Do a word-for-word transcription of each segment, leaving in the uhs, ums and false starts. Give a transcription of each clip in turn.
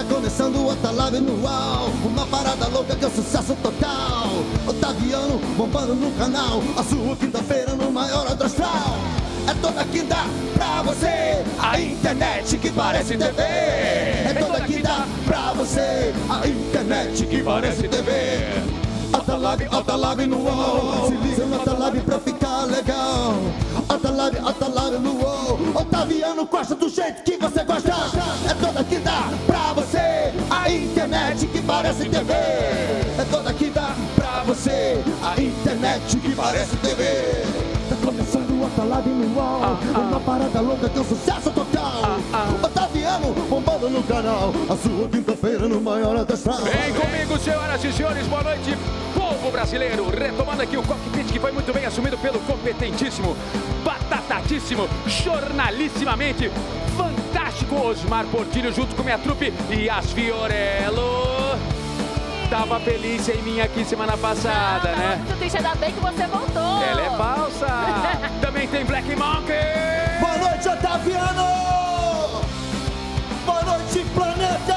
começando o Otalab no UOL. Uma parada louca que é um sucesso total. Otaviano bombando no canal. A sua quinta-feira no maior astral. É toda quinta pra você, a internet que parece T V. É toda quinta pra você, a internet que parece T V. Otalab, Otalab no UOL. Se liga no Otalab pra ficar legal. Otalab, Otalab no UOL. Otaviano Costa do jeito que você gosta. É toda quinta pra você, a internet que parece T V. É toda quinta pra você, a internet que parece T V. Tá começando o Otalab no UOL. Ah, ah. Uma parada louca que é um sucesso total. Ah, ah. Otaviano bombando no canal. A sua quinta-feira no maior astral. Vem comigo, senhoras e senhores, boa noite, povo brasileiro. Retomando aqui o cockpit que foi muito bem assumido pelo competentíssimo, batatatíssimo, jornalissimamente fantástico Osmar Portilho, junto com minha trupe Yas Fiorello. Tava feliz em mim aqui semana passada, não, né? Muito triste, ainda bem que você voltou. Ela é falsa. Também tem Black Monkey. Boa noite, Otaviano. Boa noite, planeta.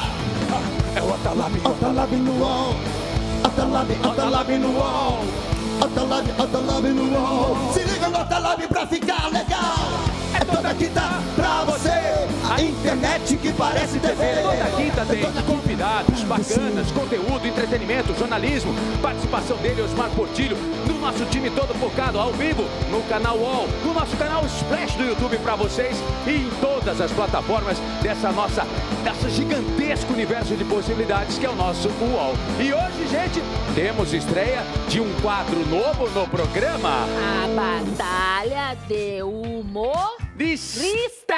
É o Otalab. Otalab no UOL. Otalab, Otalab no UOL. Otalab, Otalab no UOL. Se liga no Otalab pra ficar legal. É toda quinta pra você, a internet que parece T V. Toda quinta tem convidados, bacanas, conteúdo, entretenimento, jornalismo, participação dele, Osmar Portilho, do nosso time todo focado ao vivo no canal UOL, no nosso canal Splash do YouTube pra vocês e em todas as plataformas dessa nossa, dessa gigantesco universo de possibilidades que é o nosso UOL. E hoje, gente, temos estreia de um quadro novo no programa. A Batalha de Humor. Listas!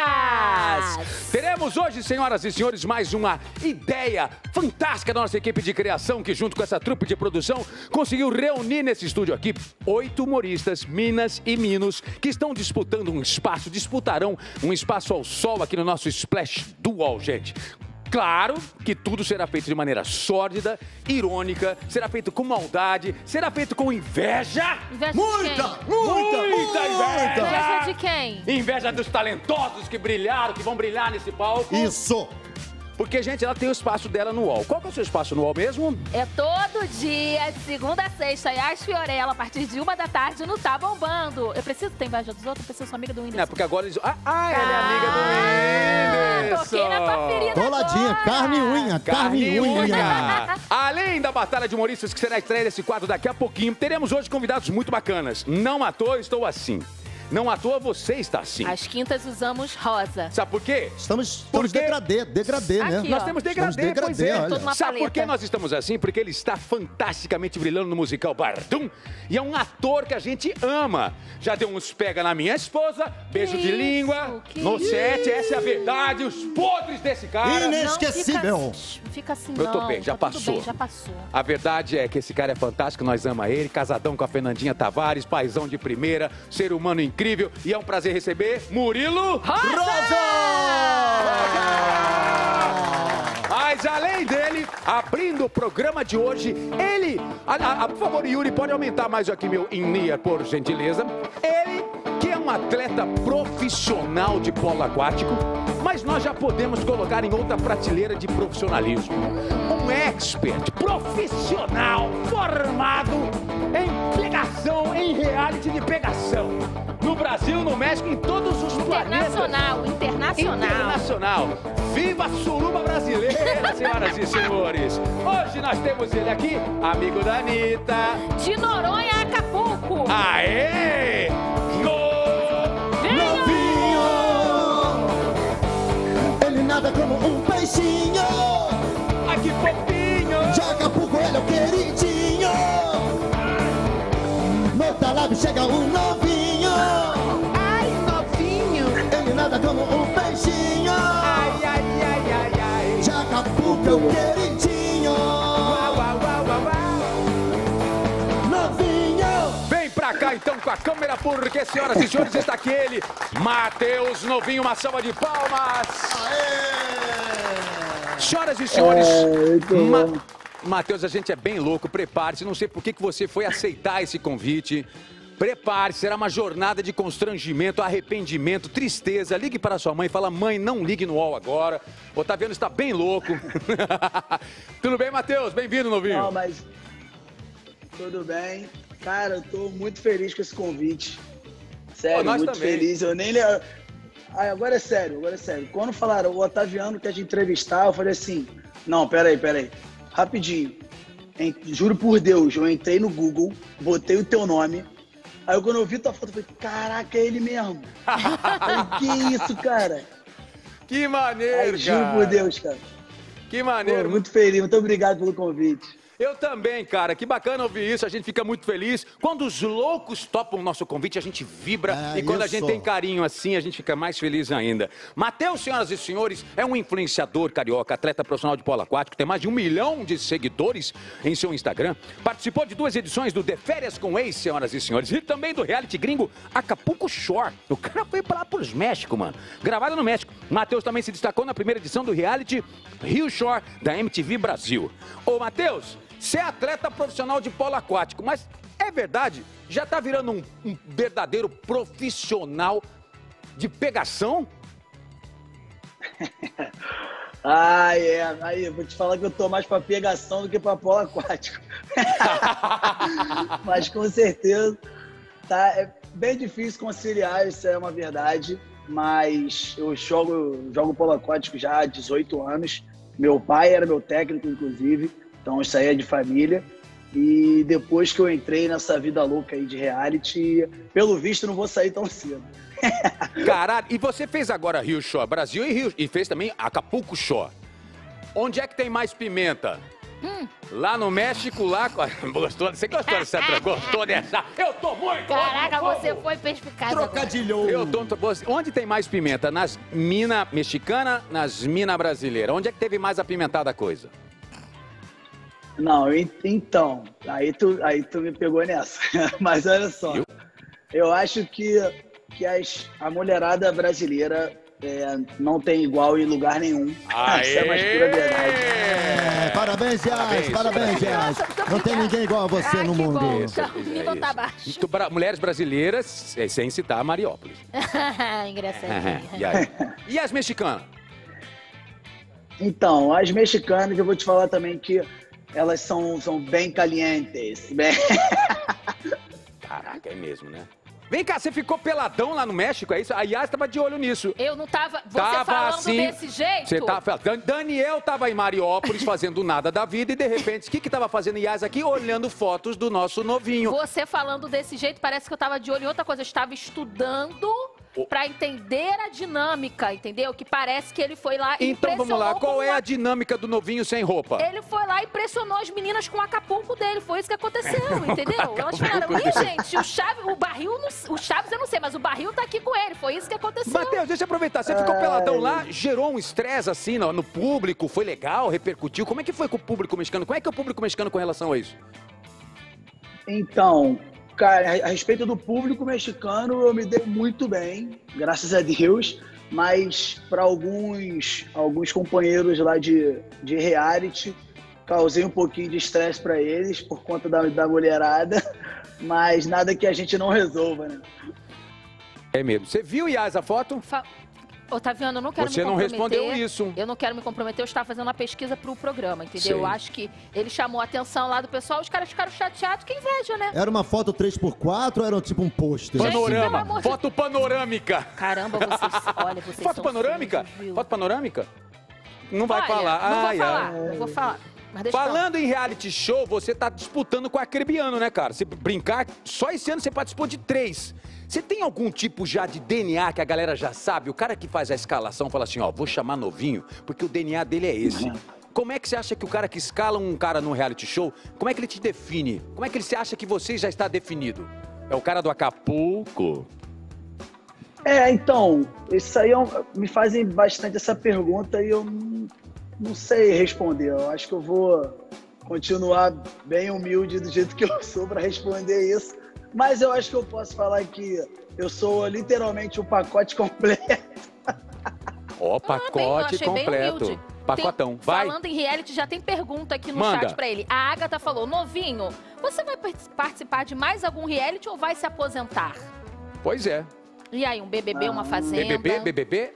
Teremos hoje, senhoras e senhores, mais uma ideia fantástica da nossa equipe de criação, que junto com essa trupe de produção conseguiu reunir nesse estúdio aqui oito humoristas, minas e minos, que estão disputando um espaço, disputarão um espaço ao sol aqui no nosso Splash do UOL, gente. Claro que tudo será feito de maneira sórdida, irônica, será feito com maldade, será feito com inveja. Inveja Muita, de quem? muita, Muita inveja. Inveja de quem? Inveja dos talentosos que brilharam, que vão brilhar nesse palco. Isso. Porque, gente, ela tem o espaço dela no UOL. Qual que é o seu espaço no UOL mesmo? É todo dia, de segunda a sexta, Yas Fiorello, a partir de uma da tarde, no Tá Bombando. Eu preciso ter inveja dos outros, eu preciso ser amiga do Whindersson. É, porque agora eles... Ah, ah ela é amiga do Whindersson. Toquei na tua ferida Coladinha, agora. carne e unha, carne e unha. Além da batalha de humoristas que será estreia desse quadro daqui a pouquinho, teremos hoje convidados muito bacanas. Não à toa, estou assim. Não à toa você está assim. Às quintas usamos rosa. Sabe por quê? Estamos, estamos Porque... degradê, degradê, né? Aqui, Nós ó. temos degradê, Estamos pois degradê, é. olha. Toda uma Sabe por que paleta. nós estamos assim? Porque ele está fantasticamente brilhando no musical Bardum e é um ator que a gente ama. Já deu uns pega na minha esposa, beijo Que de isso? língua, Que no isso? set, essa é a verdade, os podres desse cara. Inesquecível. Não fica, fica assim, Eu tô não. bem, já Tá tudo passou. bem, já passou. A verdade é que esse cara é fantástico, nós ama ele, casadão com a Fernandinha Tavares, paizão de primeira, ser humano incrível e é um prazer receber Murilo Rosa! Mas além dele, abrindo o programa de hoje, ele... A, a, a, por favor, Yuri, pode aumentar mais aqui meu in-ear, por gentileza. Ele, que é um atleta profissional de polo aquático, mas nós já podemos colocar em outra prateleira de profissionalismo. Um expert, profissional, formado em pegação, em reality de pegação. No Brasil, no México, em todos os planetas. Internacional, internacional. Internacional. Viva a suruba brasileira, senhoras e senhores. Hoje nós temos ele aqui, amigo da Anitta. De Noronha a Acapulco. Aê! No... Novinho, ele nada como um peixinho. Ai, que fofinho! De Acapulco ele é o queridinho. No Otalab chega um novinho. Ai, novinho! Ele nada como um peixinho. Ai, ai, ai, ai, ai! De Acapulco é o queridinho. Uau, uau, uau, uau, uau. Novinho. Vem pra cá então com a câmera, porque, senhoras e senhores, está aqui ele, Matheus Novinho, uma salva de palmas! Aê! Senhoras e senhores, É, Ma Matheus, a gente é bem louco, prepare-se, não sei por que que você foi aceitar esse convite Prepare, será uma jornada de constrangimento, arrependimento, tristeza. Ligue para sua mãe e fala, mãe, não ligue no U O L agora. O Otaviano está bem louco. Tudo bem, Matheus? Bem-vindo, novinho. Não, mas... Tudo bem. Cara, eu tô muito feliz com esse convite. Sério, Pô, nós muito também. feliz. Eu nem... Ah, agora é sério, agora é sério. Quando falaram o Otaviano quer te entrevistar, eu falei assim, não, peraí, peraí. Rapidinho. Em- Juro por Deus, eu entrei no Google, botei o teu nome. Aí quando eu vi tua foto, eu falei, caraca, é ele mesmo. Falei, que isso, cara? Que maneiro, Aí, juro cara. por Deus, cara. Que Pô, maneiro. muito feliz, muito obrigado pelo convite. Eu também, cara. Que bacana ouvir isso. A gente fica muito feliz. Quando os loucos topam o nosso convite, a gente vibra. É e quando a isso. gente tem carinho assim, a gente fica mais feliz ainda. Matheus, senhoras e senhores, é um influenciador carioca, atleta profissional de polo aquático, tem mais de um milhão de seguidores em seu Instagram. Participou de duas edições do De Férias com Ex, senhoras e senhores, e também do reality gringo Acapulco Shore. O cara foi pra lá pros México, mano. Gravado no México. Matheus também se destacou na primeira edição do reality Rio Shore da M T V Brasil. Ô, Matheus, você é atleta profissional de polo aquático, mas é verdade? Já tá virando um, um verdadeiro profissional de pegação? Ah, é. Aí, eu vou te falar que eu tô mais pra pegação do que pra polo aquático. Mas com certeza, tá? É bem difícil conciliar, isso é uma verdade. Mas eu jogo, jogo polo aquático já há dezoito anos. Meu pai era meu técnico, inclusive. Então isso aí é de família. E depois que eu entrei nessa vida louca aí de reality, pelo visto não vou sair tão cedo. Caralho, e você fez agora Rio Shore Brasil e, Rio, e fez também Acapulco Shore. Onde é que tem mais pimenta? Hum. Lá no México, lá... Gostou? Você gostou dessa? Gostou dessa? Eu tô muito... Caraca, ódio no você fogo. foi perspicaz agora. Trocadilhou. Eu tô, onde tem mais pimenta? Nas mina mexicana, nas mina brasileira? Onde é que teve mais apimentada a coisa? Não, en- então, aí tu, aí tu me pegou nessa. Mas olha só, Viu? eu acho que, que as, a mulherada brasileira é, não tem igual em lugar nenhum. Isso é a mais pura verdade. É, parabéns, Yas, parabéns, Yas. Não tem ninguém igual a você Ai, no que mundo. bom. Isso, Então, o nível é tá isso. baixo. Muito bra- Mulheres brasileiras, é, sem citar Mariópolis. Engraçadinho. E, aí? E as mexicanas? Então, as mexicanas, eu vou te falar também que elas são, são bem calientes. Bem... Caraca, é mesmo, né? Vem cá, você ficou peladão lá no México, é isso? A Yas tava de olho nisso. Eu não tava... Você Tava falando assim, desse jeito? Você tava, Dan- Daniel tava em Mariópolis fazendo nada da vida e de repente, o que que tava fazendo Yas aqui? Olhando fotos do nosso novinho. Você falando desse jeito, parece que eu tava de olho em outra coisa. Eu estava estudando O- pra entender a dinâmica, entendeu? Que parece que ele foi lá e Então vamos lá, impressionou qual com é uma- a dinâmica do novinho sem roupa? Ele foi lá e impressionou as meninas com o Acapulco dele. Foi isso que aconteceu, entendeu? Elas falaram, ih, gente, o Chaves, o barril, não- o Chaves eu não sei, mas o barril tá aqui com ele. Foi isso que aconteceu. Matheus, deixa eu aproveitar. Você ficou peladão lá, gerou um estresse assim no, no público, foi legal, repercutiu. Como é que foi com o público mexicano? Como é que é o público mexicano com relação a isso? Então, cara, a respeito do público mexicano, eu me dei muito bem, graças a Deus, mas para alguns, alguns companheiros lá de, de reality, causei um pouquinho de estresse para eles por conta da, da mulherada, mas nada que a gente não resolva, né? É mesmo. Você viu, Yas, a foto? Fa... Otaviano, eu não quero Você me não comprometer. respondeu isso. Eu não quero me comprometer, eu estava fazendo uma pesquisa pro programa, entendeu? Sei. Eu acho que ele chamou a atenção lá do pessoal, os caras ficaram chateados, que inveja, né? Era uma foto três por quatro ou era tipo um pôster? Gente, pelo Panorama, amor de- foto panorâmica. Caramba, vocês, olha, vocês Foto são panorâmica? sujos, viu? Foto panorâmica? Não vai Olha, falar. Não vou Ai, falar, ai. não vou falar. Mas deixa eu falar. Falando em reality show, você tá disputando com a Acrebiano, né, cara? Se brincar, só esse ano você participou de três. Você tem algum tipo já de D N A que a galera já sabe? O cara que faz a escalação fala assim, ó, vou chamar novinho, porque o D N A dele é esse. Como é que você acha que o cara que escala um cara num reality show, como é que ele te define? Como é que ele se acha que você já está definido? É o cara do Acapulco? É, então, isso aí é um- me fazem bastante essa pergunta e eu não, não sei responder. Eu acho que eu vou continuar bem humilde do jeito que eu sou para responder isso. Mas eu acho que eu posso falar que eu sou literalmente o pacote completo. Ó, Ah, bem, eu pacote achei bem completo. humilde. Pacotão. Tem, Vai. Falando em reality, já tem pergunta aqui no Manda. chat pra ele. A Agatha falou, novinho, você vai participar de mais algum reality ou vai se aposentar? Pois é. E aí, um B B B, uma fazenda? B B B, B B B?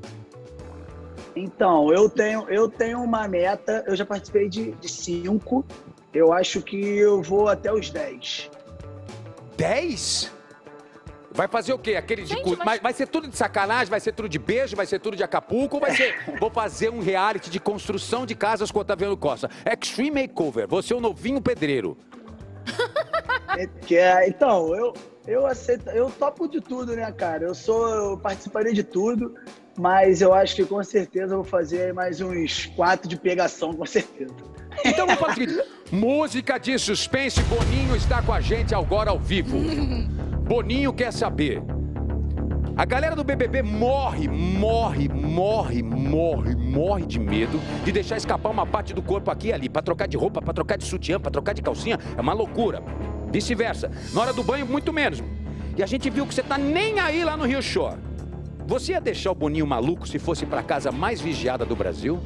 Então, eu tenho, eu tenho uma meta, eu já participei de, de cinco, eu acho que eu vou até os dez. dez? Vai fazer o quê? Aquele de... Gente, cu- mas- Vai, vai ser tudo de sacanagem? Vai ser tudo de beijo? Vai ser tudo de Acapulco? Ou vai ser... Vou fazer um reality de construção de casas com o Otaviano Costa. Extreme Makeover. Vou ser o novinho pedreiro. É, que é, então, eu, eu aceito, eu topo de tudo, né, cara? Eu sou, eu participaria de tudo, mas eu acho que com certeza eu vou fazer mais uns quatro de pegação, com certeza. Então vamos fazer o seguinte. Música de suspense. Boninho está com a gente agora ao vivo. Boninho quer saber. A galera do B B B morre, morre, morre, morre, morre de medo de deixar escapar uma parte do corpo aqui e ali, pra trocar de roupa, pra trocar de sutiã, pra trocar de calcinha. É uma loucura. Vice-versa. Na hora do banho, muito menos. E a gente viu que você tá nem aí lá no Rio Shore. Você ia deixar o Boninho maluco se fosse pra casa mais vigiada do Brasil?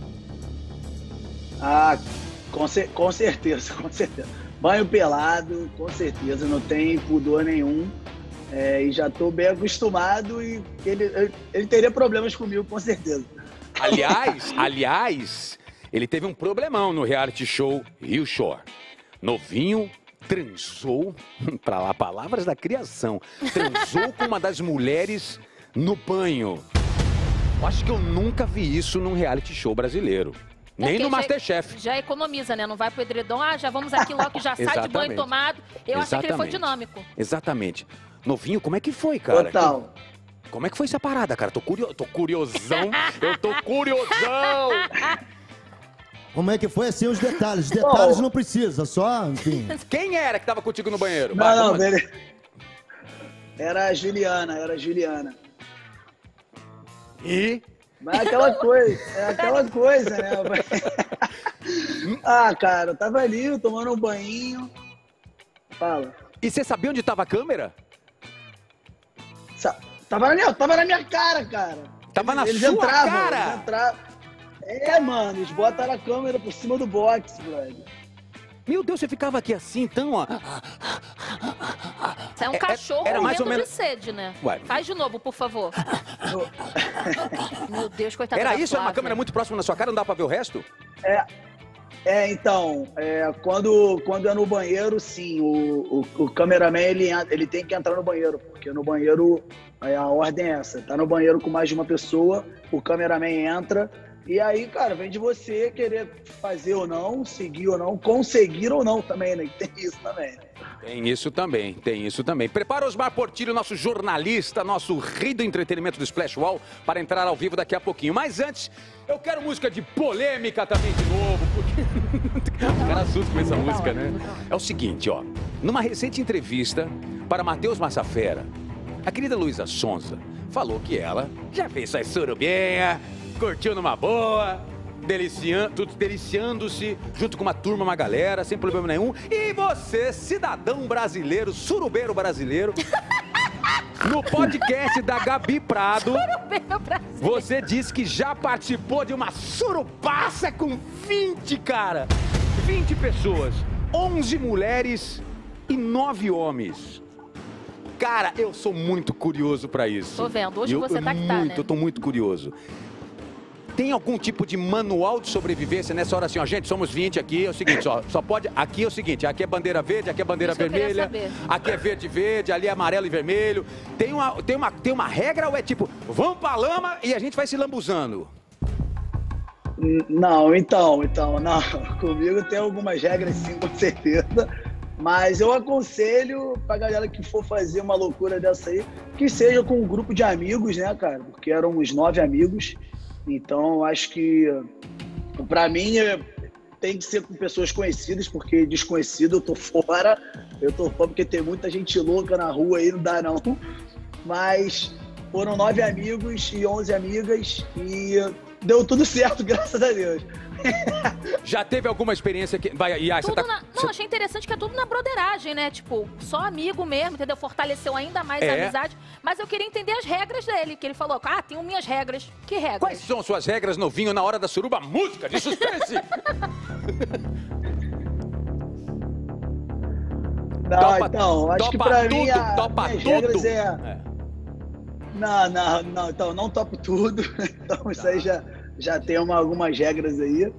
Ah, com, cer- com certeza, com certeza. Banho pelado, com certeza, não tem pudor nenhum. É, e já estou bem acostumado e ele, ele teria problemas comigo, com certeza. Aliás, aliás, ele teve um problemão no reality show Rio Shore. Novinho transou, pra lá, palavras da criação, transou com uma das mulheres no banho. Eu acho que eu nunca vi isso num reality show brasileiro. É Nem porque no já- Masterchef. Já economiza, né? Não vai pro edredom, ah, já vamos aqui logo, já sai de banho Exatamente. tomado. Eu achei que ele foi Exatamente. dinâmico. Exatamente. Novinho, como é que foi, cara? Total. Como é que foi essa parada, cara? Tô, curio... tô curiosão. Eu tô curiosão. Como é que foi assim os detalhes? Os detalhes Oh. não precisa, só, enfim. Quem era que tava contigo no banheiro? Não, Vai, não, vamos- beleza. Era a Juliana, era a Juliana. E... Mas é aquela coisa, é aquela coisa, né? Ah, cara, eu tava ali tomando um banho. Fala. E você sabia onde tava a câmera? Sa- Tava na minha, tava na minha cara, cara. Tava na eles sua entravam, cara? Eles entravam. É, mano, eles botaram a câmera por cima do box, brother. Meu Deus, você ficava aqui assim, então, ó. Isso é um É- cachorro era mais ou morrendo menos- de sede, né? Ué. Faz de novo, por favor. Meu Deus, coitada Era da isso? Era uma Flávia. câmera muito próxima na sua cara, não dá pra ver o resto? É, é então, é, quando, quando é no banheiro, sim, o, o, o cameraman ele, en- ele tem que entrar no banheiro, porque no banheiro é, a ordem é essa, tá no banheiro com mais de uma pessoa, o cameraman entra, e aí, cara, vem de você querer fazer ou não, seguir ou não, conseguir ou não também, né? Tem isso também, né? Tem isso também, tem isso também. Prepara Osmar Portilho, nosso jornalista, nosso rei do entretenimento do Splash Wall, para entrar ao vivo daqui a pouquinho. Mas antes, eu quero música de polêmica também de novo, porque... O cara assusta com essa música, né? É o seguinte, ó. Numa recente entrevista para Matheus Massafera, a querida Luísa Sonza falou que ela já fez suas surubinha, curtiu numa boa, deliciando, tudo deliciando-se, junto com uma turma, uma galera, sem problema nenhum. E você, cidadão brasileiro, surubeiro brasileiro, no podcast da Gabi Prado, Meu Brasil. você disse que já participou de uma surubaça com vinte, cara. vinte pessoas, onze mulheres e nove homens. Cara, eu sou muito curioso pra isso. Tô vendo. Hoje eu, você eu tá que tá, muito, né? Eu tô muito curioso. Tem algum tipo de manual de sobrevivência nessa hora assim, ó, gente, somos vinte aqui, é o seguinte, ó, só pode, aqui é o seguinte, aqui é bandeira verde, aqui é bandeira Isso que eu queria vermelha, saber. aqui é verde verde, ali é amarelo e vermelho. Tem uma, tem uma, tem uma regra ou é tipo, vamos pra lama e a gente vai se lambuzando? N- Não, então, então, não. Comigo tem algumas regras sim, com certeza. Mas eu aconselho pra galera que for fazer uma loucura dessa aí, que seja com um grupo de amigos, né, cara? Porque eram uns nove amigos. Então, eu acho que, pra mim, é- tem que ser com pessoas conhecidas, porque desconhecido eu tô fora. Eu tô fora porque tem muita gente louca na rua aí, não dá não. Mas foram nove amigos e onze amigas e deu tudo certo, graças a Deus. Já teve alguma experiência que... Vai, Iá, você Tudo tá... na... Não, você- achei interessante que é tudo na broderagem, né? Tipo, só amigo mesmo, entendeu? Fortaleceu ainda mais É. a amizade. Mas eu queria entender as regras dele, que ele falou, ah, tenho minhas regras. Que regras? Quais são suas regras, novinho, na hora da suruba? Música de suspense! Não, Topa- então, acho que topa pra tudo, mim a, topa minhas tudo. regras é... É. Não, não, não, então não topo tudo. Então isso aí já, já tem uma, algumas regras aí.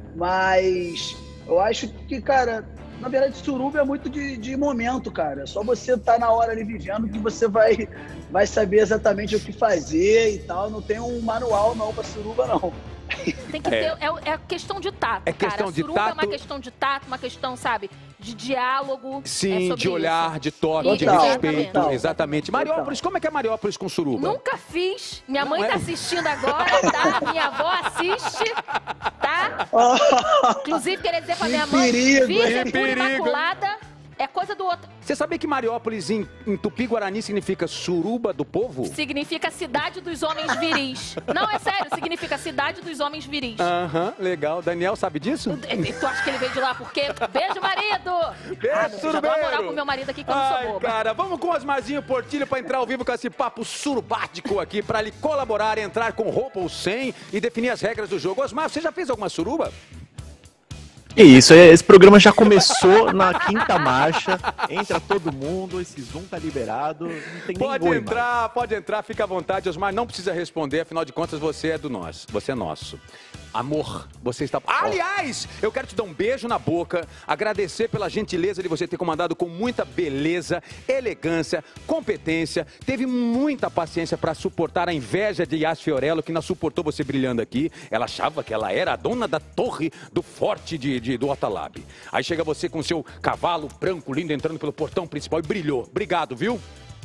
Mas eu acho que, cara, na verdade, suruba é muito de, de momento, cara. Só você tá na hora ali vivendo que você vai, vai saber exatamente o que fazer e tal. Não tem um manual não pra suruba, não. Tem que É. ter. É, é questão de tato. É questão cara. de Suruba é tato. uma questão de tato, uma questão, sabe, de diálogo. Sim, é sobre de olhar, isso. de toque, de Total, respeito. total. Exatamente. Mariópolis, como é que é Mariópolis com suruba? Nunca fiz. Minha Não mãe é? tá assistindo agora, tá? Minha avó assiste, tá? Inclusive, queria dizer pra minha Que mãe, perigo, Virgem que pura perigo. Imaculada é coisa do outro. Você sabia que Mariópolis em, em Tupi-Guarani significa suruba do povo? Significa cidade dos homens viris. Não, é sério, significa cidade dos homens viris. Aham, legal. Daniel sabe disso? Tu, tu acha que ele veio de lá por quê? Beijo, marido! Beijo, ah, já dou surubeiro! uma moral pro meu marido aqui que eu não sou Ai, boba. cara, vamos com o Osmarzinho Portilho pra entrar ao vivo com esse papo surubático aqui, pra ele colaborar, entrar com roupa ou sem e definir as regras do jogo. Osmar, você já fez alguma suruba? E isso, esse programa já começou na quinta marcha, entra todo mundo, esse Zoom tá liberado, não tem Pode nem boi entrar, pode entrar, fica à vontade. Osmar, não precisa responder, afinal de contas você é do nós, você é nosso. Amor, você está... Aliás, eu quero te dar um beijo na boca, agradecer pela gentileza de você ter comandado com muita beleza, elegância, competência, teve muita paciência para suportar a inveja de Yas Fiorello, que não suportou você brilhando aqui. Ela achava que ela era a dona da torre do forte de, de, do Otalab. Aí chega você com seu cavalo branco lindo entrando pelo portão principal e brilhou. Obrigado, viu?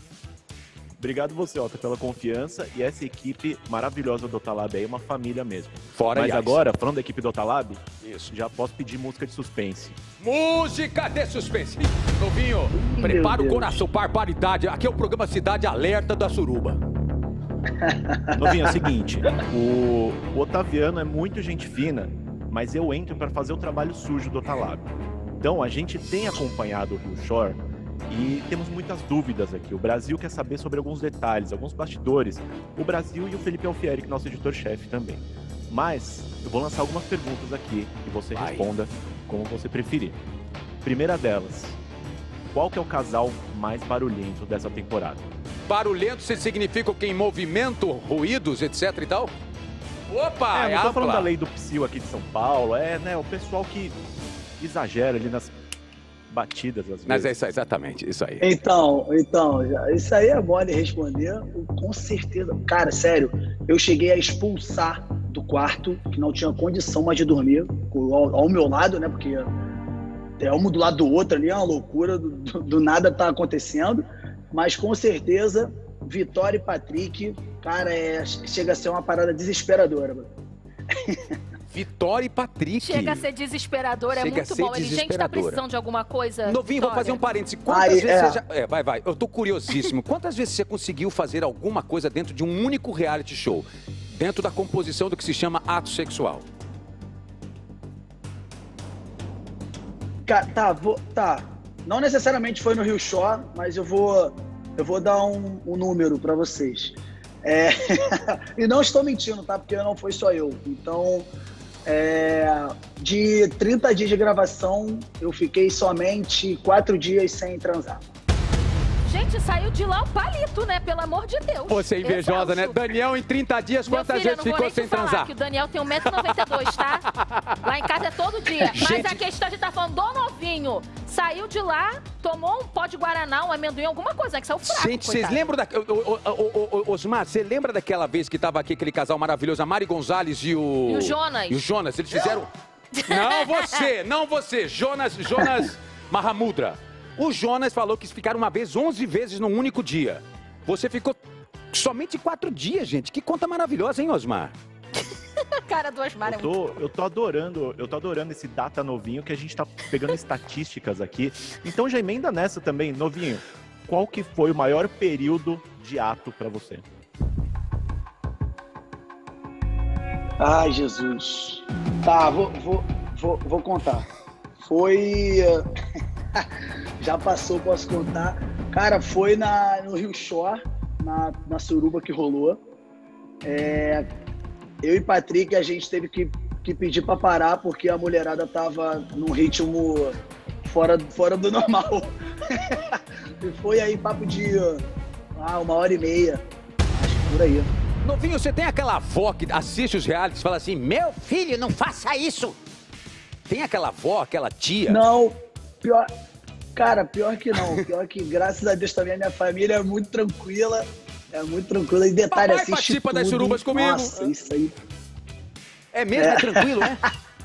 Obrigado você, Otto, pela confiança e essa equipe maravilhosa do Otalab aí, uma família mesmo. Fora Mas Yas. agora, falando da equipe do Otalab, Isso. já posso pedir música de suspense. Música de suspense. Novinho, prepara o Deus. coração, barbaridade. Aqui é o programa Cidade Alerta da Suruba. Novinho, é o seguinte, o, o Otaviano é muito gente fina, mas eu entro para fazer o trabalho sujo do Otalab. Então, a gente tem acompanhado o Rio Shore e temos muitas dúvidas aqui. O Brasil quer saber sobre alguns detalhes, alguns bastidores. O Brasil e o Felipe Alfieri, que é nosso editor-chefe também. Mas eu vou lançar algumas perguntas aqui e você Vai. responda como você preferir. Primeira delas, qual que é o casal mais barulhento dessa temporada? Barulhento se significa o que? Em movimento, ruídos, etc e tal? Opa, É, é, não tô falando da ampla. lei do psil aqui de São Paulo, é, né, o pessoal que exagera ali nas batidas às vezes. Mas é isso, aí, exatamente, isso aí. Então, então, já- isso aí é bom de responder, com certeza. Cara, sério, eu cheguei a expulsar do quarto, que não tinha condição mais de dormir, com- ao, ao meu lado, né? Porque é um do lado do outro ali, é uma loucura, do, do- do nada tá acontecendo. Mas com certeza, Vitória e Patrick, cara, é, chega a ser uma parada desesperadora, mano. Vitória e Patrick. Chega a ser desesperador, é Chega a muito ser bom. Ele, gente, tá desesperadora. precisando de alguma coisa? Novinho, vou Vitória? fazer um parêntese. Quantas Aí, vezes é. você já... É, vai, vai. Eu tô curiosíssimo. Quantas vezes você conseguiu fazer alguma coisa dentro de um único reality show? Dentro da composição do que se chama ato sexual? Ca- Tá, vou, tá. Não necessariamente foi no Rio Shore, mas eu vou, eu vou dar um, um número para vocês. É, e não estou mentindo, tá? Porque não foi só eu. Então, é, de trinta dias de gravação, eu fiquei somente quatro dias sem transar. Gente, saiu de lá o palito, né? Pelo amor de Deus. Você é invejosa, né? Exausto. Daniel, em trinta dias, Meu quantas filho, eu vezes não vou ficou nem te sem falar transar? que o Daniel tem um metro e noventa e dois, tá? Lá em casa é todo dia. Gente- Mas a questão, a gente tá falando do novinho. Saiu de lá, tomou um pó de Guaraná, um amendoim, alguma coisa, né? Que saiu fraco, Gente, vocês coitado. lembram da... Ô, ô, ô, ô, Osmar, você lembra daquela vez que tava aqui aquele casal maravilhoso, a Mari Gonzalez e o... E o Jonas. E o Jonas, eles fizeram... Não você, não você, Jonas, Jonas Mahamudra. O Jonas falou que ficaram uma vez, onze vezes num único dia. Você ficou somente quatro dias, gente. Que conta maravilhosa, hein, Osmar? A cara do Osmar é Eu muito... tô, eu tô adorando, eu tô adorando esse data novinho que a gente tá pegando estatísticas aqui. Então já emenda nessa também, novinho. Qual que foi o maior período de ato pra você? Ai, Jesus. Tá, vou, vou, vou, vou contar. Foi... Já passou, posso contar. Cara, foi na, no Rio Shore, na, na suruba que rolou. É, eu e Patrick, a gente teve que, que pedir pra parar porque a mulherada tava num ritmo fora, fora do normal. E foi aí papo de ah, uma hora e meia, acho que por aí. Novinho, você tem aquela avó que assiste os realities e fala assim, meu filho, não faça isso. Tem aquela avó, aquela tia? Não, pior... Cara, pior que não. Pior que, graças a Deus, também a minha família é muito tranquila. É muito tranquila. E detalhe, Papai assiste participa tudo. das surubas comigo. Nossa, isso aí. É mesmo? É, é tranquilo, é?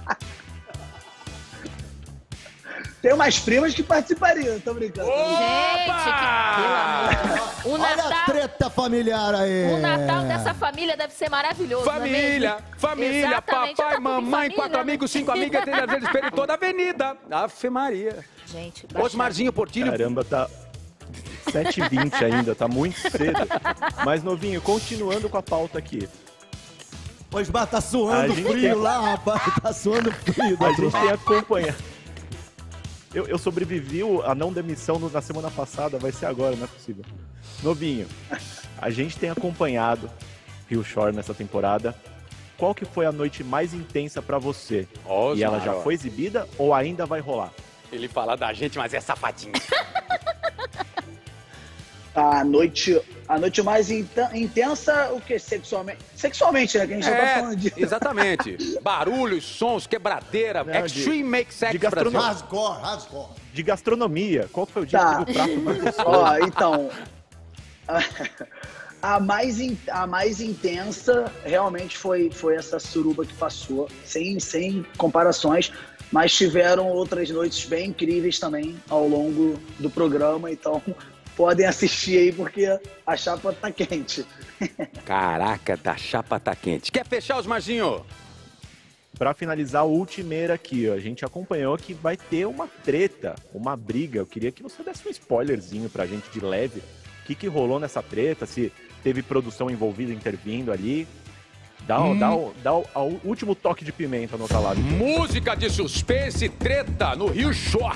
Tem umas primas que participariam, tô brincando. Gente, que... o Olha Natal... a treta familiar aí. O Natal dessa família deve ser maravilhoso, Família, não é família, Exatamente. papai, Eu tava com mamãe, família, quatro né? amigos, cinco amigas, três vezes espelho toda a avenida. Ave Maria. Gente, Osmarzinho Portilho. Caramba, tá sete e vinte ainda, tá muito cedo. Mas, Novinho, continuando com a pauta aqui. O Osmar tá suando A gente frio tem- lá, rapaz. Tá suando frio. A gente tem acompanhado. Eu, eu sobrevivi o- a não demissão no- na semana passada, vai ser agora, não é possível. Novinho, a gente tem acompanhado Rio Shore nessa temporada. Qual que foi a noite mais intensa pra você? Osmar, E ela já ó. foi exibida ou ainda vai rolar? Ele fala da gente, mas é safadinho. A noite, a noite mais inten- intensa, o que? Sexualmente? Sexualmente, né? Que a gente já tá É, falando de... exatamente. Barulhos, sons, quebradeira, Não, extreme make sex de Brasil. gastronomia. Hardcore, hardcore. De gastronomia, qual que foi o dia Tá. que teve o prato mais gostoso? Ó, então... A mais, in- a mais intensa realmente foi, foi essa suruba que passou, sem, sem comparações, mas tiveram outras noites bem incríveis também ao longo do programa, então podem assistir aí porque a chapa tá quente. Caraca, da chapa tá quente. Quer fechar, Osmarzinho? Pra finalizar, o Ultimeira aqui, ó, a gente acompanhou que vai ter uma treta, uma briga. Eu queria que você desse um spoilerzinho pra gente de leve. O que, que rolou nessa treta, se teve produção envolvida intervindo ali. Dá, o- Hum. dá, o, dá o, o último toque de pimenta no Outra Lado. Música de suspense e treta no Rio Shore.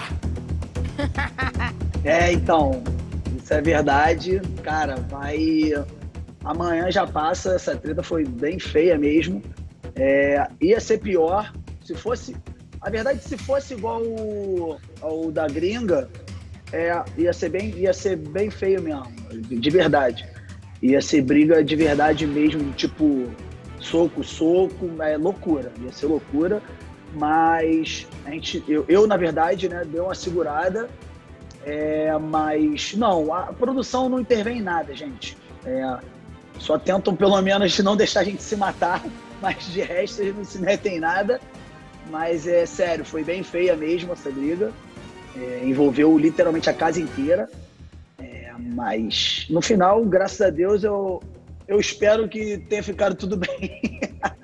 É, então, isso é verdade. Cara, vai... Amanhã já passa, essa treta foi bem feia mesmo. É, ia ser pior se fosse... A verdade, se fosse igual ao, ao da gringa, é, ia, ser bem, ia ser bem feio mesmo, de verdade. Ia ser briga de verdade mesmo, tipo, soco, soco, é loucura. Ia ser loucura, mas a gente, eu, eu na verdade, né, dei uma segurada. É, mas, não, a produção não intervém em nada, gente. É, só tentam, pelo menos, não deixar a gente se matar, mas de resto eles não se metem em nada. Mas, é sério, foi bem feia mesmo essa briga. É, envolveu literalmente a casa inteira. É, mas, no final, graças a Deus, eu, eu espero que tenha ficado tudo bem.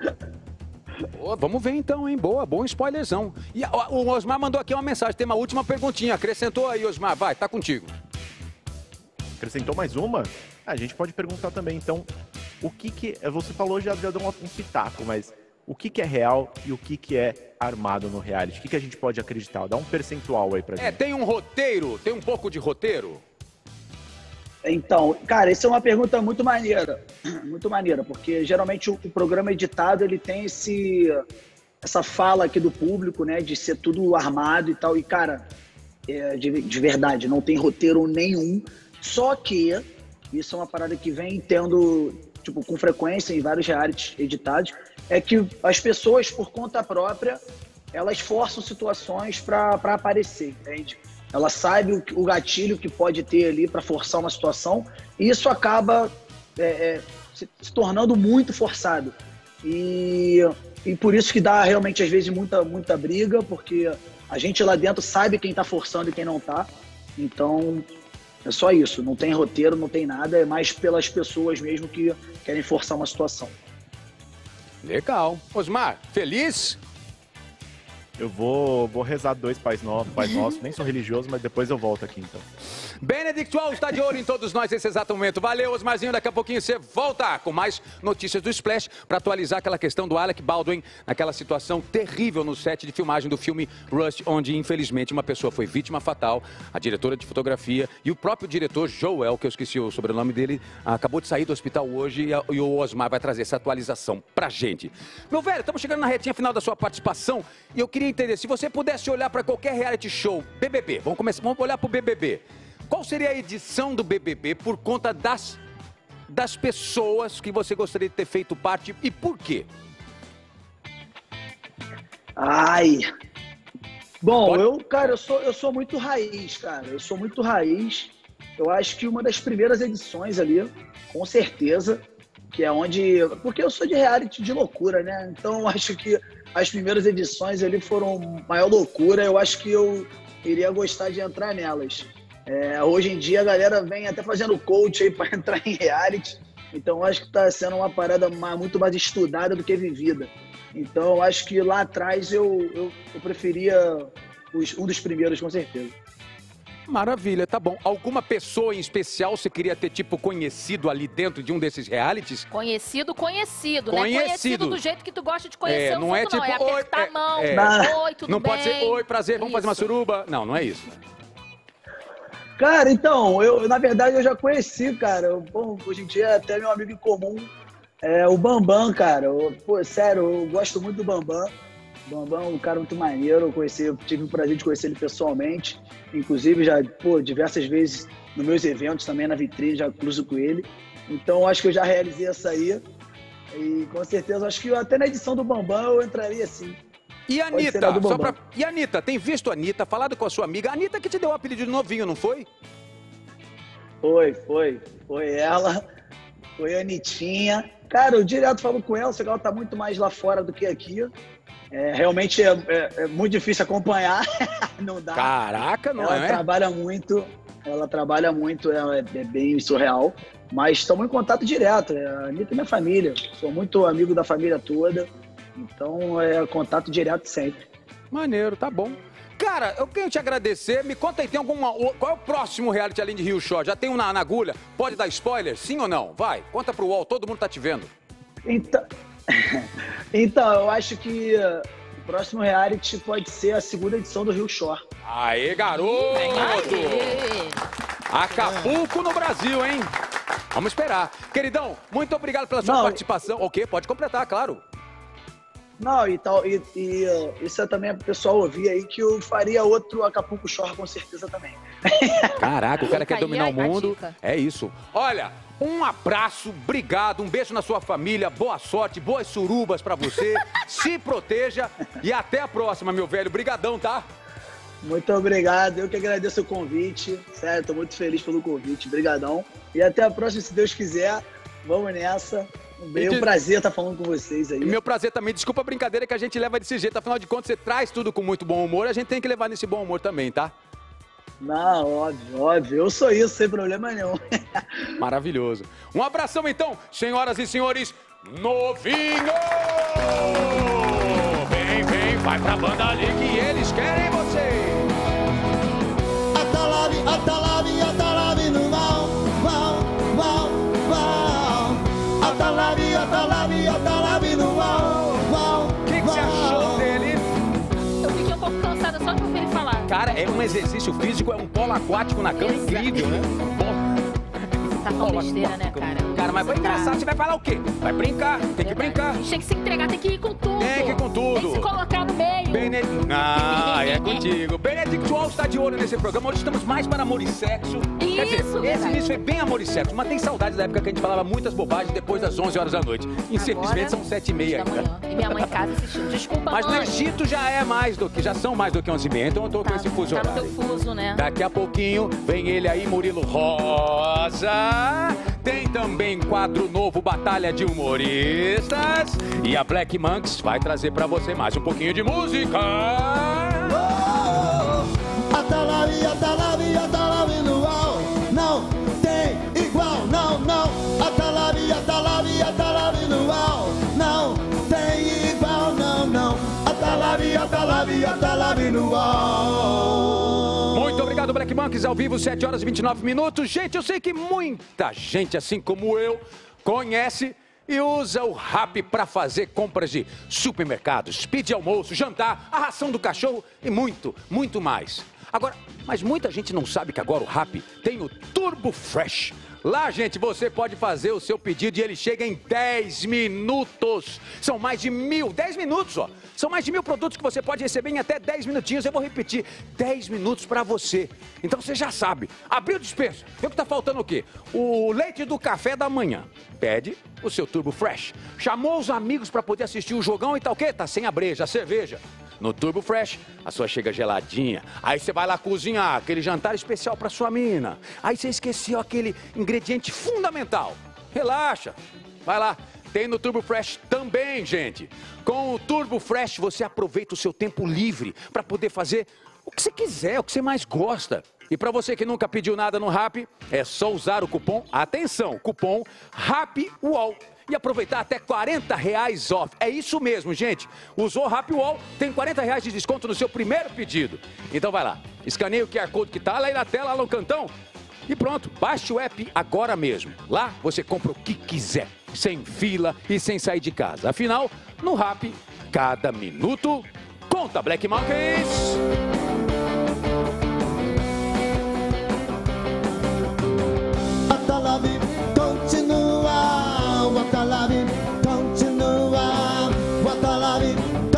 Boa, vamos ver então, hein? Boa, bom spoilerzão. E ó, o Osmar mandou aqui uma mensagem, tem uma última perguntinha. Acrescentou aí, Osmar, vai, tá contigo. Acrescentou mais uma? Ah, a gente pode perguntar também, então, o que que... Você falou, já deu um um pitaco, mas o que que é real e o que que é armado no reality? O que que a gente pode acreditar? Dá um percentual aí pra gente. É, tem um roteiro, tem um pouco de roteiro? Então, cara, essa é uma pergunta muito maneira, muito maneira, porque geralmente o, o programa editado, ele tem esse, essa fala aqui do público, né, de ser tudo armado e tal, e cara, é, de, de verdade, não tem roteiro nenhum, só que isso é uma parada que vem tendo, tipo, com frequência em vários realities editados, é que as pessoas, por conta própria, elas forçam situações para aparecer, entende? Ela sabe o, o gatilho que pode ter ali para forçar uma situação e isso acaba é, é, se, se tornando muito forçado. E, e por isso que dá realmente, às vezes, muita, muita briga, porque a gente lá dentro sabe quem está forçando e quem não está. Então, é só isso. Não tem roteiro, não tem nada. É mais pelas pessoas mesmo que querem forçar uma situação. Legal. Osmar, feliz? Eu vou, vou rezar dois Pais Nossos, Pais Nossos, nem sou religioso, mas depois eu volto aqui então. Benedict Wall está de olho em todos nós nesse exato momento. Valeu, Osmarzinho. Daqui a pouquinho você volta com mais notícias do Splash para atualizar aquela questão do Alec Baldwin, naquela situação terrível no set de filmagem do filme Rust, onde, infelizmente, uma pessoa foi vítima fatal, a diretora de fotografia e o próprio diretor Joel, que eu esqueci o sobrenome dele, acabou de sair do hospital hoje e, a, e o Osmar vai trazer essa atualização pra gente. Meu velho, estamos chegando na retinha final da sua participação e eu queria entender, se você pudesse olhar para qualquer reality show, B B B, vamos começar, vamos olhar pro B B B. Qual seria a edição do B B B por conta das, das pessoas que você gostaria de ter feito parte e por quê? Ai... Bom, Pode... eu, cara, eu sou, eu sou muito raiz, cara. Eu sou muito raiz. Eu acho que uma das primeiras edições ali, com certeza, que é onde... Porque eu sou de reality de loucura, né? Então, eu acho que as primeiras edições ali foram maior loucura. Eu acho que eu iria gostar de entrar nelas. É, hoje em dia, a galera vem até fazendo coach aí para entrar em reality. Então, eu acho que está sendo uma parada muito mais estudada do que vivida. Então, eu acho que lá atrás eu, eu, eu preferia os, um dos primeiros, com certeza. Maravilha, tá bom. Alguma pessoa em especial você queria ter, tipo, conhecido ali dentro de um desses realities? Conhecido, conhecido, Conhecido. né? Conhecido do jeito que tu gosta de conhecer é, o não fundo, é tipo, não. É apertar oi, a mão, é, é. oi, tudo não bem? pode ser, oi, prazer, vamos Isso. fazer uma suruba. Não, não é isso. Cara, então, eu, na verdade, eu já conheci, cara. Eu, bom, hoje em dia é até meu amigo em comum, é o Bambam, cara. Eu, pô, sério, eu gosto muito do Bambam. Bambam é um cara muito maneiro, eu, conheci, eu tive o prazer de conhecer ele pessoalmente. Inclusive, já, pô, diversas vezes nos meus eventos também, na vitrine, já cruzo com ele. Então, acho que eu já realizei essa aí. E, com certeza, acho que até na edição do Bambam eu entraria assim. E a Anitta, só pra... e a Anitta, tem visto a Anitta, falado com a sua amiga? A Anitta que te deu o apelido de novinho, não foi? Foi, foi. Foi ela, foi a Anitinha. Cara, eu direto falo com ela, só que ela tá muito mais lá fora do que aqui. É, realmente é, é, é muito difícil acompanhar, não dá. Caraca, não ela é? Ela trabalha muito, ela trabalha muito, ela é, é bem surreal, mas estamos em contato direto. A Anitta é minha família, sou muito amigo da família toda, então é contato direto sempre. Maneiro, tá bom. Cara, eu quero te agradecer. Me conta aí, tem alguma... Qual é o próximo reality além de Rio Shore? Já tem um na, na agulha? Pode dar spoiler? Sim ou não? Vai, conta pro U O L, todo mundo tá te vendo. Então, então eu acho que uh, o próximo reality pode ser a segunda edição do Rio Shore. Aê, garoto! Aê. Acapulco no Brasil, hein? Vamos esperar. Queridão, muito obrigado pela sua não, participação. O quê? Pode completar, claro. Não, e, tal, e, e uh, isso é também pro pessoal ouvir aí que eu faria outro Acapulco Shore com certeza também. Caraca, o cara quer Fica dominar aí o a mundo. dica. É isso. Olha, um abraço, obrigado, um beijo na sua família, boa sorte, boas surubas pra você, se proteja e até a próxima, meu velho. Brigadão, tá? Muito obrigado, eu que agradeço o convite, sério, tô muito feliz pelo convite, brigadão. E até a próxima, se Deus quiser, vamos nessa. Um beijo, um prazer estar falando com vocês aí. Meu prazer também, desculpa a brincadeira que a gente leva desse jeito, afinal de contas você traz tudo com muito bom humor, a gente tem que levar nesse bom humor também, tá? Não, óbvio, óbvio, eu sou isso, sem problema nenhum. Maravilhoso. Um abração então, senhoras e senhores, novinho! Vem, vem, vai pra banda ali que eles querem você! Atalave, atalave, atalave no mal, mal, mal, mal. Atalave, atalave, atalave no mal, mal. O que, que você achou dele? Eu fiquei um pouco cansada só de ouvir ele falar. Cara, é um exercício físico, é um polo aquático na cama, Exato. incrível, né? Tá falando besteira, né, cara? Cara, mas vai engraçado, você vai falar o quê? Vai brincar, tem que brincar. A gente tem que se entregar, tem que ir com tudo. Tem que ir com tudo. Tem que se colocar no meio. Bened... Ah, é contigo. Benedict Wall está de olho nesse programa. Hoje estamos mais para amor e sexo. Quer dizer, Isso, esse verdade. início foi bem amor e sexo, mas tem saudades da época que a gente falava muitas bobagens depois das onze horas da noite. Infelizmente Agora, são sete e meia da ainda. manhã. E minha mãe em casa assistindo. Desculpa, Mas no mãe. Egito já é mais do que, já são mais do que onze e meia, então eu tô Tá, com esse fuso tá no horário. teu fuso, né? Daqui a pouquinho vem ele aí, Murilo Rosa. Tem também quadro novo, Batalha de Humoristas. E a Black Monks vai trazer pra você mais um pouquinho de música. Atalave, atalave, atalave no al. Não tem igual, não, não. Atalave, atalave, atalave no al. Não tem igual, não, não. Atalave, atalave, atalave no al. Muito obrigado, do Black Monkeys ao vivo, sete horas e vinte e nove minutos. Gente, eu sei que muita gente, assim como eu, conhece e usa o Rappi para fazer compras de supermercados, pedir almoço, jantar, a ração do cachorro e muito, muito mais. Agora, mas muita gente não sabe que agora o Rappi tem o Turbo Fresh. Lá, gente, você pode fazer o seu pedido e ele chega em dez minutos. São mais de mil, dez minutos, ó. São mais de mil produtos que você pode receber em até dez minutinhos. Eu vou repetir, dez minutos para você. Então você já sabe. Abriu o dispenso. Vê o que tá faltando o quê? O leite do café da manhã. Pede o seu Turbo Fresh. Chamou os amigos para poder assistir o jogão e tal, o quê? Tá sem a breja, a cerveja. No Turbo Fresh, a sua chega geladinha. Aí você vai lá cozinhar aquele jantar especial para sua mina. Aí você esqueceu aquele ingrediente fundamental. Relaxa. Vai lá. Tem no Turbo Fresh também, gente. Com o Turbo Fresh, você aproveita o seu tempo livre para poder fazer o que você quiser, o que você mais gosta. E para você que nunca pediu nada no Rappi, é só usar o cupom, atenção, cupom RAPPIWOL. E aproveitar até quarenta reais off. É isso mesmo, gente. Usou Rappi Wall, tem quarenta reais de desconto no seu primeiro pedido. Então vai lá, escaneia o Q R Code que tá lá aí na tela, lá no cantão. E pronto, baixe o app agora mesmo. Lá você compra o que quiser, sem fila e sem sair de casa. Afinal, no Rappi, cada minuto conta, Black Monkeys. Watanabe continua, Watanabe continua, Watanabe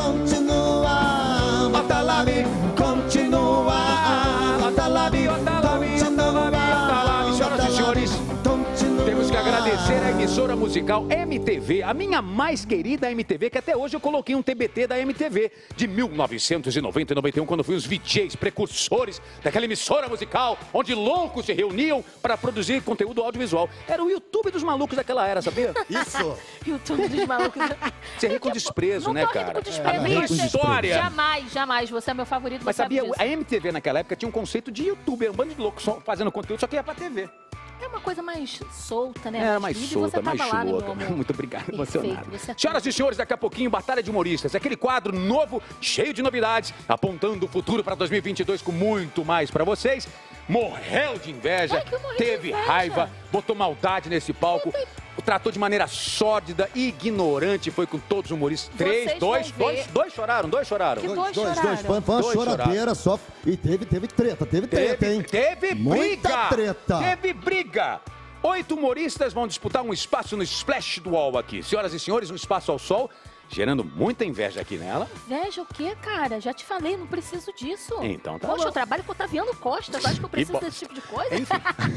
continua, Watanabe continua, Watanabe continua, senhoras e senhores, temos que agradecer a emissora musical M T V, a minha mais querida M T V, que até hoje eu coloquei um T B T da M T V, de mil novecentos e noventa e noventa e um, quando fui os V Js precursores daquela emissora musical, onde loucos se reuniam para produzir conteúdo audiovisual. Era o YouTube dos malucos daquela era, sabia? Isso. YouTube dos malucos. Você ri com desprezo, não né, tô rindo cara? com desprezo. A minha Você- história. Jamais, jamais. Você é meu favorito. Mas você sabe sabia, disso. a M T V naquela época tinha um conceito de youtuber, um bando de loucos só fazendo conteúdo, só que ia pra T V. É uma coisa mais solta, né? Era mais livre, solta, você mais tava lá, né, meu solta. amor? Muito obrigado, Perfeito, emocionado. você é Senhoras e senhores, daqui a pouquinho, Batalha de Humoristas. Aquele quadro novo, cheio de novidades, apontando o futuro para dois mil e vinte e dois com muito mais para vocês. Morreu de inveja, Ai, que eu morri de teve inveja. raiva, botou maldade nesse palco, tratou de maneira sórdida e ignorante, foi com todos os humoristas. Três, Vocês dois, vão ver. dois, dois choraram, dois choraram. Que Dois, dois dois, choraram. dois. Foi, foi uma Dois choradeira só. E teve, teve treta, teve treta, Teve, hein? teve Muita briga. treta. Teve briga. Oito humoristas vão disputar um espaço no Splash do Wall aqui. Senhoras e senhores, um espaço ao sol, gerando muita inveja aqui nela. Inveja o quê, cara? Já te falei, não preciso disso. Então tá Poxa, bom. eu trabalho com o Otaviano Costa. Tu acha que eu preciso bom. desse tipo de coisa? Enfim.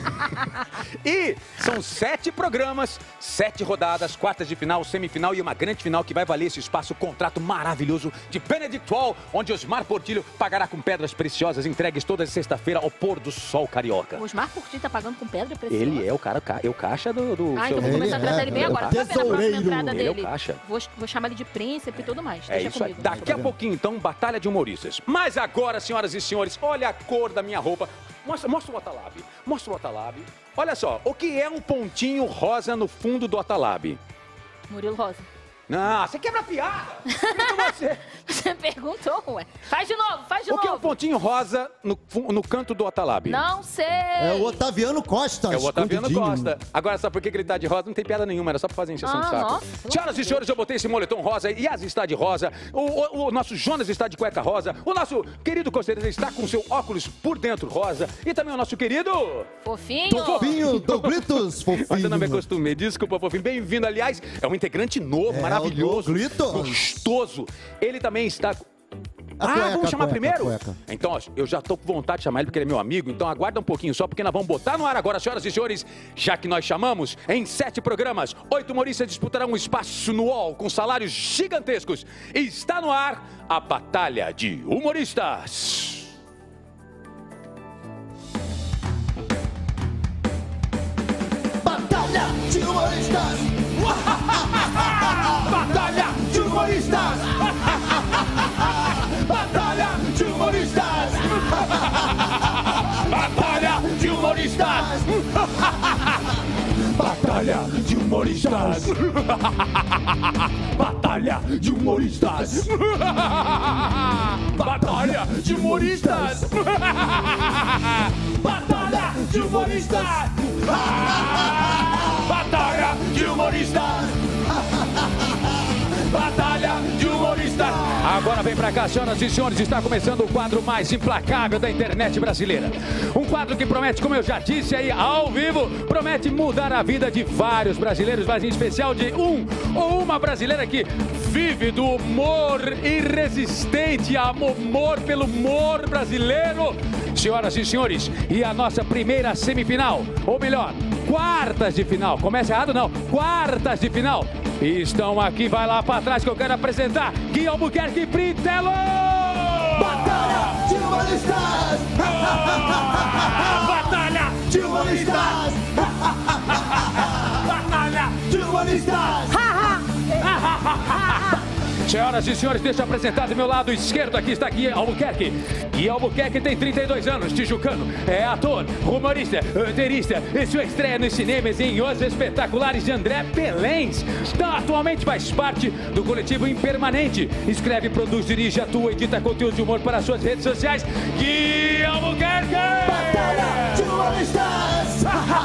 E são sete programas, sete rodadas, quartas de final, semifinal e uma grande final que vai valer esse espaço, contrato maravilhoso de Benedict Wall, onde Osmar Portilho pagará com pedras preciosas entregues toda sexta-feira ao pôr do sol carioca. O Osmar Curti tá pagando com pedra preciosa. Ele é o cara, é o caixa do, do Ah, seu então vou Ele começar a tratar é, ele bem é o agora. Tô vendo a próxima tesoureiro. entrada Ele é o dele. caixa. Vou, vou chamar ele de príncipe e tudo mais. É Deixa isso aí. comigo. Daqui a pouquinho, então, batalha de humoristas. Mas agora, senhoras e senhores, olha a cor da minha roupa. Mostra, mostra o Otalab. Mostra o Otalab. Olha só, o que é um pontinho rosa no fundo do Otalab? Murilo Rosa. Não, você quebra a piada. Como você? Você perguntou, ué. Faz de novo, faz de O que é um novo. pontinho rosa no, fu- no canto do Otalab? Não sei. É o Otaviano Costa. É o Otaviano escondidinho. Costa. Agora, sabe por que que ele tá de rosa? Não tem piada nenhuma, era só pra fazer encheção de Ah, saco. nossa, pelo Senhoras amor e de senhores, eu botei esse moletom rosa, Yas está de rosa, o, o- o nosso Jonas está de cueca rosa, o nosso querido Costeiro está com seu óculos por dentro rosa, e também o nosso querido... Fofinho. Do fofinho, do Glitos, fofinho. Mas eu não me acostumei, desculpa, fofinho. Bem-vindo, aliás, é um integrante novo, É, maravilhoso, o Glitos. gostoso. Ele também está... A ah, cueca, vamos a chamar cueca, primeiro? a cueca. Então, ó, eu já tô com vontade de chamar ele porque ele é meu amigo, então aguarda um pouquinho só, porque nós vamos botar no ar agora, senhoras e senhores, já que nós chamamos, em sete programas, oito humoristas disputarão um espaço no U O L com salários gigantescos. E está no ar a Batalha de Humoristas. Batalha de humoristas. Batalha de Humoristas! Batalha de Humoristas! Batalha de Humoristas! Batalha de humoristas. Batalha de humoristas. Batalha de humoristas. Batalha de humoristas. Batalha de humoristas. Batalha de humoristas. Agora vem pra cá, senhoras e senhores, está começando o quadro mais implacável da internet brasileira. Um quadro que promete, como eu já disse aí ao vivo, promete mudar a vida de vários brasileiros, mas em especial de um ou uma brasileira que vive do humor irresistente, amor pelo humor brasileiro. Senhoras e senhores, e a nossa primeira semifinal, ou melhor, quartas de final. Começa errado não, quartas de final. E estão aqui, vai lá pra trás que eu quero apresentar Gui Albuquerque e Pri Telo! Batalha de humoristas! Batalha de humoristas! Batalha de humoristas! Senhoras e senhores, deixa eu apresentar do meu lado esquerdo, aqui está Gui Albuquerque. Gui Albuquerque tem trinta e dois anos, tijucano, é ator, humorista, roteirista, e sua estreia nos cinemas em Os Espetaculares de André Pelens. Tá, atualmente faz parte do coletivo Impermanente. Escreve, produz, dirige, atua, edita conteúdo de humor para suas redes sociais. Gui Albuquerque! Batalha de humoristas!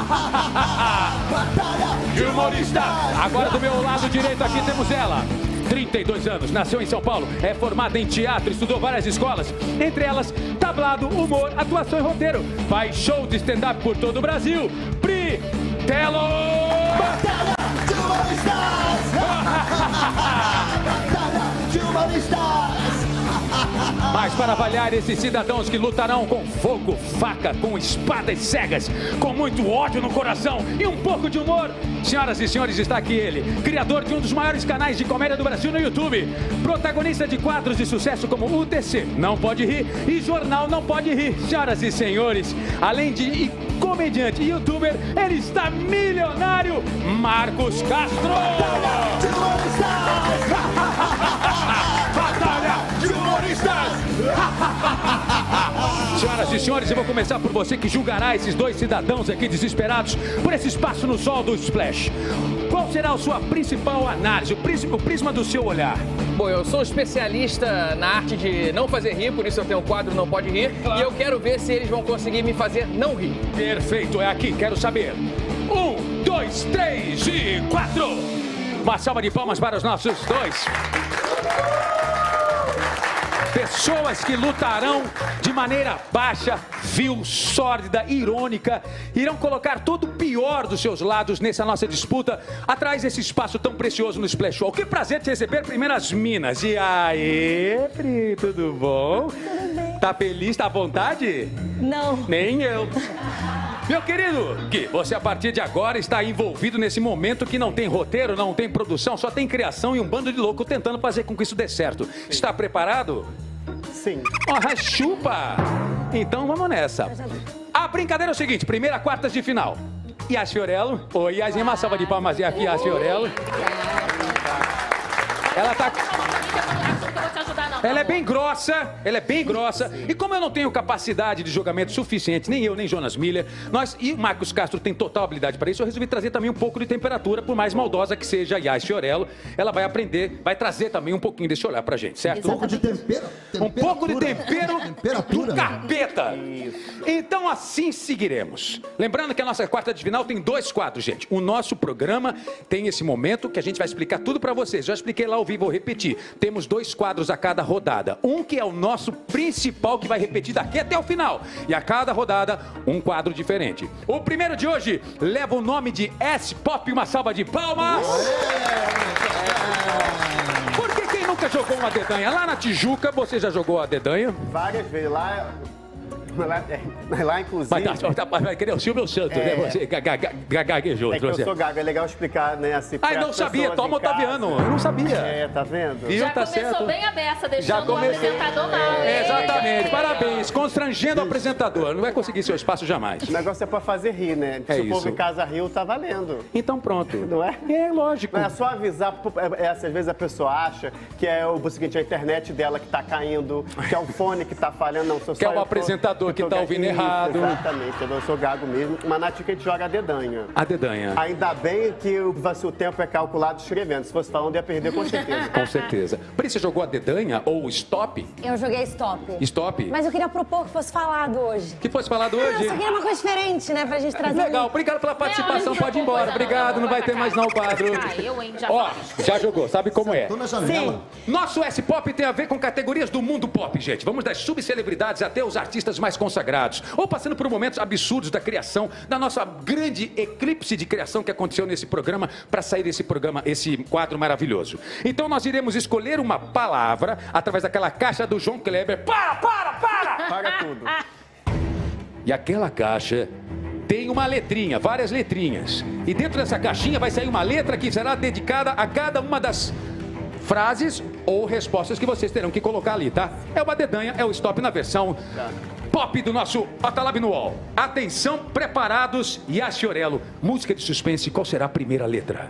Batalha de humoristas! Agora do meu lado direito aqui temos ela. trinta e dois anos, nasceu em São Paulo, é formada em teatro, estudou várias escolas, entre elas tablado, humor, atuação e roteiro. Faz show de stand-up por todo o Brasil. Pri Telo! Batalha de humoristas! Batalha de humoristas! Mas para avaliar esses cidadãos que lutarão com fogo, faca, com espadas cegas, com muito ódio no coração e um pouco de humor, senhoras e senhores, está aqui ele, criador de um dos maiores canais de comédia do Brasil no YouTube, protagonista de quadros de sucesso como U T C, Não Pode Rir e Jornal Não Pode Rir. Senhoras e senhores, além de comediante e youtuber, ele está milionário, Marcos Castro! Batalha de humoristas! Batalha de humoristas! Senhoras e senhores, eu vou começar por você que julgará esses dois cidadãos aqui desesperados por esse espaço no sol do Splash. Qual será a sua principal análise, o prisma, o prisma do seu olhar? Bom, eu sou especialista na arte de não fazer rir, por isso eu tenho um quadro Não Pode Rir. Claro. E eu quero ver se eles vão conseguir me fazer não rir. Perfeito, é aqui, quero saber. Um, dois, três e quatro! Uma salva de palmas para os nossos dois. Pessoas que lutarão de maneira baixa, vil, sórdida, irônica, irão colocar todo o pior dos seus lados nessa nossa disputa, atrás desse espaço tão precioso no Splash Show. Que prazer te receber primeiro as Minas. E aí, Pri, tudo bom? Tudo bem. Tá feliz, tá à vontade? Não. Nem eu. Meu querido Gui, você a partir de agora está envolvido nesse momento que não tem roteiro, não tem produção, só tem criação e um bando de louco tentando fazer com que isso dê certo. Está preparado? Sim. Oh, chupa! Então vamos nessa. A brincadeira é o seguinte, primeira quartas de final. Yas Fiorello. Oi, Yas, uma salva de palmas e aqui, Yas Fiorello. Ela tá... Ela é bem grossa, ela é bem grossa. E como eu não tenho capacidade de julgamento suficiente, nem eu, nem Jonas Miller, nós e o Marcos Castro tem total habilidade para isso, eu resolvi trazer também um pouco de temperatura, por mais maldosa que seja a Yas Fiorello. Ela vai aprender, vai trazer também um pouquinho desse olhar pra gente, certo? Um pouco de tempero. Um pouco de tempero Temperatura. do capeta. Então assim seguiremos. Lembrando que a nossa quarta de final tem dois quadros, gente. O nosso programa tem esse momento que a gente vai explicar tudo pra vocês. Já expliquei lá ao vivo, vou repetir. Temos dois quadros a cada rodada. Um que é o nosso principal, que vai repetir daqui até o final. E a cada rodada, um quadro diferente. O primeiro de hoje leva o nome de S-Pop. Uma salva de palmas. Porque quem nunca jogou uma dedanha? Lá na Tijuca, você já jogou a dedanha? Várias vezes. Lá, lá, lá inclusive... Vai, tá, vai querer o Silvio Santos, É. né? Você gaguejou. É que eu você. sou gago, é legal explicar, né? Assim, Ai, para não as sabia, pessoas toma em casa. Otaviano. Eu não sabia. É, tá vendo? Viu? Já Tá começou certo. bem a beça, Já deixando o comecei. apresentador mal. É, hein? exatamente, parabéns. Constrangendo o apresentador. Não vai conseguir seu espaço jamais. O negócio é pra fazer rir, né? É Se o povo isso. em casa riu, tá valendo. Então pronto. Não é? É lógico. Não é só avisar, é, é, às vezes a pessoa acha que é o seguinte, a internet dela que tá caindo, que é o fone que tá falhando, não, sou Que é só o eu tô- apresentador jogador que tá ouvindo Isso, errado. Exatamente, eu sou gago mesmo. Mas na tica a gente joga a dedanha. A dedanha. Ainda bem que o, o tempo é calculado escrevendo. Se fosse falando, ia perder com certeza. Com certeza. Pri, você jogou a dedanha ou stop? Eu joguei stop. Stop? Mas eu queria propor que fosse falado hoje. Que fosse falado Não, hoje? eu só queria uma coisa diferente, né? Pra gente trazer. Legal, obrigado pela participação. Não, Pode ir embora. Obrigado, não vai ter mais não o quadro. Ah, eu, hein, já Ó, já jogou, sabe como é? Tô na janela. Nosso S-Pop tem a ver com categorias do mundo pop, gente. Vamos das subcelebridades até os artistas mais consagrados. Ou passando por momentos absurdos da criação, da nossa grande eclipse de criação que aconteceu nesse programa, para sair desse programa, esse quadro maravilhoso. Então nós iremos escolher uma palavra através daquela caixa do João Kleber. Para, para, para! Paga tudo. E aquela caixa tem uma letrinha, várias letrinhas. E dentro dessa caixinha vai sair uma letra que será dedicada a cada uma das frases ou respostas que vocês terão que colocar ali, tá? É uma dedanha, é o stop na versão pop do nosso Otalab no UOL. Atenção, preparados. Yassi Orello, música de suspense, qual será a primeira letra?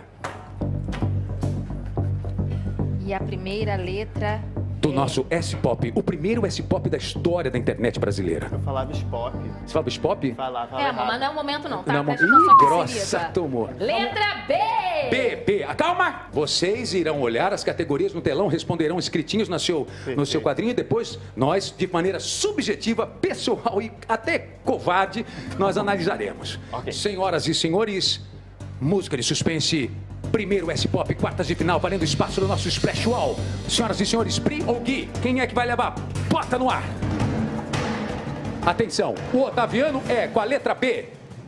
E a primeira letra... Do nosso S-Pop, o primeiro S-Pop da história da internet brasileira. Eu falava spop. Você fala S-Pop? Falava, falava É, errado. mas não é o momento não, tá? Não, Presta ih, atenção só que grossa, se liga. tomou. Letra B! B, B. Calma! Vocês irão olhar as categorias no telão, responderão escritinhos no seu, no seu quadrinho e depois nós, de maneira subjetiva, pessoal e até covarde, nós analisaremos. Ok. Senhoras e senhores, música de suspense, primeiro S-Pop, quartas de final, valendo espaço no nosso Splash Wall. Senhoras e senhores, Pri ou Gui, quem é que vai levar? Bota no ar! Atenção, o Otaviano é com a letra B.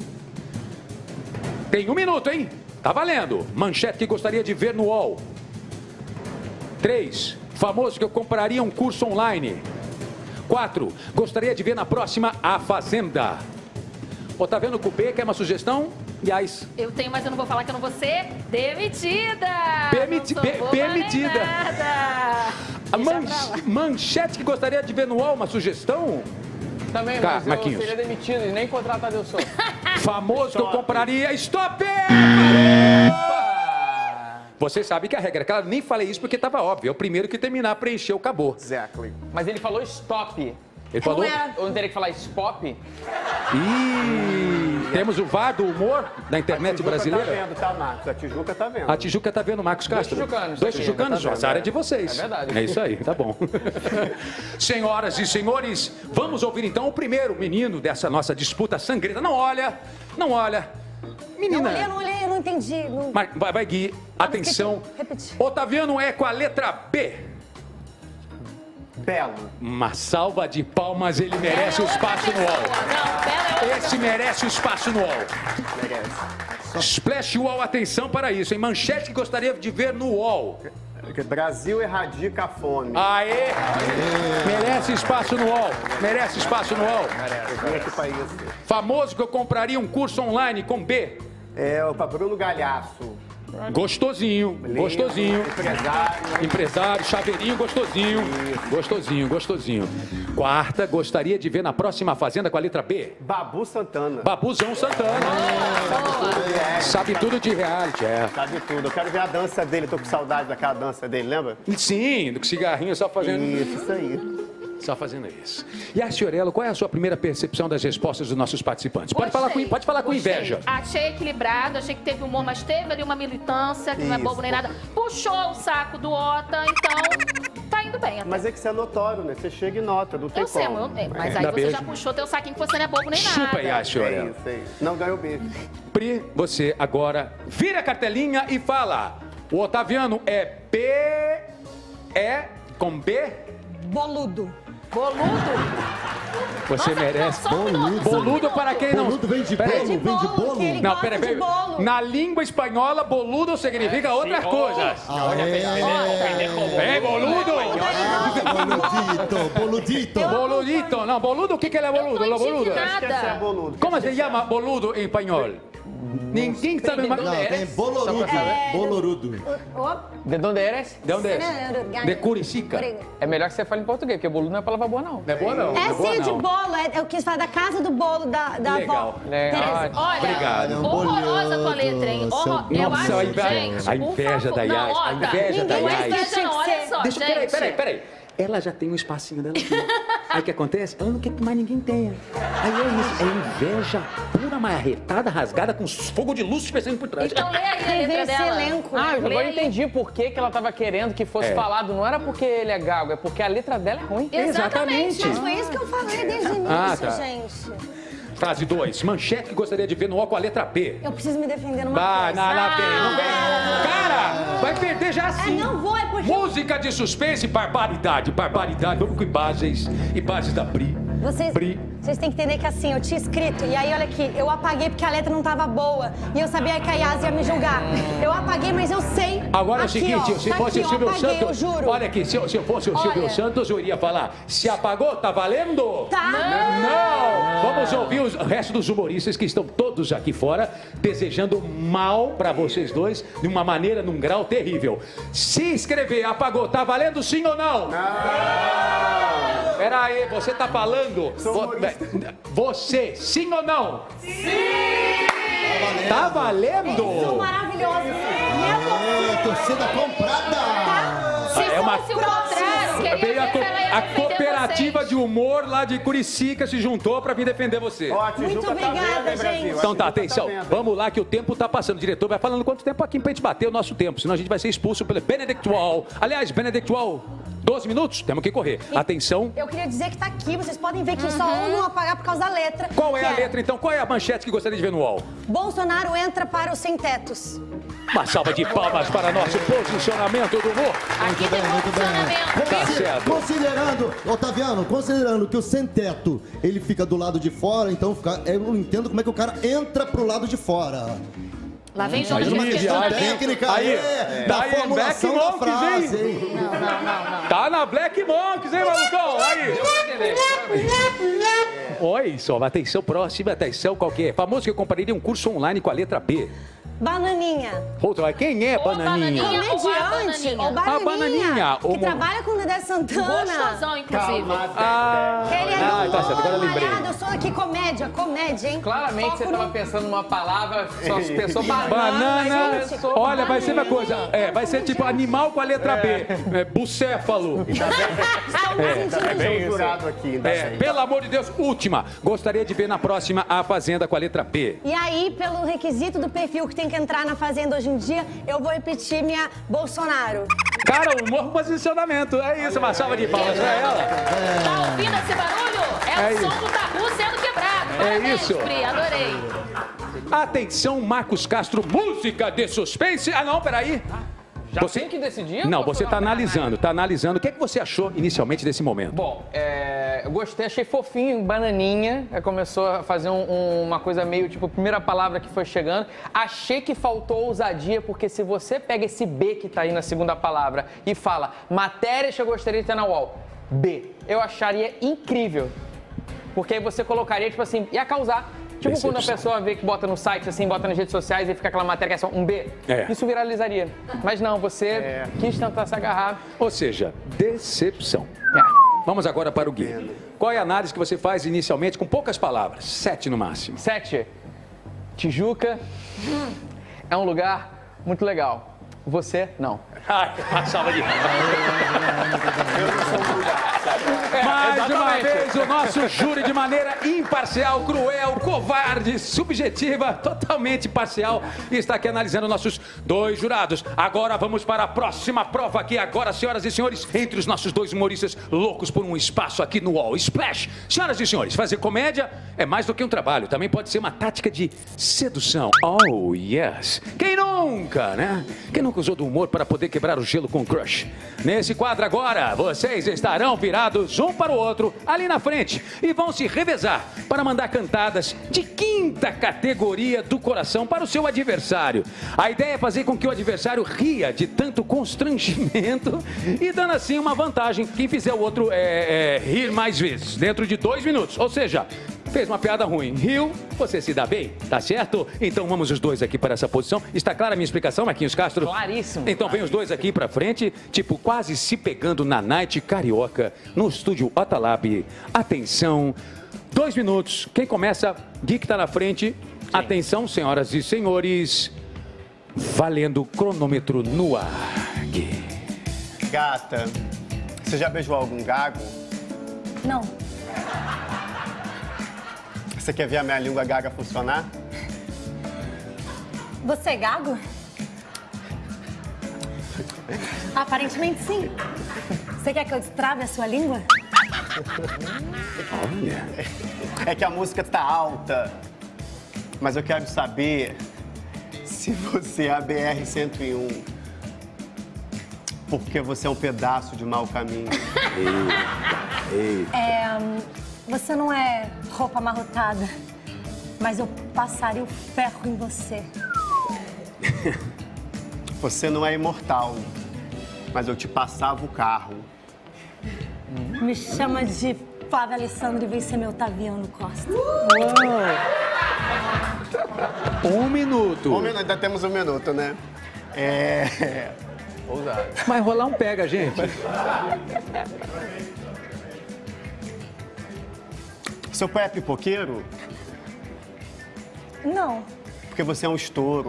Tem um minuto, hein? Tá valendo. Manchete que gostaria de ver no U O L. Três. Famoso que eu compraria um curso online. Quatro. Gostaria de ver na próxima A Fazenda. Otaviano com B, quer uma sugestão? Yas. Eu tenho, mas eu não vou falar que eu não vou ser demitida. Demiti- Não sou be- boba nem demitida. nada. A Deixa man- pra lá. manchete que gostaria de ver no U O L, uma sugestão? Também, Cá, mas Marquinhos. eu seria demitido e nem contratado eu sou. Famoso que eu compraria. Stop! Você sabe que a regra é clara, nem falei isso porque estava óbvio. É o primeiro que terminar, preencheu, acabou. Exactly. Mas ele falou stop. Ele falou. era. Eu não teria que falar spop? Ih, temos o V A R do humor da internet Tijuca brasileira. tá vendo, tá, Marcos? A Tijuca tá vendo. A Tijuca tá vendo, Marcos Castro? tijucanos, Dois tá vendo, tijucanos, tá vendo, essa área é é. de vocês. É verdade. É isso aí, tá bom. Senhoras e senhores, vamos ouvir então o primeiro menino dessa nossa disputa sangrenta. Não olha, não olha. Menina. Não olhei, eu não olhei, eu não entendi. Não... Mas vai, vai, Gui. Atenção. Repeti. Otaviano é com a letra B. Belo. Uma salva de palmas, ele merece o espaço no U O L. Não, Bela é outra. Esse merece o espaço no U O L. Merece. Splash U O L, atenção para isso, hein? Manchete que gostaria de ver no U O L. Brasil erradica a fome. Aê! Merece espaço no U O L. Merece espaço no U O L. Eu vim aqui pra isso. Famoso que eu compraria um curso online com B. É, o pra Bruno Galhaço. Gostosinho, Lindo, gostosinho. Empresário. Empresário, chaveirinho, gostosinho. Gostosinho, gostosinho. Quarta, gostaria de ver na próxima Fazenda com a letra B. Babu Santana. Babuzão Santana. Sabe tudo de reality, é. Sabe tudo. Eu quero ver a dança dele. Tô com saudade daquela dança dele, lembra? Sim, do cigarrinho só fazendo. Isso, isso aí. Só fazendo isso. E a Orello, qual é a sua primeira percepção das respostas dos nossos participantes? Pode falar com, Gostei, pode falar com gostei. inveja. Achei equilibrado, achei que teve humor, mas teve ali uma militância, que não é Isso. bobo nem nada. Puxou o saco do Ota, então tá indo bem até. Mas é que você é notório, né? Você chega e nota, não tem Eu sei, como. eu- é, mas aí Dá você beijo. já puxou teu saquinho que você não é bobo nem nada. Chupa, Yassi É Orello. isso, é isso. Não ganhou beijo. Pri, você agora vira a cartelinha e fala. O Otaviano é B... É com B? Boludo. Boludo? Você Nossa, merece. não, só um minuto, só um Boludo minuto. para quem não... Boludo vem de Peraí. bolo, vem de bolo, bolo. que ele Não, gosta peraí, de peraí. bolo. Na língua espanhola, boludo significa outra coisa. É, boludo! Boludito, boludito. Boludito, não, boludo, o que que ele é boludo? Eu tô Boludo. indignada. Esse é boludo. Como se chama boludo em espanhol? Ninguém sabe mais. Não, tem bolorudo. Bolorudo. De onde eres? De onde é? De Curicica. É melhor que você fale em português, porque bolo não é palavra boa, não. Não é boa, não. É não boa, cheio de não. bolo, é, eu quis falar da casa do bolo da, da Legal. avó. Legal. Tereza. Olha, Obrigado. horrorosa a tua letra, hein? Horror... Eu Nossa, acho, a inveja- gente, a por inveja favor. da Não, Yas, a Ota, inveja da ninguém Yas. inveja não, olha só, Deixa, gente. peraí, peraí, peraí. Ela já tem um espacinho dela aqui. Aí o que acontece? Ela não quer que mais ninguém tenha. Aí é isso, é inveja pura, marretada, rasgada, com fogo de luz pensando por trás. Então lê aí a letra Esse dela. elenco. Ah, eu Lê agora aí. entendi por que, que ela tava querendo que fosse É. falado. Não era porque ele é gago, é porque a letra dela é ruim. Exatamente. Mas foi isso que eu falei desde o início, Ah, tá. gente. Frase dois. Manchete que gostaria de ver no ó com a letra P. Eu preciso me defender numa Vai, coisa. na, na, vem, não vem. Cara, vai perder já É, assim. não vou, é porque... Música de suspense, barbaridade, barbaridade. Vamos com imagens, imagens da Bri. Vocês, Bri. vocês têm que entender que assim, eu tinha escrito, e aí olha aqui, eu apaguei porque a letra não tava boa. E eu sabia que a Yas ia me julgar. Eu apaguei, mas eu sei. Agora é o Aqui, seguinte, ó, se tá fosse aqui, o Silvio eu apaguei, Santos, eu juro. olha aqui, se eu, se eu fosse o Silvio Olha. Santos, eu iria falar, se apagou, tá valendo? Tá. Não! Vamos ouvir os- o resto dos humoristas que estão todos aqui fora, desejando mal pra vocês dois, de uma maneira, num grau terrível. Se escrever apagou, tá valendo sim ou não? Não! Pera aí, você tá falando? Vo- Você, sim ou não? Sim! Tá valendo? São maravilhosos. Minha É, torcida comprada. Se É uma- fosse o contrário, queria Veio a, ver co- se ela ia a defender cooperativa vocês. de humor lá de Curicica se juntou pra vir defender você. Ó, a Tijuca Muito tá obrigada, vendo, hein, Brasil? gente. A Então tá, Tijuca atenção. vendo. Vamos lá que o tempo tá passando. O diretor vai falando quanto tempo aqui pra gente bater o nosso tempo, senão a gente vai ser expulso pelo Benedict Wall. Aliás, Benedict Wall, doze minutos, temos que correr. Atenção. Eu queria dizer que tá aqui, vocês podem ver que só um não apagar por causa da letra. Qual é que a letra então? Qual é a manchete que gostaria de ver no Wall? Bolsonaro entra para os sem-tetos. Uma salva de palmas para nosso posicionamento do humor. Aqui tem posicionamento. Tá certo. Considerando, Otaviano, considerando que o sem-teto, ele fica do lado de fora, então fica- eu não entendo como é que o cara entra pro lado de fora. Lá vem João Aí, de uma questão viagem. técnica Aí, é, da daí é formulação Black da Monkeys, frase, hein? hein? Não, não, não, não. Tá na Black Monkeys, hein, malucão? Aí. Oi, só, atenção próxima, atenção qualquer. Famoso que eu compraria um curso online com a letra B. Bananinha. Outra, quem é Ô, Bananinha? Bananinha. Comediante. Ou a Ou Bananinha. A Bananinha, Que o mo- trabalha com o Dedé Santana. Gostosão, inclusive. Ah, Ele é ah, do tá certo, agora eu lembrei. Malhado, eu sou aqui comédia, comédia, hein? Claramente Foco você no- tava pensando numa palavra, só pensou banana. Banana, e pensou olha, vai ser uma coisa, bananinha. é, vai ser tipo animal com a letra B, é, bucéfalo. Estão me sentindo Tem um jurado aqui, ainda É, bem. pelo amor de Deus, última, gostaria de ver na próxima a Fazenda com a letra B. E aí, pelo requisito do perfil que tem que entrar na Fazenda hoje em dia, eu vou repetir minha Bolsonaro. Cara, humor posicionamento, é isso, uma salva de palmas pra ela. Tá ouvindo esse barulho? É, É o som isso. do tabu sendo quebrado. Parabéns, isso. Pri, adorei. Atenção, Marcos Castro, música de suspense. Ah, não, peraí. Já Você- tem que decidir? Não, ou posso você dar tá uma analisando, tá analisando. O que é que você achou inicialmente desse momento? Bom, é, eu gostei, achei fofinho, bananinha. Aí começou a fazer um- um- uma coisa meio, tipo, a primeira palavra que foi chegando. Achei que faltou ousadia, porque se você pega esse B que tá aí na segunda palavra e fala matérias que eu gostaria de ter na U O L, B, eu acharia incrível. Porque aí você colocaria, tipo assim, ia causar. Tipo quando a Percepção. pessoa vê que bota no site, assim, bota nas redes sociais e fica aquela matéria que é só um B. É. Isso viralizaria. Mas não, você quis tentar se agarrar. Ou seja, decepção. É. Vamos agora para o Gui. Qual é a análise que você faz inicialmente com poucas palavras? Sete no máximo. Sete, Tijuca é um lugar muito legal. Você, não. Ai, uma salva de Mais uma exatamente. vez, o nosso júri de maneira imparcial, cruel, covarde, subjetiva, totalmente parcial, está aqui analisando nossos dois jurados. Agora vamos para a próxima prova aqui. Agora, senhoras e senhores, entre os nossos dois humoristas loucos por um espaço aqui no All Splash. Senhoras e senhores, fazer comédia é mais do que um trabalho, também pode ser uma tática de sedução. Oh, yes. Quem nunca, né? Quem nunca usou do humor para poder quebrar o gelo com o crush? Nesse quadro agora, vocês estarão virados um para o outro ali na frente e vão se revezar para mandar cantadas de quinta categoria do coração para o seu adversário. A ideia é fazer com que o adversário ria de tanto constrangimento e dando assim uma vantagem quem fizer o outro é, é, rir mais vezes, dentro de dois minutos. Ou seja, fez uma piada ruim, riu, você se dá bem, tá certo? Então vamos os dois aqui para essa posição. Está clara a minha explicação, Marquinhos Castro? Claríssimo. Então vem os dois aqui pra frente, tipo quase se pegando na night carioca, no estúdio Otalab. Atenção, dois minutos. Quem começa? Gui que tá na frente. Atenção, senhoras e senhores. Valendo cronômetro no ar. Gui. Gata, você já beijou algum gago? Não. Você quer ver a minha língua gaga funcionar? Você é gago? Aparentemente sim. Você quer que eu destrave a sua língua? É que a música tá alta. Mas eu quero saber se você é a B R cento e um. Porque você é um pedaço de mau caminho. Ei. É, hum, você não é roupa amarrotada, mas eu passaria o ferro em você. Você não é imortal, mas eu te passava o carro. Me chama de Flávia Alessandro e vem ser meu Otaviano Costa. Um minuto. Um minuto, ainda temos um minuto, né? É... Ousado. Vai rolar um pega, gente. Seu pai é pipoqueiro? Não. Porque você é um estouro.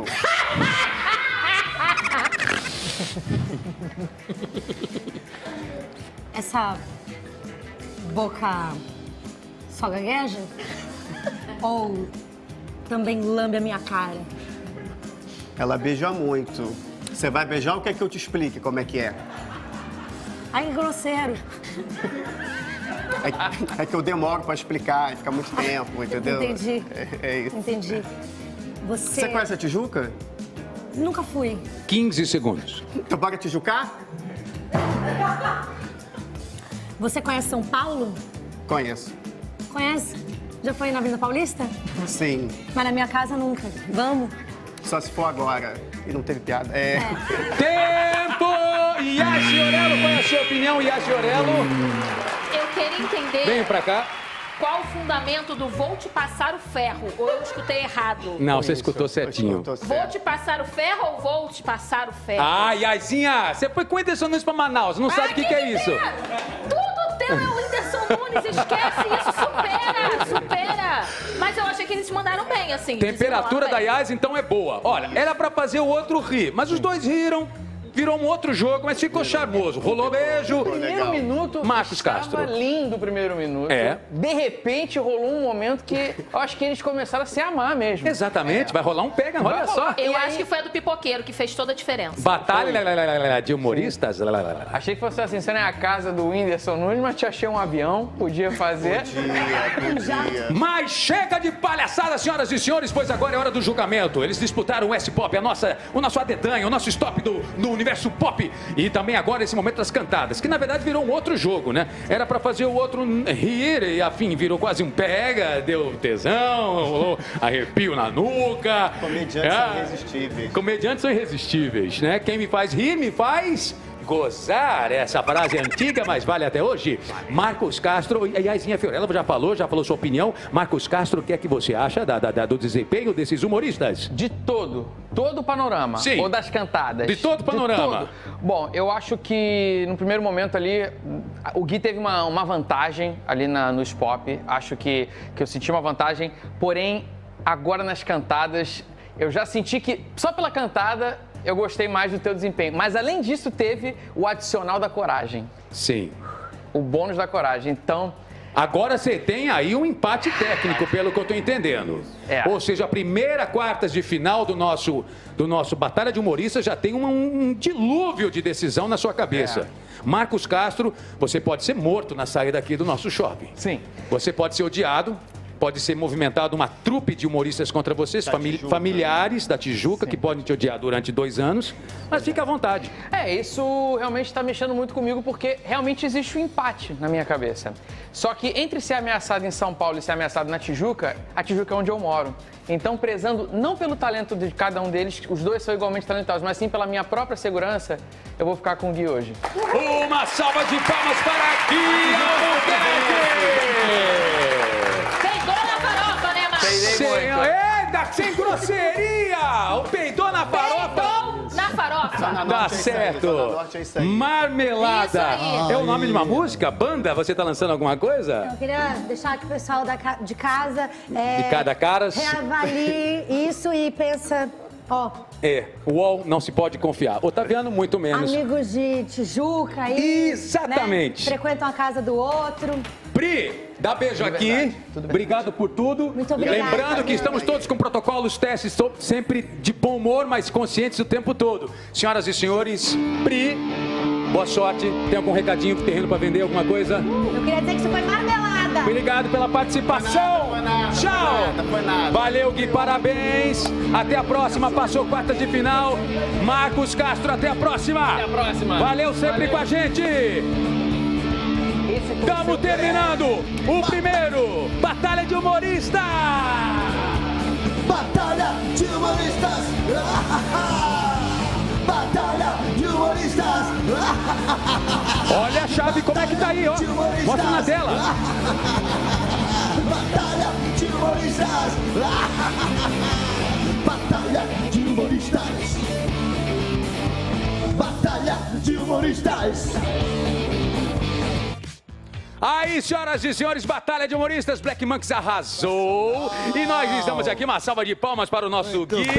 Essa boca só gagueja? Ou também lambe a minha cara? Ela beija muito. Você vai beijar ou quer que eu te explique como é que é? Ai, que grosseiro. É, é que eu demoro pra explicar, e fica muito tempo, entendeu? Entendi. É, é isso. Entendi. Você... Você conhece a Tijuca? Nunca fui. quinze segundos. Então bora Tijucar? Você conhece São Paulo? Conheço. Conhece? Já foi na Avenida Paulista? Sim. Mas na minha casa nunca. Vamos? Só se for agora. E não teve piada. É. Tempo! Yassi Orello, qual é a sua opinião, Yassi Orello? Eu queria entender Vem pra cá. qual o fundamento do vou te passar o ferro. Ou eu escutei errado? Não, você escutou certinho. Escutou Vou certo. te passar o ferro ou vou te passar o ferro? Ah, Yasinha, você foi com o Whindersson Nunes pra Manaus, não sabe o que, que é isso? Tudo teu é o Whindersson Nunes, esquece isso, supera, supera. Mas eu achei que eles mandaram bem, assim. Temperatura da desenrolaram bem. Yas, então, é boa. Olha, era pra fazer o outro rir, mas os dois riram, virou um outro jogo, mas ficou charmoso. Rolou beijo. Primeiro minuto, Marcos estava Castro. lindo o primeiro minuto. É. De repente, rolou um momento que eu acho que eles começaram a se amar mesmo. Exatamente, vai rolar um pega, olha Vai só. rolar. Eu E acho aí- que foi a do pipoqueiro que fez toda a diferença. Batalha lá, lá, lá, lá, lá, de humoristas. Lá, lá, lá, lá. Achei que fosse assim, você não é a casa do Whindersson Nunes, mas te achei um avião, podia fazer. Dia, dia. Mas chega de palhaçada, senhoras e senhores, pois agora é hora do julgamento. Eles disputaram o S-Pop, a nossa, o nosso adedanho, o nosso stop do, do universo pop. E também agora esse momento das cantadas, que na verdade virou um outro jogo, né? Era pra fazer o outro rir e afim, virou quase um pega, deu tesão, rolou arrepio na nuca. Comediantes Ah, são irresistíveis. Comediantes são irresistíveis, né? Quem me faz rir, me faz gozar. Essa frase é antiga, mas vale até hoje. Marcos Castro, e a Yasinha Fiorella já falou, já falou sua opinião. Marcos Castro, o que é que você acha da, da- da- do desempenho desses humoristas? De todo, todo o panorama. Sim. Ou das cantadas. De todo o panorama. todo. Bom, eu acho que no primeiro momento ali, o Gui teve uma, uma vantagem ali na, no Spop. Acho que, que eu senti uma vantagem. Porém, agora nas cantadas, eu já senti que só pela cantada eu gostei mais do teu desempenho. Mas além disso, teve o adicional da coragem. Sim. O bônus da coragem. Então, Agora você tem aí um empate técnico, pelo que eu tô entendendo. É. Ou seja, a primeira quartas de final do nosso, do nosso Batalha de Humoristas já tem um, um dilúvio de decisão na sua cabeça. É. Marcos Castro, você pode ser morto na saída aqui do nosso shopping. sim. Você pode ser odiado, pode ser movimentado uma trupe de humoristas contra vocês, Da fami- Tijuca. familiares da Tijuca, que podem te odiar durante dois anos, mas fique à vontade. É, isso realmente está mexendo muito comigo porque realmente existe um empate na minha cabeça. Só que entre ser ameaçado em São Paulo e ser ameaçado na Tijuca, a Tijuca é onde eu moro. Então, prezando não pelo talento de cada um deles, os dois são igualmente talentosos, mas sim pela minha própria segurança, eu vou ficar com o Gui hoje. Uma salva de palmas para Gui Albuquerque! Peidou na farofa, né, Marcos? Peidei Sem, muito. eita, sem grosseria! O peidou na farofa! Peidou na farofa. Zona Tá Norte é isso aí, certo. Zona Norte é isso aí. Marmelada. Isso aí. É o nome de uma música? Banda? Você tá lançando alguma coisa? Eu queria deixar que o pessoal da ca- de casa é, De cada caras. reavalie isso e pensa, ó, É, o U O L não se pode confiar. Otaviano, muito menos. amigos de Tijuca aí. Exatamente. Né, frequentam a casa do outro. Pri, dá beijo aqui. Obrigado por tudo. Muito obrigada. Lembrando que estamos todos com protocolos, testes, so- sempre de bom humor, mas conscientes o tempo todo. Senhoras e senhores, Pri, boa sorte. Tem algum recadinho, terreno pra vender, alguma coisa? Eu queria dizer que isso foi marmelada. Obrigado pela participação. Foi nada, foi Tchau. nada, foi nada. Valeu, Gui, parabéns. Até a próxima. Passou quartas de final. Marcos Castro, até a próxima. Até a próxima. Valeu sempre Valeu. com a gente. Estamos terminando o primeiro Batalha de Humoristas. Batalha de humoristas. Batalha de humoristas. Olha a chave, como é que tá aí, ó. Mostra na tela. Batalha de humoristas. Batalha de humoristas. Batalha de humoristas. Aí, senhoras e senhores, Batalha de Humoristas, Black Monkeys arrasou. E nós estamos aqui, uma salva de palmas para o nosso Muito Gui. bem,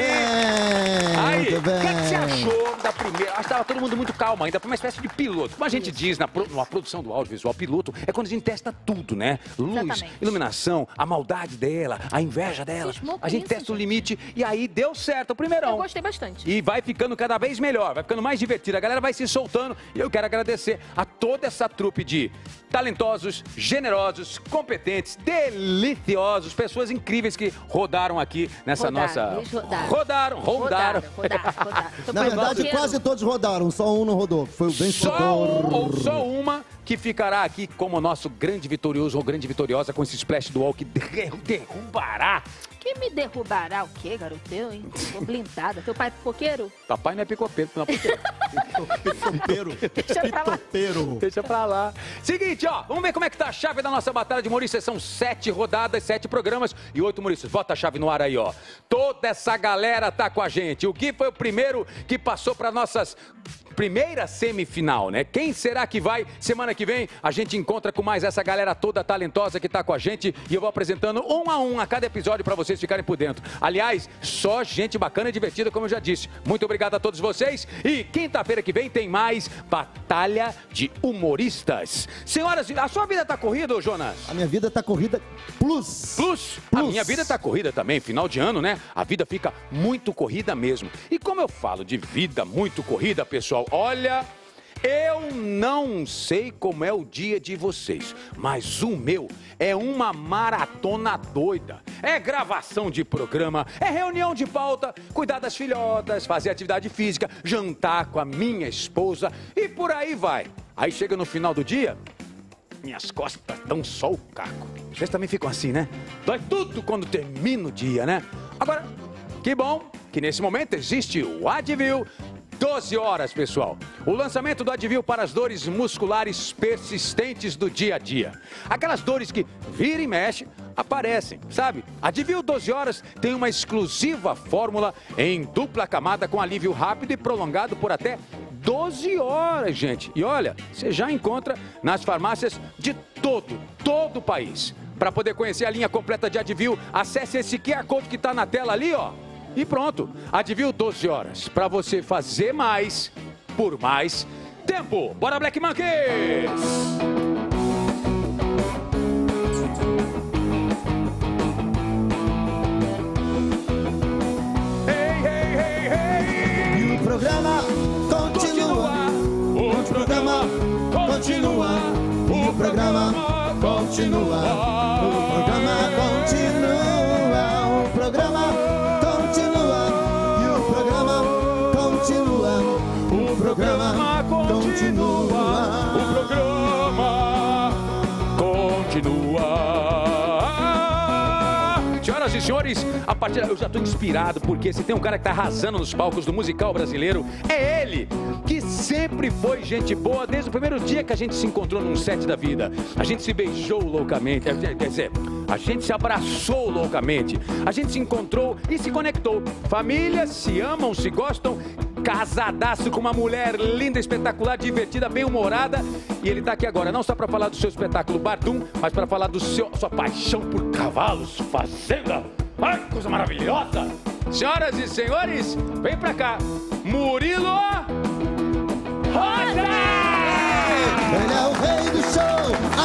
Aí, muito o que, é que você bem. achou da primeira? Acho que estava todo mundo muito calmo ainda, foi uma espécie de piloto. Como a gente diz na, pro, na produção do audiovisual, piloto é quando a gente testa tudo, né? Luz, Exatamente. iluminação, a maldade dela, a inveja dela. Cismou com A gente isso, testa o gente. limite e aí deu certo o primeirão. Eu gostei bastante. E vai ficando cada vez melhor, vai ficando mais divertido. A galera vai se soltando e eu quero agradecer a toda essa trupe de talentosos, generosos, competentes, deliciosos, pessoas incríveis que rodaram aqui nessa Rodaram, nossa... eles rodaram. Rodaram, rondaram. Rodaram, rodaram, rodaram. Tô Na verdade, provocando. quase todos rodaram, só um não rodou, que foi o Só vencedor. um ou só uma que ficará aqui como nosso grande vitorioso ou grande vitoriosa com esse splash do wall que der- derrubará. Que me derrubará o quê, garoto? Eu, hein? Tô blindada. Teu pai é pipoqueiro? Papai não é picopeiro, não é picopeiro. Pitopeiro. Deixa pra lá. Pitopeiro. Deixa pra lá. Seguinte, ó, vamos ver como é que tá a chave da nossa batalha de humoristas. São sete rodadas, sete programas e oito humoristas. Bota a chave no ar aí, ó. Toda essa galera tá com a gente. O Gui foi o primeiro que passou para nossas primeira semifinal, né? Quem será que vai? Semana que vem a gente encontra com mais essa galera toda talentosa que tá com a gente e eu vou apresentando um a um a cada episódio para vocês ficarem por dentro. Aliás, só gente bacana e divertida, como eu já disse. Muito obrigado a todos vocês e quinta-feira que vem tem mais Batalha de Humoristas. Senhoras, a sua vida tá corrida, ô Jonas? A minha vida tá corrida plus. Plus, a minha vida tá corrida também, final de ano, né? A vida fica muito corrida mesmo. E como eu falo de vida muito corrida, pessoal, olha, eu não sei como é o dia de vocês, mas o meu é uma maratona doida. É gravação de programa, é reunião de pauta, cuidar das filhotas, fazer atividade física, jantar com a minha esposa e por aí vai. Aí chega no final do dia, minhas costas dão só o caco. Vocês também ficam assim, né? Dói tudo quando termina o dia, né? Agora, que bom que nesse momento existe o Advil doze horas, pessoal. O lançamento do Advil para as dores musculares persistentes do dia a dia. Aquelas dores que vira e mexe, aparecem, sabe? Advil doze horas tem uma exclusiva fórmula em dupla camada com alívio rápido e prolongado por até doze horas, gente. E olha, você já encontra nas farmácias de todo, todo o país. Para poder conhecer a linha completa de Advil, acesse esse Q R Code que está na tela ali, ó. E pronto, Advil doze horas, para você fazer mais, por mais tempo. Bora, Black Monkeys! Hey, hey, hey, hey! E o programa continua. O programa continua. O programa continua. O programa continua. O programa continua. E o programa continua. O programa continua. O programa continua. Senhoras e senhores, a partir eu já estou inspirado porque se tem um cara que está arrasando nos palcos do musical brasileiro, é ele, que sempre foi gente boa desde o primeiro dia que a gente se encontrou num set da vida. A gente se beijou loucamente, quer dizer, a gente se abraçou loucamente, a gente se encontrou e se conectou. Famílias se amam, se gostam, casadaço com uma mulher linda, espetacular, divertida, bem-humorada. E ele tá aqui agora, não só para falar do seu espetáculo Bardum, mas para falar do seu, sua paixão por cavalos, fazenda. Ai, que coisa maravilhosa! Senhoras e senhores, vem pra cá, Murilo Rosa! Ele é o rei do show, a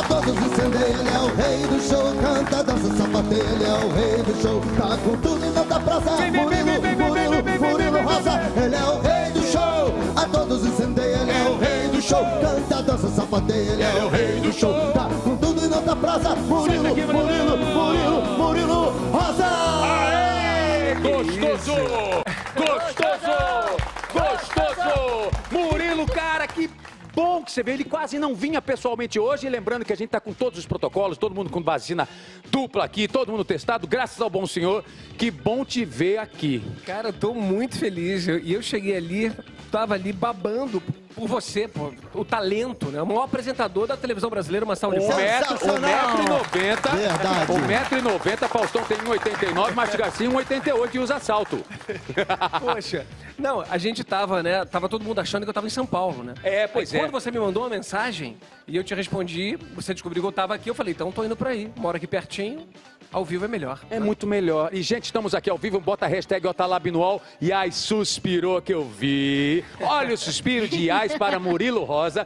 a todos incendeia. Ele é o rei do show, canta, dança, sapateia. Ele é o rei do show, tá com tudo e não tá praça. Murilo, Murilo, Murilo Rosa. Ele é o rei do show, a todos incendeia. Ele é o rei do show, canta, dança, sapateia. Ele é o rei do show, tá com tudo e não tá praça. Murilo, Murilo, Murilo, Murilo Rosa. Aê, gostoso! Gostoso! Gostoso! Murilo, cara, que bom que você veio. Ele quase não vinha pessoalmente hoje. E lembrando que a gente tá com todos os protocolos, todo mundo com vacina dupla aqui, todo mundo testado, graças ao bom senhor. Que bom te ver aqui. Cara, eu tô muito feliz. Eu- E eu, cheguei ali, tava ali babando por você, pô. O talento, né? O maior apresentador da televisão brasileira, uma salva de Um palmas. metro, um metro e noventa. Verdade. Um metro e noventa, Faustão tem um oitenta e nove, Márcio Garcia um oitenta e oito e usa salto. Poxa, não, a gente tava, né? Tava todo mundo achando que eu tava em São Paulo, né? É, pois Aí, é. Quando você me mandou uma mensagem e eu te respondi, você descobriu que eu tava aqui, eu falei, então tô indo pra aí. Moro aqui pertinho, ao vivo é melhor. É muito melhor. E, gente, estamos aqui ao vivo. Bota a hashtag Otalabinual. Yas suspirou que eu vi. Olha o suspiro de Yas para Murilo Rosa.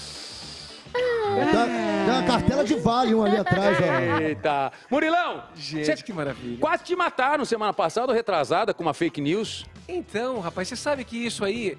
Tem tem uma cartela de Valium ali atrás, ó. Eita. Murilão, Gente, cê que maravilha. quase te mataram semana passada ou retrasada com uma fake news. Então, rapaz, você sabe que isso aí,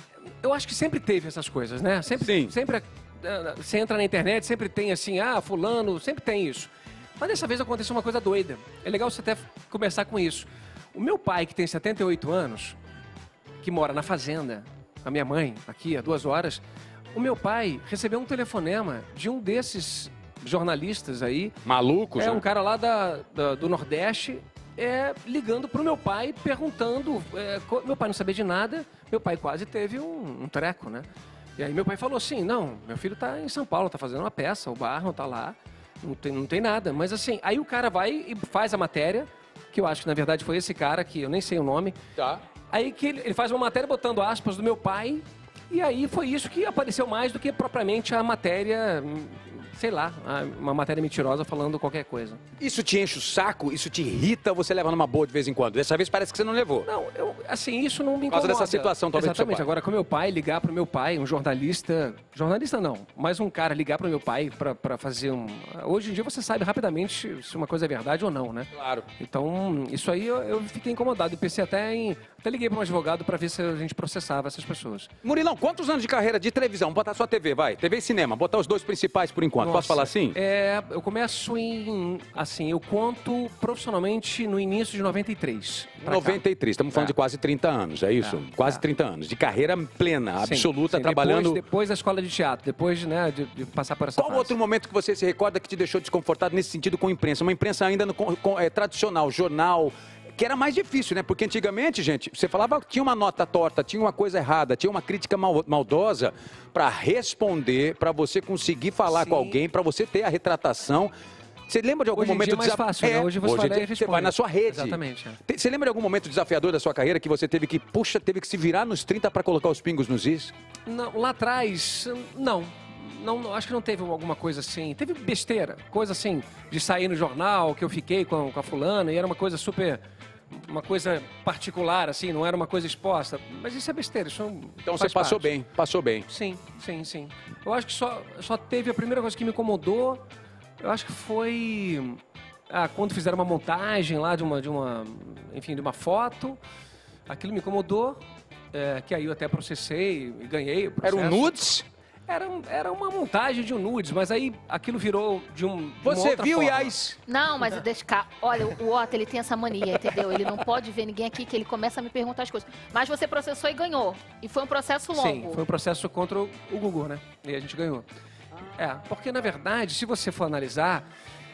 eu acho que sempre teve essas coisas, né? Sempre, Sim. sempre ah, você entra na internet, sempre tem assim, ah, fulano, sempre tem isso. Mas dessa vez aconteceu uma coisa doida. É legal você até começar com isso. O meu pai, que tem setenta e oito anos, que mora na fazenda, a minha mãe, aqui, há duas horas, o meu pai recebeu um telefonema de um desses jornalistas aí. Malucos, É né? um cara lá da, da- do Nordeste, é, ligando pro meu pai, perguntando. é, co- meu pai não sabia de nada, meu pai quase teve um, um treco, né? E aí meu pai falou assim: não, meu filho tá em São Paulo, tá fazendo uma peça, o bar não tá lá, não tem, não tem nada. Mas assim, aí o cara vai e faz a matéria, que eu acho que na verdade foi esse cara, que eu nem sei o nome. Tá. Aí que ele, ele faz uma matéria botando aspas do meu pai, e aí foi isso que apareceu mais do que propriamente a matéria, hum, sei lá, a- uma matéria mentirosa falando qualquer coisa. Isso te enche o saco? Isso te irrita ou você leva numa boa de vez em quando? Dessa vez parece que você não levou. Não, eu, assim, isso não me Por causa incomoda. dessa situação, talvez, do seu Exatamente. pai. Agora, com meu pai, ligar pro meu pai, um jornalista... Jornalista não, mas um cara ligar pro meu pai pra, pra fazer um... Hoje em dia você sabe rapidamente se uma coisa é verdade ou não, né? Claro. Então, isso aí eu, eu fiquei incomodado. Eu pensei até em... Até liguei para um advogado para ver se a gente processava essas pessoas. Murilão, quantos anos de carreira de televisão? Botar sua T V, vai. T V e cinema. Botar os dois principais por enquanto. Posso Nossa, falar assim? É, eu começo em... Assim, eu conto profissionalmente no início de noventa e três. pra cá. noventa e três. Estamos falando É. de quase trinta anos, é isso? É, quase é. trinta anos. De carreira plena, Sim, absoluta, sim. trabalhando... Depois, depois da escola de teatro, depois né, de, de passar por essa Qual fase. outro momento que você se recorda que te deixou desconfortado nesse sentido com a imprensa? Uma imprensa ainda no, com, com- é, tradicional, jornal, que era mais difícil, né? Porque antigamente, gente, você falava que tinha uma nota torta, tinha uma coisa errada, tinha uma crítica mal- maldosa para responder, para você conseguir falar Sim. com alguém, para você ter a retratação. Você lembra de algum Hoje em momento dia é mais desa- fácil, né? Hoje você vai lá e você responde. vai na sua rede. Exatamente, é. Tem- Você lembra de algum momento desafiador da sua carreira que você teve que, puxa, teve que se virar nos trinta para colocar os pingos nos is? Não, lá atrás, não. Não, não, acho que não teve alguma coisa assim. Teve besteira, coisa assim, de sair no jornal, que eu fiquei com, com a fulana, e era uma coisa super... Uma coisa particular, assim, não era uma coisa exposta. Mas isso é besteira, isso Então você faz passou parte. bem, passou bem. Sim, sim, sim. Eu acho que só, só teve a primeira coisa que me incomodou, eu acho que foi ah, quando fizeram uma montagem lá de uma, de uma, enfim, de uma foto. Aquilo me incomodou, é, que aí eu até processei e ganhei o Era processo. um nudes? Era, um- era uma montagem de um nudes, mas aí aquilo virou de um. de uma Você outra viu, forma. Yas? Não, mas deixa cá. Olha, o Otto, ele tem essa mania, entendeu? Ele não pode ver ninguém aqui que ele começa a me perguntar as coisas. Mas você processou e ganhou. E foi um processo longo. Sim, foi um processo contra o o Google, né? E a gente ganhou. É, porque na verdade, se você for analisar,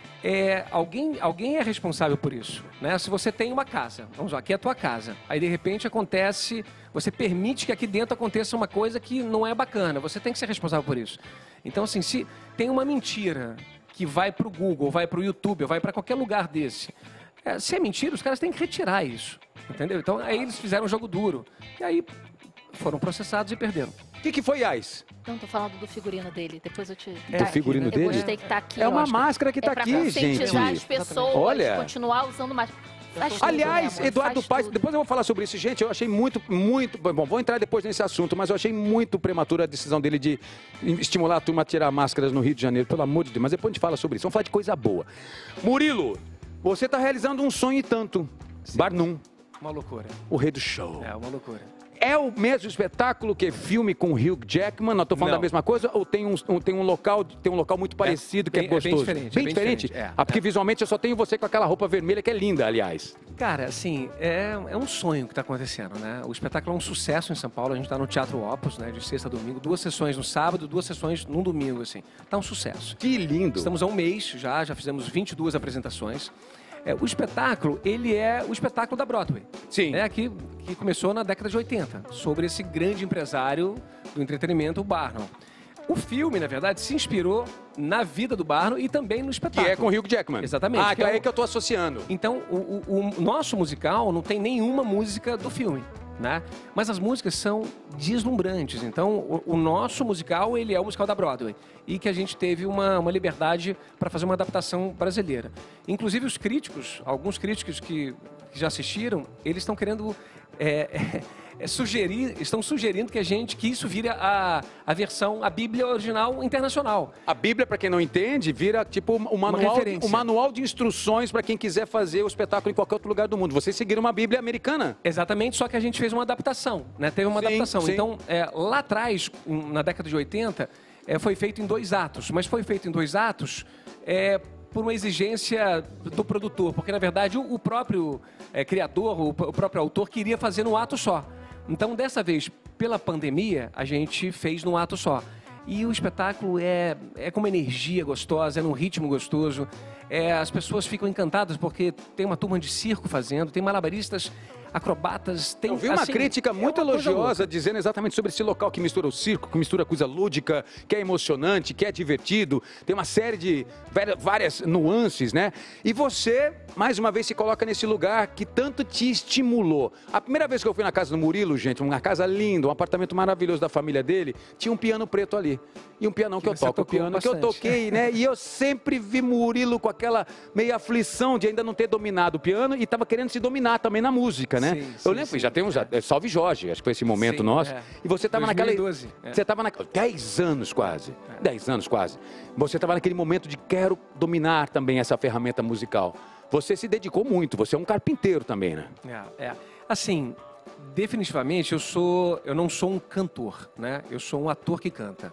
é, alguém, alguém é responsável por isso, né? Se você tem uma casa, vamos lá, aqui é a tua casa, aí de repente acontece, você permite que aqui dentro aconteça uma coisa que não é bacana, você tem que ser responsável por isso. Então, assim, se tem uma mentira que vai pro Google, vai pro YouTube, vai para qualquer lugar desse, é, se é mentira, os caras têm que retirar isso, entendeu? Então, aí eles fizeram um jogo duro, e aí foram processados e perderam. O que, que foi, Yas? Não, tô falando do figurino dele. Depois eu te... Do figurino eu dele? gostei que tá aqui. É uma lógico. máscara que tá é pra aqui, conscientizar gente. as pessoas, Olha. continuar usando mais. Faz tudo, Aliás, né, amor? Eduardo Faz Paes, tudo. depois eu vou falar sobre isso. Gente, eu achei muito, muito... Bom, vou entrar depois nesse assunto, mas eu achei muito prematura a decisão dele de estimular a turma a tirar máscaras no Rio de Janeiro, pelo amor de Deus. Mas depois a gente fala sobre isso. Vamos falar de coisa boa. Murilo, você está realizando um sonho e tanto. Barnum, Uma loucura. o rei do show. É, uma loucura. É o mesmo espetáculo que filme com Hugh Jackman? Nós estamos falando Não. da mesma coisa? Ou tem um, um- tem um, local, tem um local muito parecido que é bem- é bem gostoso? diferente, Bem é bem diferente? diferente, é, Ah, porque visualmente eu só tenho você com aquela roupa vermelha que é linda, aliás. Cara, assim, é, é um sonho que está acontecendo, né? O espetáculo é um sucesso em São Paulo. A gente está no Teatro Opus, né? De sexta a domingo. Duas sessões no sábado, duas sessões no domingo, assim. Tá um sucesso. Que lindo. Estamos há um mês já, já fizemos vinte e duas apresentações. É, o espetáculo, ele é o espetáculo da Broadway. Sim. É, que, que começou na década de oitenta, sobre esse grande empresário do entretenimento, o Barnum. O filme, na verdade, se inspirou na vida do Barnum e também no Que espetáculo. é com o Hugh Jackman. Exatamente. Ah, que então é é aí o- que eu tô associando. Então, o, o- o nosso musical não tem nenhuma música do filme, né? Mas as músicas são deslumbrantes. Então, o, o nosso musical, ele é o musical da Broadway. E que a gente teve uma, uma liberdade para fazer uma adaptação brasileira. Inclusive, os críticos, alguns críticos que, que já assistiram, eles estão querendo... é, é, sugerir, estão sugerindo que a gente, que isso vire a, a versão, a Bíblia original internacional. A Bíblia, para quem não entende, vira tipo o manual, referência. o manual de instruções para quem quiser fazer o espetáculo em qualquer outro lugar do mundo. Vocês seguiram uma Bíblia americana. Exatamente, só que a gente fez uma adaptação, né? Teve uma Sim, adaptação. sim. Então, é, lá atrás, um, na década de oitenta, é, foi feito em dois atos. Mas foi feito em dois atos é, por uma exigência do produtor. Porque, na verdade, o, o próprio é, criador, o, o próprio autor, queria fazer num ato só. Então, dessa vez, pela pandemia, a gente fez num ato só. E o espetáculo é, é com uma energia gostosa, é num ritmo gostoso. É, as pessoas ficam encantadas porque tem uma turma de circo fazendo, tem malabaristas, acrobatas, tem... Eu vi uma assim, crítica é muito uma coisa elogiosa louca. dizendo exatamente sobre esse local que mistura o circo, que mistura coisa lúdica, que é emocionante, que é divertido, tem uma série de várias, várias nuances, né? E você, mais uma vez, se coloca nesse lugar que tanto te estimulou. A primeira vez que eu fui na casa do Murilo, gente, uma casa linda, um apartamento maravilhoso da família dele, tinha um piano preto ali. E um pianão que, Que eu você toco, o tocou piano que eu bastante. toquei, né? E eu sempre vi Murilo com aquela meia aflição de ainda não ter dominado o piano e estava querendo se dominar também na música, né? Sim, eu sim, lembro, sim, já tem uns, é. é, Salve Jorge, acho que foi esse momento Sim, nosso. é. E você estava naquela... dois mil e doze, é. Você estava naquela... dez anos quase. dez anos quase. Você estava naquele momento de quero dominar também essa ferramenta musical. Você se dedicou muito, você é um carpinteiro também, né? É, é. Assim, definitivamente eu sou, eu não sou um cantor, né? Eu sou um ator que canta.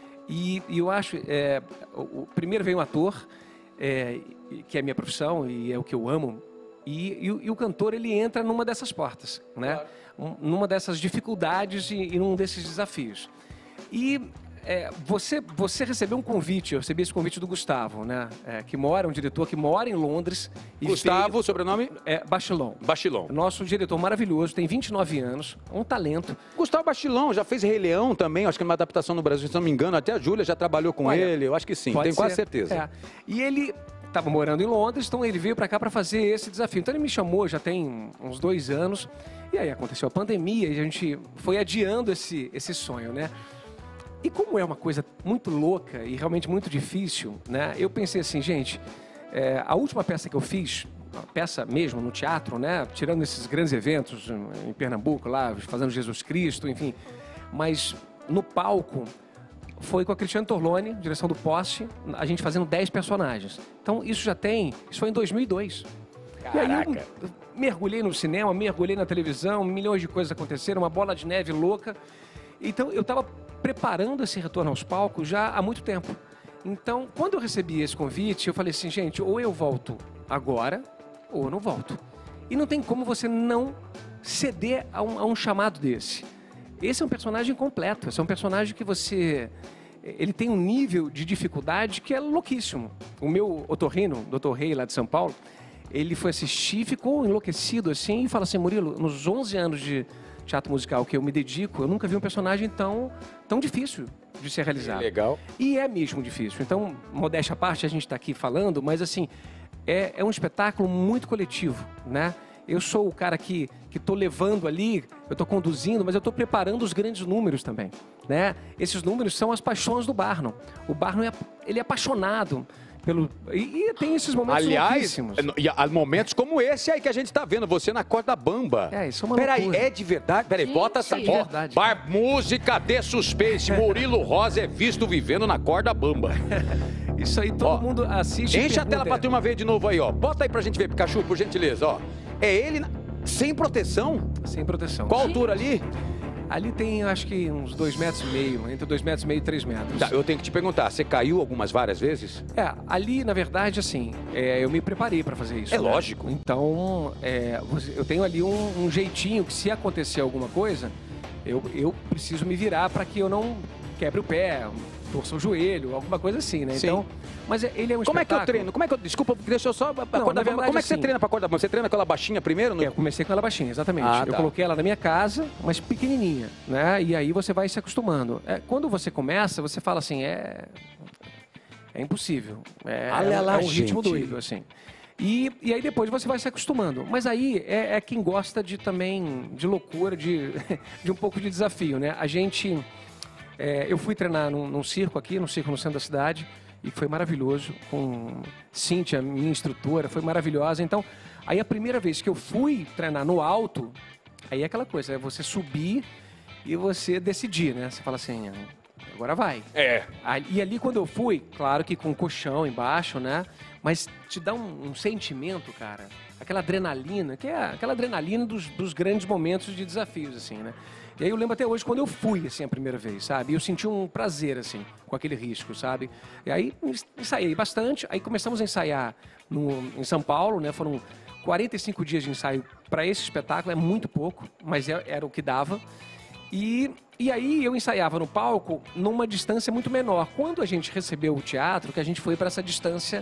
E, e eu acho, é, o, o- primeiro vem o ator, é, e- que é a minha profissão e é o que eu amo. E, e o- e o cantor, ele entra numa dessas portas, né? Um- numa dessas dificuldades e, e num desses desafios. E é, você, você recebeu um convite, eu recebi esse convite do Gustavo, né? É, que mora, um diretor que mora em Londres. E Gustavo, veio- sobrenome? é, Bachelon. Bachilon. Nosso diretor maravilhoso, tem vinte e nove anos, um talento. Gustavo Bachilon já fez Rei Leão também, acho que numa adaptação no Brasil, se não me engano. Até a Júlia já trabalhou com Olha, ele, eu acho que sim, Pode tenho quase ser. certeza. É. E ele estava morando em Londres, então ele veio para cá para fazer esse desafio. Então ele me chamou já tem uns dois anos, e aí aconteceu a pandemia e a gente foi adiando esse, esse sonho, né? E como é uma coisa muito louca e realmente muito difícil, né? Eu pensei assim, gente, é, a última peça que eu fiz, a peça mesmo no teatro, né? Tirando esses grandes eventos em Pernambuco, lá, fazendo Jesus Cristo, enfim. Mas no palco foi com a Cristiane Torlone, direção do Poste, a gente fazendo dez personagens. Então isso já tem, isso foi em dois mil e dois. E aí eu, eu mergulhei no cinema, mergulhei na televisão, milhões de coisas aconteceram, uma bola de neve louca. Então eu estava preparando esse retorno aos palcos já há muito tempo. Então, quando eu recebi esse convite, eu falei assim, gente, ou eu volto agora, ou eu não volto. E não tem como você não ceder a um, a um chamado desse. Esse é um personagem completo, esse é um personagem que você... Ele tem um nível de dificuldade que é louquíssimo. O meu otorrino, doutor Rei, lá de São Paulo, ele foi assistir, ficou enlouquecido assim, e fala assim, Murilo, nos onze anos de teatro musical que eu me dedico, eu nunca vi um personagem tão, tão difícil de ser realizado. Legal. E é mesmo difícil. Então, modéstia à parte, a gente está aqui falando, mas assim, é, é um espetáculo muito coletivo, né? Eu sou o cara que estou levando ali, eu estou conduzindo, mas eu estou preparando os grandes números também, né? Esses números são as paixões do Barnum. O Barnum é, ele é apaixonado Pelo... E, e tem esses momentos Aliás, louquíssimos. e há momentos como esse aí que a gente tá vendo, você na corda bamba. É, isso é uma Peraí, loucura. é de verdade? Peraí, Gente, bota essa... de ó, verdade. bar- música de suspense. Murilo Rosa é visto vivendo na corda bamba. Isso aí todo Ó, mundo assiste. e Enche a pergunta, tela pra é, turma ver de novo aí, ó. Bota aí pra gente ver, Pikachu, por gentileza, ó. É ele na- sem proteção? Sem proteção. Qual a altura ali? Ali tem, acho que, uns dois metros e meio, entre dois metros e meio e três metros. Tá, eu tenho que te perguntar, você caiu algumas várias vezes? É, ali, na verdade, assim, é, eu me preparei para fazer isso. É né? lógico. Então, é, você- eu tenho ali um, um jeitinho que, se acontecer alguma coisa, eu, eu preciso me virar para que eu não quebre o pé, torça o joelho, alguma coisa assim, né? Sim. Então, mas é- ele é um Como é que eu espetáculo. treino? Como é que eu... Desculpa, deixa eu só... a corda na bamba. verdade, Como é que você assim- treina pra corda bamba? Você treina com ela baixinha primeiro? No... É, eu comecei com ela baixinha, exatamente. Ah, Eu tá. coloquei ela na minha casa, mas pequenininha, né? E aí você vai se acostumando. É, quando você começa, você fala assim, é... É impossível. É, Olha é, um- lá, é um ritmo gente. doido, assim. E, e aí depois você vai se acostumando. Mas aí é, é quem gosta de também, de loucura, de, de um pouco de desafio, né? A gente... é, eu fui treinar num, num circo aqui, num circo no centro da cidade, e foi maravilhoso, com Cíntia, minha instrutora, foi maravilhosa. Então, aí a primeira vez que eu fui treinar no alto, aí é aquela coisa, é você subir e você decidir, né? Você fala assim, agora vai. É. Aí- E ali quando eu fui, claro que com colchão embaixo, né? Mas te dá um, um sentimento, cara, aquela adrenalina, que é aquela adrenalina dos, dos grandes momentos de desafios, assim, né? E aí eu lembro até hoje quando eu fui, assim, a primeira vez, sabe? E eu senti um prazer, assim, com aquele risco, sabe? E aí ensaiei bastante, aí começamos a ensaiar no, em São Paulo, né? Foram quarenta e cinco dias de ensaio para esse espetáculo, é muito pouco, mas é- era o que dava. E, e aí eu ensaiava no palco numa distância muito menor. Quando a gente recebeu o teatro, que a gente foi para essa distância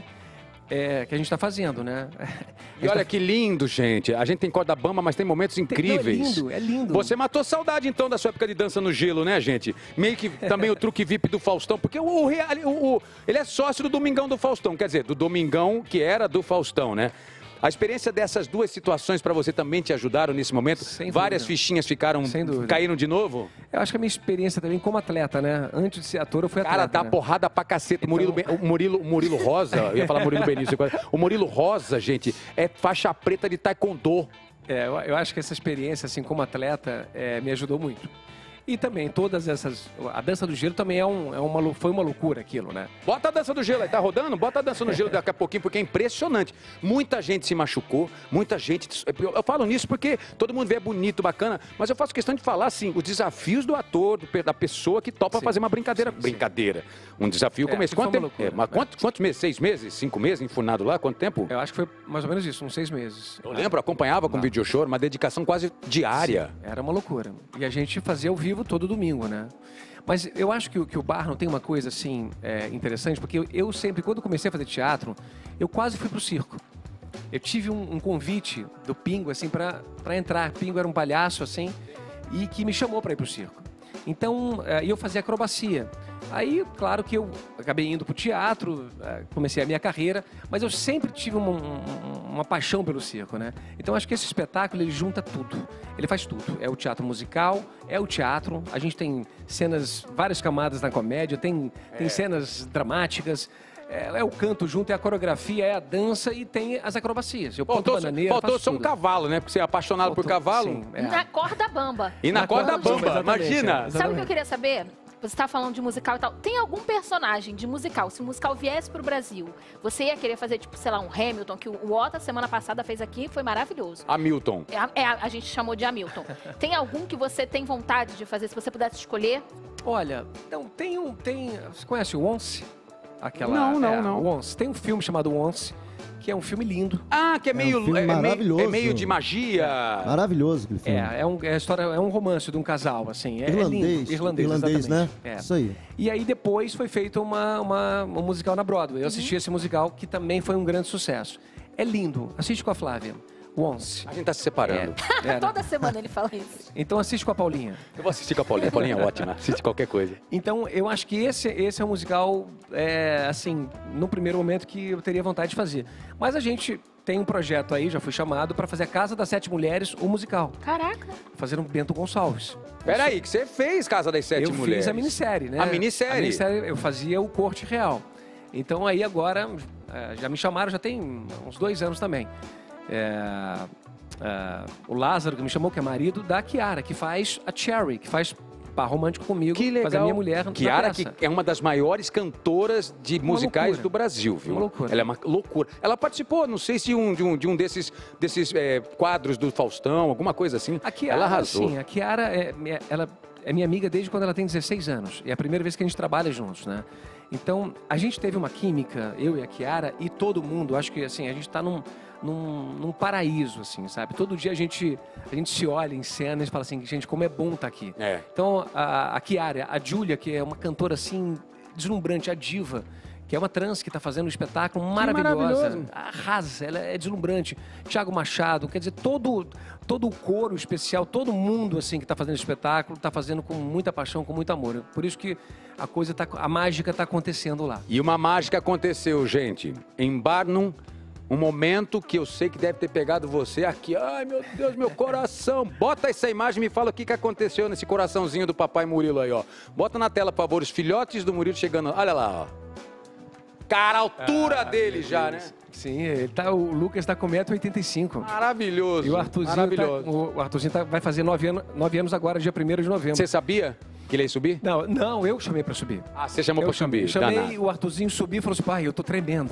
é, que a gente está fazendo, né? E olha que lindo, gente. A gente tem corda bamba, mas tem momentos incríveis. Não, é lindo, é lindo. Você matou saudade, então, da sua época de dança no gelo, né, gente? Meio que também o truque V I P do Faustão, porque o, o, reali- o- o- ele é sócio do Domingão do Faustão, quer dizer, do Domingão que era do Faustão, né? A experiência dessas duas situações para você também te ajudaram nesse momento? Sem Várias dúvida. fichinhas ficaram, Sem dúvida. caíram de novo? Eu acho que a minha experiência também como atleta, né? Antes de ser ator, eu fui Cara, atleta. dá né? porrada pra caceta. Murilo, Ben- o Murilo, o Murilo Rosa, eu ia falar Murilo Benício. O Murilo Rosa, gente, é faixa preta de taekwondo. É, eu, eu acho que essa experiência, assim, como atleta, é, me ajudou muito. E também todas essas... A dança do gelo também é, um, é uma, lou- foi uma loucura aquilo, né? Bota a dança do gelo aí, tá rodando? Bota a dança no gelo daqui a pouquinho, porque é impressionante. Muita gente se machucou, muita gente... Eu falo nisso porque todo mundo vê bonito, bacana, mas eu faço questão de falar, assim, os desafios do ator, do pe- da pessoa que topa Sim. fazer uma brincadeira. Sim, sim. Brincadeira. Um desafio É, como esse. foi Quanto uma tempo? loucura. É, mas quantos, quantos meses? Seis meses? Cinco meses? Enfurnado lá? Quanto tempo? Eu acho que foi mais ou menos isso, uns seis meses. Eu lembro, acompanhava com vídeo show, uma dedicação quase diária. Sim, era uma loucura. E a gente fazia ao vivo todo domingo, né? Mas eu acho que, o- que o Barnum tem uma coisa, assim, é, interessante, porque eu, eu sempre, quando comecei a fazer teatro, eu quase fui pro circo. Eu tive um, um convite do Pingo, assim, pra, pra entrar. Pingo era um palhaço, assim, e que me chamou pra ir pro circo. Então, eh, eu fazia acrobacia. Aí, claro que eu acabei indo pro teatro, eh, comecei a minha carreira, mas eu sempre tive uma, um- uma paixão pelo circo, né? Então, acho que esse espetáculo, ele junta tudo. Ele faz tudo. É o teatro musical, é o teatro. A gente tem cenas, várias camadas na comédia, tem, tem cenas dramáticas. É, é o canto junto, é a coreografia, é a dança e tem as acrobacias. Eu ponto Faltou, bananeira, faltou faço só um tudo. cavalo, né? Porque você é apaixonado por Faltou- cavalo. sim, é. Na corda bamba. E na, Na corda corda bamba, bamba, exatamente, imagina. é. Sabe o que eu queria saber? Você está falando de musical e tal. Tem algum personagem de musical, se o musical viesse pro Brasil, você ia querer fazer, tipo, sei lá, um Hamilton, que o o Ota, semana passada, fez aqui, foi maravilhoso. Hamilton. É, a- é a, a gente chamou de Hamilton. Tem algum que você tem vontade de fazer, se você pudesse escolher? Olha, não, tem um. Tem, você conhece o Once? Aquela, Não, não, é, não. o Once. Tem um filme chamado Once, que é um filme lindo. Ah, que é meio, um filme é, meio, maravilhoso. é meio de magia. Maravilhoso aquele filme. É, é, um, é a história, é um romance de um casal, assim. É, é Irlandês. lindo. Irlandês, Irlandês, né? exatamente. É. Isso aí. E aí depois foi feito uma, uma, um musical na Broadway. Uhum. Eu assisti esse musical, que também foi um grande sucesso. É lindo. Assiste com a Flávia. Once. A gente tá se separando. É, é, né? Toda semana ele fala isso. Então assiste com a Paulinha. Eu vou assistir com a Paulinha. A Paulinha é ótima. Assiste qualquer coisa. Então, eu acho que esse, esse é um musical, é, assim, no primeiro momento que eu teria vontade de fazer. Mas a gente tem um projeto aí, já fui chamado, para fazer a Casa das Sete Mulheres, o musical. Caraca. Fazer um Bento Gonçalves. Peraí, que você fez Casa das Sete eu Mulheres. fiz a minissérie, né? A minissérie. A minissérie, eu fazia o Corte Real. Então aí agora, é, já me chamaram, já tem uns dois anos também. É, é, o Lázaro, que me chamou, que é marido da Kiara, que faz a Cherry, que faz par romântico comigo, Que legal. faz a minha mulher. Kiara, que é uma das maiores cantoras de Uma musicais loucura. do Brasil, viu? Uma loucura. Ela é uma loucura. Ela participou, não sei se de um, de um, de um desses, desses é, quadros do Faustão, alguma coisa assim. A Kiara, ela arrasou. sim, a Kiara é, minha- ela é minha amiga desde quando ela tem dezesseis anos. É a primeira vez que a gente trabalha juntos, né? Então, a gente teve uma química, eu e a Kiara, e todo mundo, acho que assim, a gente tá num, num, num paraíso, assim, sabe? Todo dia a gente, a gente se olha em cena e fala assim, gente, como é bom estar aqui. É. Então, a, a Kiara, a Júlia, que é uma cantora assim, deslumbrante, a diva, que é uma trans que está fazendo um espetáculo maravilhosa. maravilhoso. Arrasa, ela é deslumbrante. Thiago Machado, quer dizer, todo, todo o coro especial, todo mundo assim que está fazendo espetáculo, está fazendo com muita paixão, com muito amor. Por isso que a coisa tá, a mágica está acontecendo lá. E uma mágica aconteceu, gente. Em Barnum, um momento que eu sei que deve ter pegado você aqui. Ai, meu Deus, meu coração. Bota essa imagem e me fala o que, que aconteceu nesse coraçãozinho do papai Murilo aí, ó. Bota na tela, por favor, os filhotes do Murilo chegando. Olha lá, ó. Cara, a altura Ah, dele meu já, Deus. né? Sim, ele tá, o Lucas está com um metro e oitenta e cinco. Maravilhoso. E o Arthurzinho, maravilhoso. tá, o Arthurzinho tá- vai fazer nove anos, nove anos agora, dia primeiro de novembro. Você sabia que ele ia subir? Não, não, eu chamei para subir. Ah, você chamou Eu pra subir. chamei danado. o Arthurzinho subir e falou assim, pai, eu tô tremendo.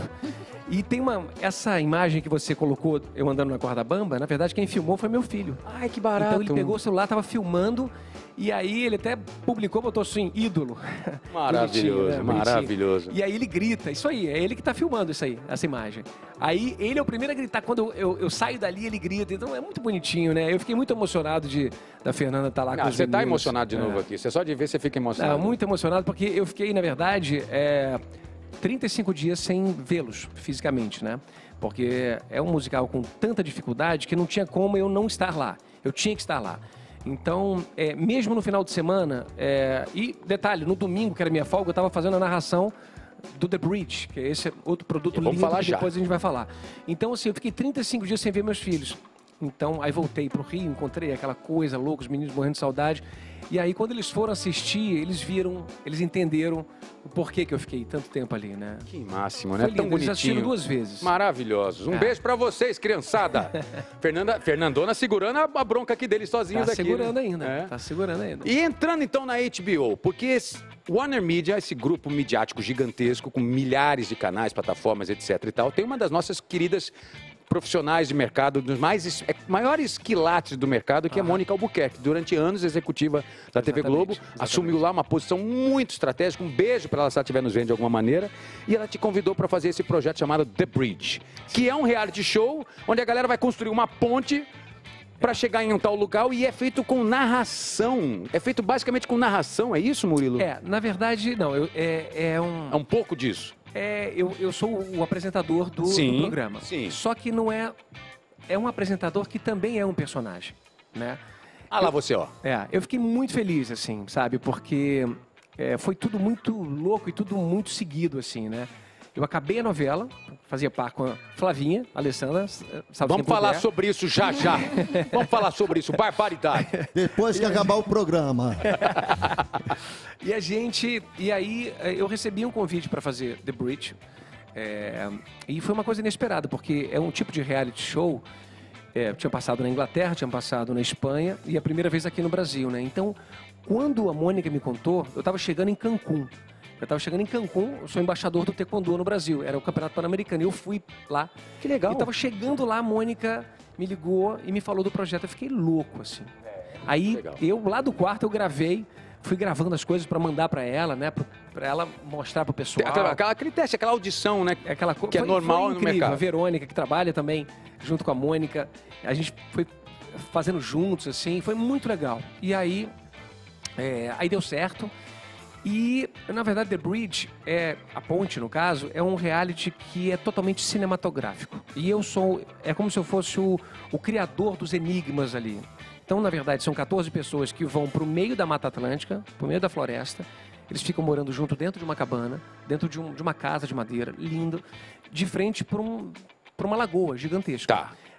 E tem uma, essa imagem que você colocou, eu andando na corda bamba, na verdade quem filmou foi meu filho. Ai, que barato. Então ele pegou o celular, tava filmando, e aí ele até publicou, botou assim, ídolo. Maravilhoso, Bonitinho, né? Bonitinho. maravilhoso. E aí ele grita, isso aí, é ele que tá filmando isso aí, essa imagem. Aí ele é o primeiro a gritar, quando eu, eu, eu saio dali ele grita, então é muito bonitinho, né? Eu fiquei muito emocionado de da Fernanda estar lá Não, com os você tá meninos. emocionado de novo É. aqui. Você só de ver, você fica emocionado. Não, muito emocionado, porque eu fiquei, na verdade, é, trinta e cinco dias sem vê-los fisicamente, né? Porque é um musical com tanta dificuldade que não tinha como eu não estar lá. Eu tinha que estar lá. Então, é, mesmo no final de semana, é, e detalhe, no domingo, que era minha folga, eu estava fazendo a narração do The Bridge, que é esse outro produto Vamos lindo falar que já. depois a gente vai falar. Então, assim, eu fiquei trinta e cinco dias sem ver meus filhos. Então, aí voltei pro Rio, encontrei aquela coisa louca, os meninos morrendo de saudade. E aí, quando eles foram assistir, eles viram, eles entenderam o porquê que eu fiquei tanto tempo ali, né? Que máximo, né? Foi Tão lindo, eles assistiram bonitinho. duas vezes. Maravilhosos. Um É. beijo pra vocês, criançada. Fernanda, Fernandona segurando a, a bronca aqui deles sozinhos Tá aqui. segurando né? ainda, É. tá segurando ainda. E entrando então na H B O, porque esse Warner Media, esse grupo midiático gigantesco, com milhares de canais, plataformas, etc e tal, tem uma das nossas queridas profissionais de mercado, dos mais es- é, maiores quilates do mercado, que é a Mônica Albuquerque, durante anos executiva da T V Globo, Exatamente, assumiu lá uma posição muito estratégica, um beijo para ela se ela estiver nos vendo de alguma maneira, e ela te convidou para fazer esse projeto chamado The Bridge, que é um reality show onde a galera vai construir uma ponte para chegar em um tal local e é feito com narração. É feito basicamente com narração, é isso, Murilo? É, na verdade, não, eu, é, é um... É um pouco disso. É, eu, eu sou o apresentador do, do Sim, programa. sim. Só que não é... É um apresentador que também é um personagem, né? Ah lá você, ó. É, eu fiquei muito feliz, assim, sabe? Porque é, foi tudo muito louco e tudo muito seguido, assim, né? Eu acabei a novela, fazia par com a Flavinha, a Alessandra, sabe Vamos quem falar puder. sobre isso já já. Vamos falar sobre isso, barbaridade. Depois que acabar o programa. E a gente... E aí eh, eu recebi um convite para fazer The Bridge. é, e foi uma coisa inesperada, porque é um tipo de reality show... é, tinha passado na Inglaterra, tinha passado na Espanha e a primeira vez aqui no Brasil, né? Então, quando a Mônica me contou, eu estava chegando em Cancún. Eu estava chegando em Cancún, eu sou embaixador do Taekwondo no Brasil. Era o Campeonato Pan-Americano. E eu fui lá. Que legal. E estava chegando lá, a Mônica me ligou e me falou do projeto. Eu fiquei louco, assim. Aí, legal. eu lá do quarto, eu gravei, fui gravando as coisas para mandar para ela, né? Para ela mostrar para o pessoal. Aquela, aquela- aquele teste, aquela audição, né? É aquela co- que é foi- normal foi no incrível. mercado. A Verônica, que trabalha também junto com a Mônica, a gente foi fazendo juntos, assim, foi muito legal. E aí, é, aí deu certo. E, na verdade, The Bridge, é, a ponte, no caso, é um reality que é totalmente cinematográfico. E eu sou, é como se eu fosse o, o criador dos enigmas ali. Então, na verdade, são quatorze pessoas que vão para o meio da Mata Atlântica, para o meio da floresta. Eles ficam morando junto dentro de uma cabana, dentro de, um- de uma casa de madeira, lindo, de frente para um, para uma lagoa gigantesca. Tá.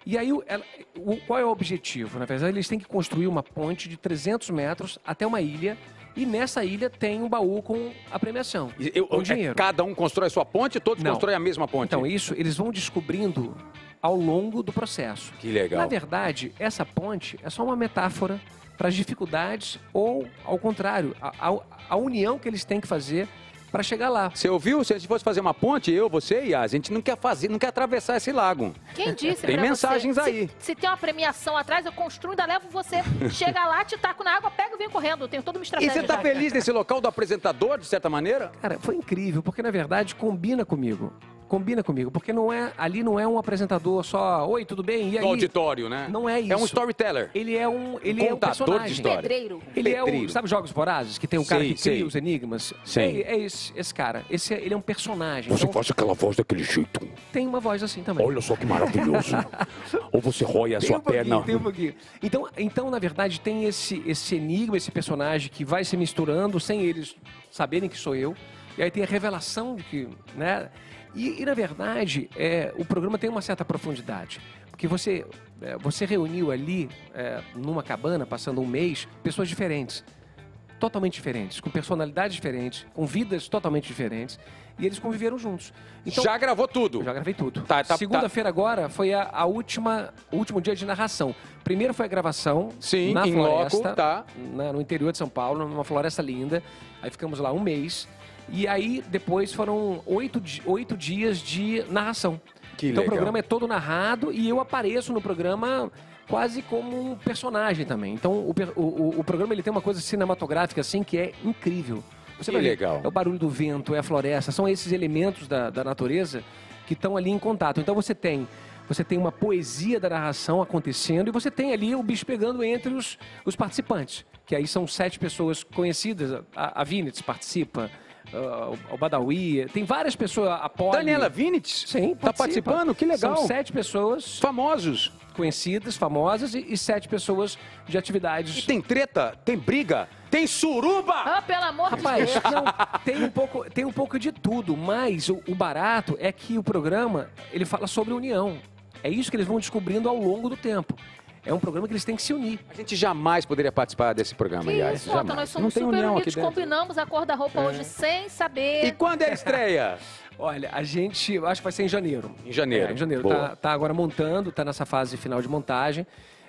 E aí, o, ela, o, qual é o objetivo? Na verdade, eles têm que construir uma ponte de trezentos metros até uma ilha. E nessa ilha tem um baú com a premiação, Eu, com é, dinheiro. cada um constrói a sua ponte, todos Não. constroem a mesma ponte. Então, isso eles vão descobrindo ao longo do processo. Que legal. Na verdade, essa ponte é só uma metáfora para as dificuldades ou, ao contrário, a, a, a união que eles têm que fazer para chegar lá. Você ouviu? Se a gente fosse fazer uma ponte, eu, você e a, a gente não quer fazer, não quer atravessar esse lago. Quem disse Tem pra mensagens você? aí. Se, se tem uma premiação atrás, eu construo, ainda levo você. Chega lá, te taco na água, pego e venho correndo. Eu tenho toda uma E estratégia. você tá já. feliz nesse local do apresentador, de certa maneira? Cara, foi incrível, porque na verdade combina comigo. Combina comigo, porque não é, ali não é um apresentador só, oi, tudo bem? E aí? No auditório, né? Não é isso. É um storyteller. Ele é um, ele é um Contador personagem. de história. Pedreiro. Ele é Pedreiro. o, sabe Jogos Vorazes, que tem um cara Sei, que cria sei. os enigmas? Sei. É, é esse, esse cara. Esse, é- ele é um personagem. Você Então, faz aquela voz daquele jeito. tem uma voz assim também. Olha só que maravilhoso. Ou você rói a Tem sua um pouquinho, perna. tem um pouquinho. Então, então, na verdade, tem esse, esse enigma, esse personagem que vai se misturando sem eles saberem que sou eu. E aí tem a revelação de que, né? E, e, na verdade, é, o programa tem uma certa profundidade. Porque você, é, você reuniu ali, é, numa cabana, passando um mês, pessoas diferentes. Totalmente diferentes, com personalidades diferentes, com vidas totalmente diferentes. E eles conviveram juntos. Então, Já gravou tudo? eu já gravei tudo. Tá, tá, Segunda-feira agora foi a, a última, o último dia de narração. Primeiro foi a gravação Sim, na em loco, floresta, tá. na- no interior de São Paulo, numa floresta linda. Aí ficamos lá um mês. E aí depois foram oito, di- oito dias de narração. Que então legal. o programa é todo narrado e eu apareço no programa quase como um personagem também. Então o, per- o, o- o programa ele tem uma coisa cinematográfica assim que é incrível. Você Que vai ver, legal. é o barulho do vento, é a floresta, são esses elementos da, da natureza que estão ali em contato. Então você tem, você tem uma poesia da narração acontecendo e você tem ali o bicho pegando entre os, os participantes, que aí são sete pessoas conhecidas. A, a Vinitz participa, uh, o Badawi, tem várias pessoas, a Polly. Daniela Vinitz? Sim, Tá participa. participando? Que legal. São sete pessoas Famosos. conhecidas, famosas e, e sete pessoas de atividades. E tem treta, tem briga, tem suruba! Ah, pelo amor de Rapaz, Deus. não, tem um pouco, tem um pouco de tudo, mas o, o barato é que o programa, ele fala sobre união. É isso que eles vão descobrindo ao longo do tempo. É um programa que eles têm que se unir. A gente jamais poderia participar desse programa, Que Yas. isso, Otto, Jamais. nós somos Não tem super união aqui unidos, dentro. combinamos a cor da roupa hoje sem saber. E quando é a estreia? Olha, a gente, eu acho que vai ser em janeiro. Em janeiro. É, em janeiro. Boa. Tá, tá agora montando, tá nessa fase final de montagem.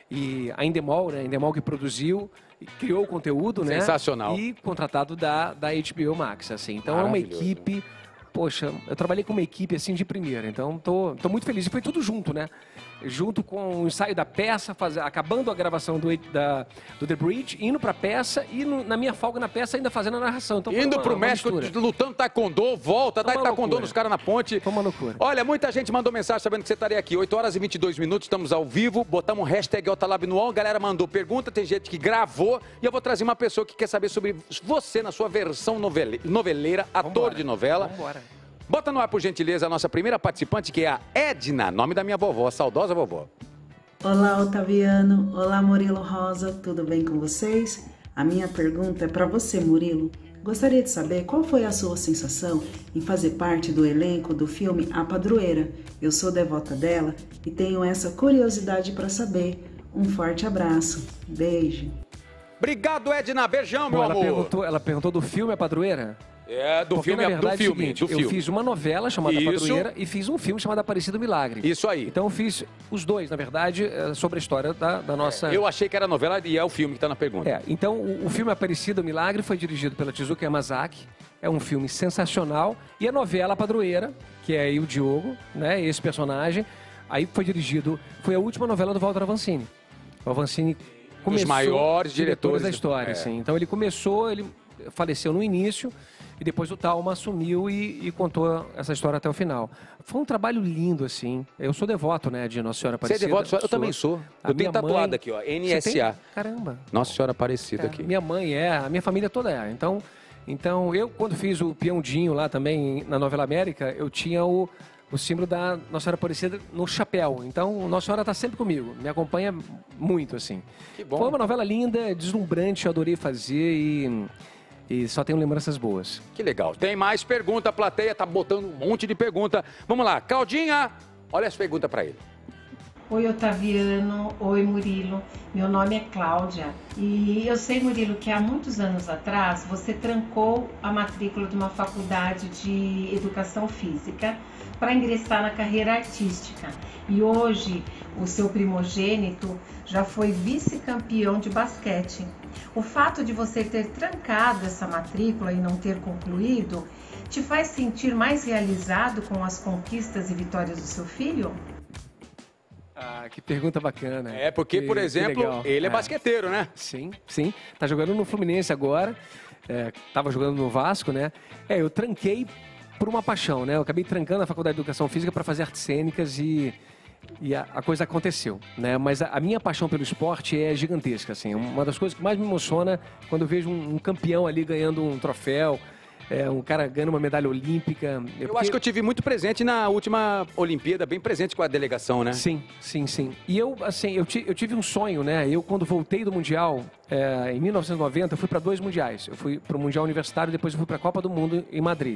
E a Endemol, né? A Endemol que produziu, e criou o conteúdo, né? Sensacional. E contratado da, da H B O Max, assim. Então é uma Maravilhoso. equipe... Poxa, eu trabalhei com uma equipe assim de primeira, então tô, tô muito feliz. E foi tudo junto, né? Junto com o ensaio da peça, faz, acabando a gravação do, da, do The Bridge, indo pra peça e no- na minha folga na peça ainda fazendo a narração. Então, foi Indo uma- pro uma México, mistura. lutando taekwondo, volta, dá Foi uma taekwondo loucura. nos caras na ponte. Foi uma loucura. Olha, muita gente mandou mensagem sabendo que você estaria aqui. oito horas e vinte e dois minutos, estamos ao vivo. Botamos um hashtag Otalab no on. A galera mandou pergunta, tem gente que gravou. E eu vou trazer uma pessoa que quer saber sobre você na sua versão novele- noveleira, ator Vambora. de novela. Vambora. Bota no ar, por gentileza, a nossa primeira participante, que é a Edna, nome da minha vovó, a saudosa vovó. Olá, Otaviano. Olá, Murilo Rosa. Tudo bem com vocês? A minha pergunta é para você, Murilo. Gostaria de saber qual foi a sua sensação em fazer parte do elenco do filme A Padroeira. Eu sou devota dela e tenho essa curiosidade para saber. Um forte abraço. Beijo. Obrigado, Edna. Beijão, meu Bom, ela, amor. perguntou, ela perguntou do filme A Padroeira? É, do Porque, filme, na do verdade, é o filme, seguinte, do filme. eu fiz uma novela chamada Isso. Padroeira e fiz um filme chamado Aparecido Milagre. Isso aí. Então eu fiz os dois, na verdade, eh, sobre a história da, da nossa... Eu achei que era novela e é o filme que está na pergunta. É, então o, o filme Aparecido Milagre foi dirigido pela Tezuka Yamazaki. É um filme sensacional. E a novela A Padroeira, que é aí o Diogo, né, esse personagem, aí foi dirigido... Foi a última novela do Walter Avancini. O Avancini começou... maiores diretores da história, é. assim. Então ele começou, ele faleceu no início... E depois o Talma assumiu e, e contou essa história até o final. Foi um trabalho lindo, assim. Eu sou devoto, né, de Nossa Senhora Você é Aparecida. devoto? Eu também sou. A Eu tenho minha tatuado mãe- aqui, ó, N Você S tem? A. Caramba. Nossa Senhora Aparecida É, aqui. minha mãe é, a minha família toda é. Então, então eu, quando fiz o Peãodinho lá também, na Novela América, eu tinha o, o símbolo da Nossa Senhora Aparecida no chapéu. Então, Nossa Senhora está sempre comigo. Me acompanha muito, assim. Que bom. Foi uma novela linda, deslumbrante, eu adorei fazer e... E só tenho lembranças boas. Que legal. Tem mais pergunta, a plateia tá botando um monte de pergunta. Vamos lá, Claudinha, olha as perguntas para ele. Oi, Otaviano. Oi, Murilo. Meu nome é Cláudia. E eu sei, Murilo, que há muitos anos atrás você trancou a matrícula de uma faculdade de educação física para ingressar na carreira artística. E hoje o seu primogênito já foi vice-campeão de basquete. O fato de você ter trancado essa matrícula e não ter concluído te faz sentir mais realizado com as conquistas e vitórias do seu filho? Ah, que pergunta bacana. É, porque, Que- por que exemplo, legal. ele é, basqueteiro, né? Sim, sim. Tá jogando no Fluminense agora. É, tava jogando no Vasco, né? É, eu tranquei por uma paixão, né? Eu acabei trancando a Faculdade de Educação Física para fazer artes cênicas e, e a, a coisa aconteceu, né? Mas a, a minha paixão pelo esporte é gigantesca, assim. Uma das coisas que mais me emociona quando eu vejo um, um campeão ali ganhando um troféu, é, um cara ganhando uma medalha olímpica. Eu acho que eu tive muito presente na última Olimpíada, bem presente com a delegação, né? Sim, sim, sim. E eu, assim, eu, ti- eu tive um sonho, né? Eu, quando voltei do Mundial, é, em mil novecentos e noventa, eu fui para dois mundiais. Eu fui para o Mundial Universitário, depois eu fui para a Copa do Mundo em Madrid.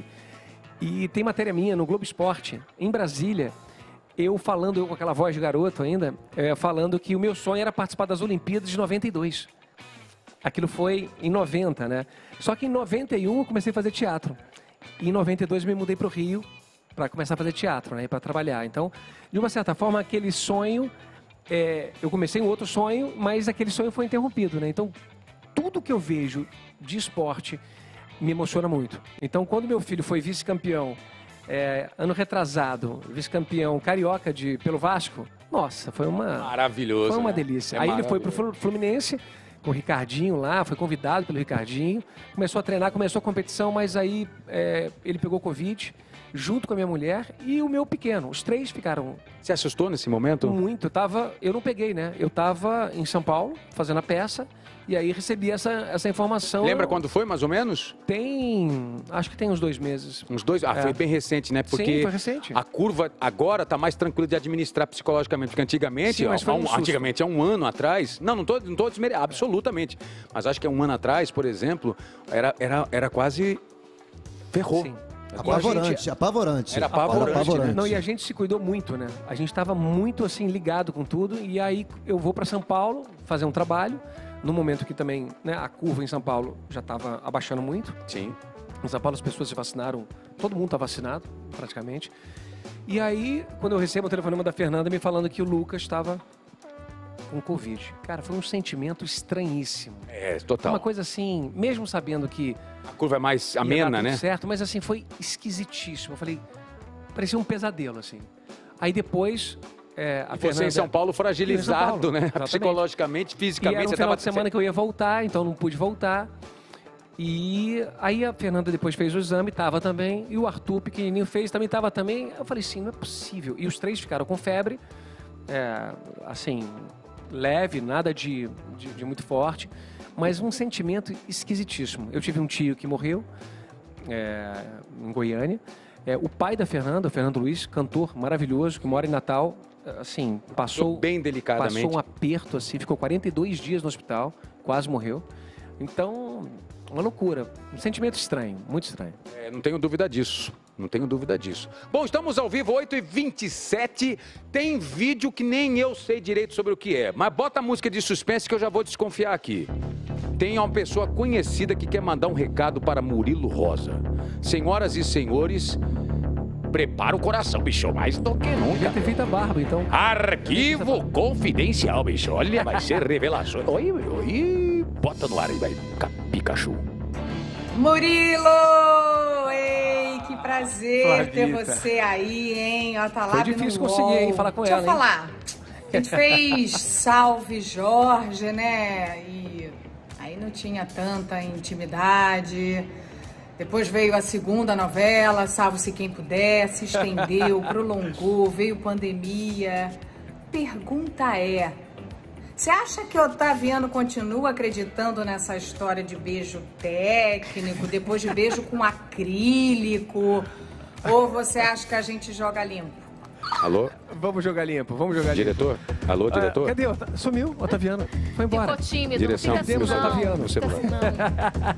E tem matéria minha no Globo Esporte, em Brasília, eu falando, eu com aquela voz de garoto ainda, é, falando que o meu sonho era participar das Olimpíadas de noventa e dois. Aquilo foi em noventa, né? Só que em noventa e um eu comecei a fazer teatro. E em noventa e dois eu me mudei para o Rio para começar a fazer teatro, né? Para trabalhar. Então, de uma certa forma, aquele sonho, é, eu comecei um outro sonho, mas aquele sonho foi interrompido, né? Então, tudo que eu vejo de esporte me emociona muito. Então, quando meu filho foi vice-campeão, é, ano retrasado, vice-campeão carioca de, pelo Vasco, nossa, foi uma... Maravilhoso, Foi uma né? delícia. É Aí ele foi maravilhoso. pro Fluminense, com o Ricardinho lá, foi convidado pelo Ricardinho, começou a treinar, começou a competição, mas aí é, ele pegou Covid, junto com a minha mulher e o meu pequeno. Os três ficaram... Você assustou nesse momento? Muito. Eu tava... Eu não peguei, né? Eu tava em São Paulo, fazendo a peça, e aí recebi essa, essa informação. Lembra Eu- quando foi, mais ou menos? Tem... Acho que tem uns dois meses. Uns dois? Ah, É. foi bem recente, né? Porque Sim, foi recente. a curva agora tá mais tranquila de administrar psicologicamente, porque antigamente, Sim, mas ó, foi há um um, susto. antigamente, há um ano atrás, não, não tô, não tô desmerecendo, absolutamente, mas acho que há um ano atrás, por exemplo, era, era, era quase ferrou. Sim. Apavorante, apavorante. Era apavorante, né? Não, e a gente se cuidou muito, né? A gente estava muito, assim, ligado com tudo. E aí eu vou para São Paulo fazer um trabalho. No momento que também, né, a curva em São Paulo já estava abaixando muito. Sim. Em São Paulo as pessoas se vacinaram, todo mundo está vacinado, praticamente. E aí, quando eu recebo o telefonema da Fernanda me falando que o Lucas estava com Covid. Cara, foi um sentimento estranhíssimo. É, total. Uma coisa assim, mesmo sabendo que... A curva é mais ia dar amena, tudo né? certo, mas assim, foi esquisitíssimo. Eu falei, parecia um pesadelo, assim. Aí depois, é, a E você Fernanda... em São Paulo fragilizado, Em São Paulo, né? exatamente. Psicologicamente, E fisicamente, era um você final tava... de semana que eu ia voltar, então não pude voltar. E aí a Fernanda depois fez o exame, tava também. E o Arthur, pequenininho, fez, também tava também. Eu falei assim, não é possível. E os três ficaram com febre, é, assim, leve, nada de, de, de muito forte. Mas um sentimento esquisitíssimo. Eu tive um tio que morreu, é, em Goiânia. É, o pai da Fernanda, o Fernando Luiz, cantor maravilhoso, que mora em Natal, assim, passou... bem delicadamente. Passou um aperto, assim, ficou quarenta e dois dias no hospital, quase morreu. Então, uma loucura, um sentimento estranho, muito estranho. É, não tenho dúvida disso. Não tenho dúvida disso. Bom, estamos ao vivo, oito e vinte e sete. Tem vídeo que nem eu sei direito sobre o que é. Mas bota a música de suspense que eu já vou desconfiar aqui. Tem uma pessoa conhecida que quer mandar um recado para Murilo Rosa. Senhoras e senhores, prepara o coração, bicho, mais do que nunca. Devia ter feito a barba, então. Arquivo confidencial, bicho. Olha, vai ser revelações. Oi, oi, bota no ar aí, vai. Pikachu. Murilo! Ei, que prazer ter Flavita. você aí, hein? Ó, tá lá Foi difícil conseguir, hein, falar com Deixa ela, eu hein? falar. A gente fez Salve Jorge, né? E aí não tinha tanta intimidade. Depois veio a segunda novela, Salve-se Quem Puder, se estendeu, prolongou, veio pandemia. Pergunta é... Você acha que Otaviano continua acreditando nessa história de beijo técnico, depois de beijo com acrílico? Ou você acha que a gente joga limpo? Alô? Vamos jogar limpo, vamos jogar limpo. Diretor? Alô, diretor? Ah, cadê? Ota- Sumiu, Otaviano. Foi embora. Ficou tímido, Direção, não fica assim, Temos não. Otaviano. no celular.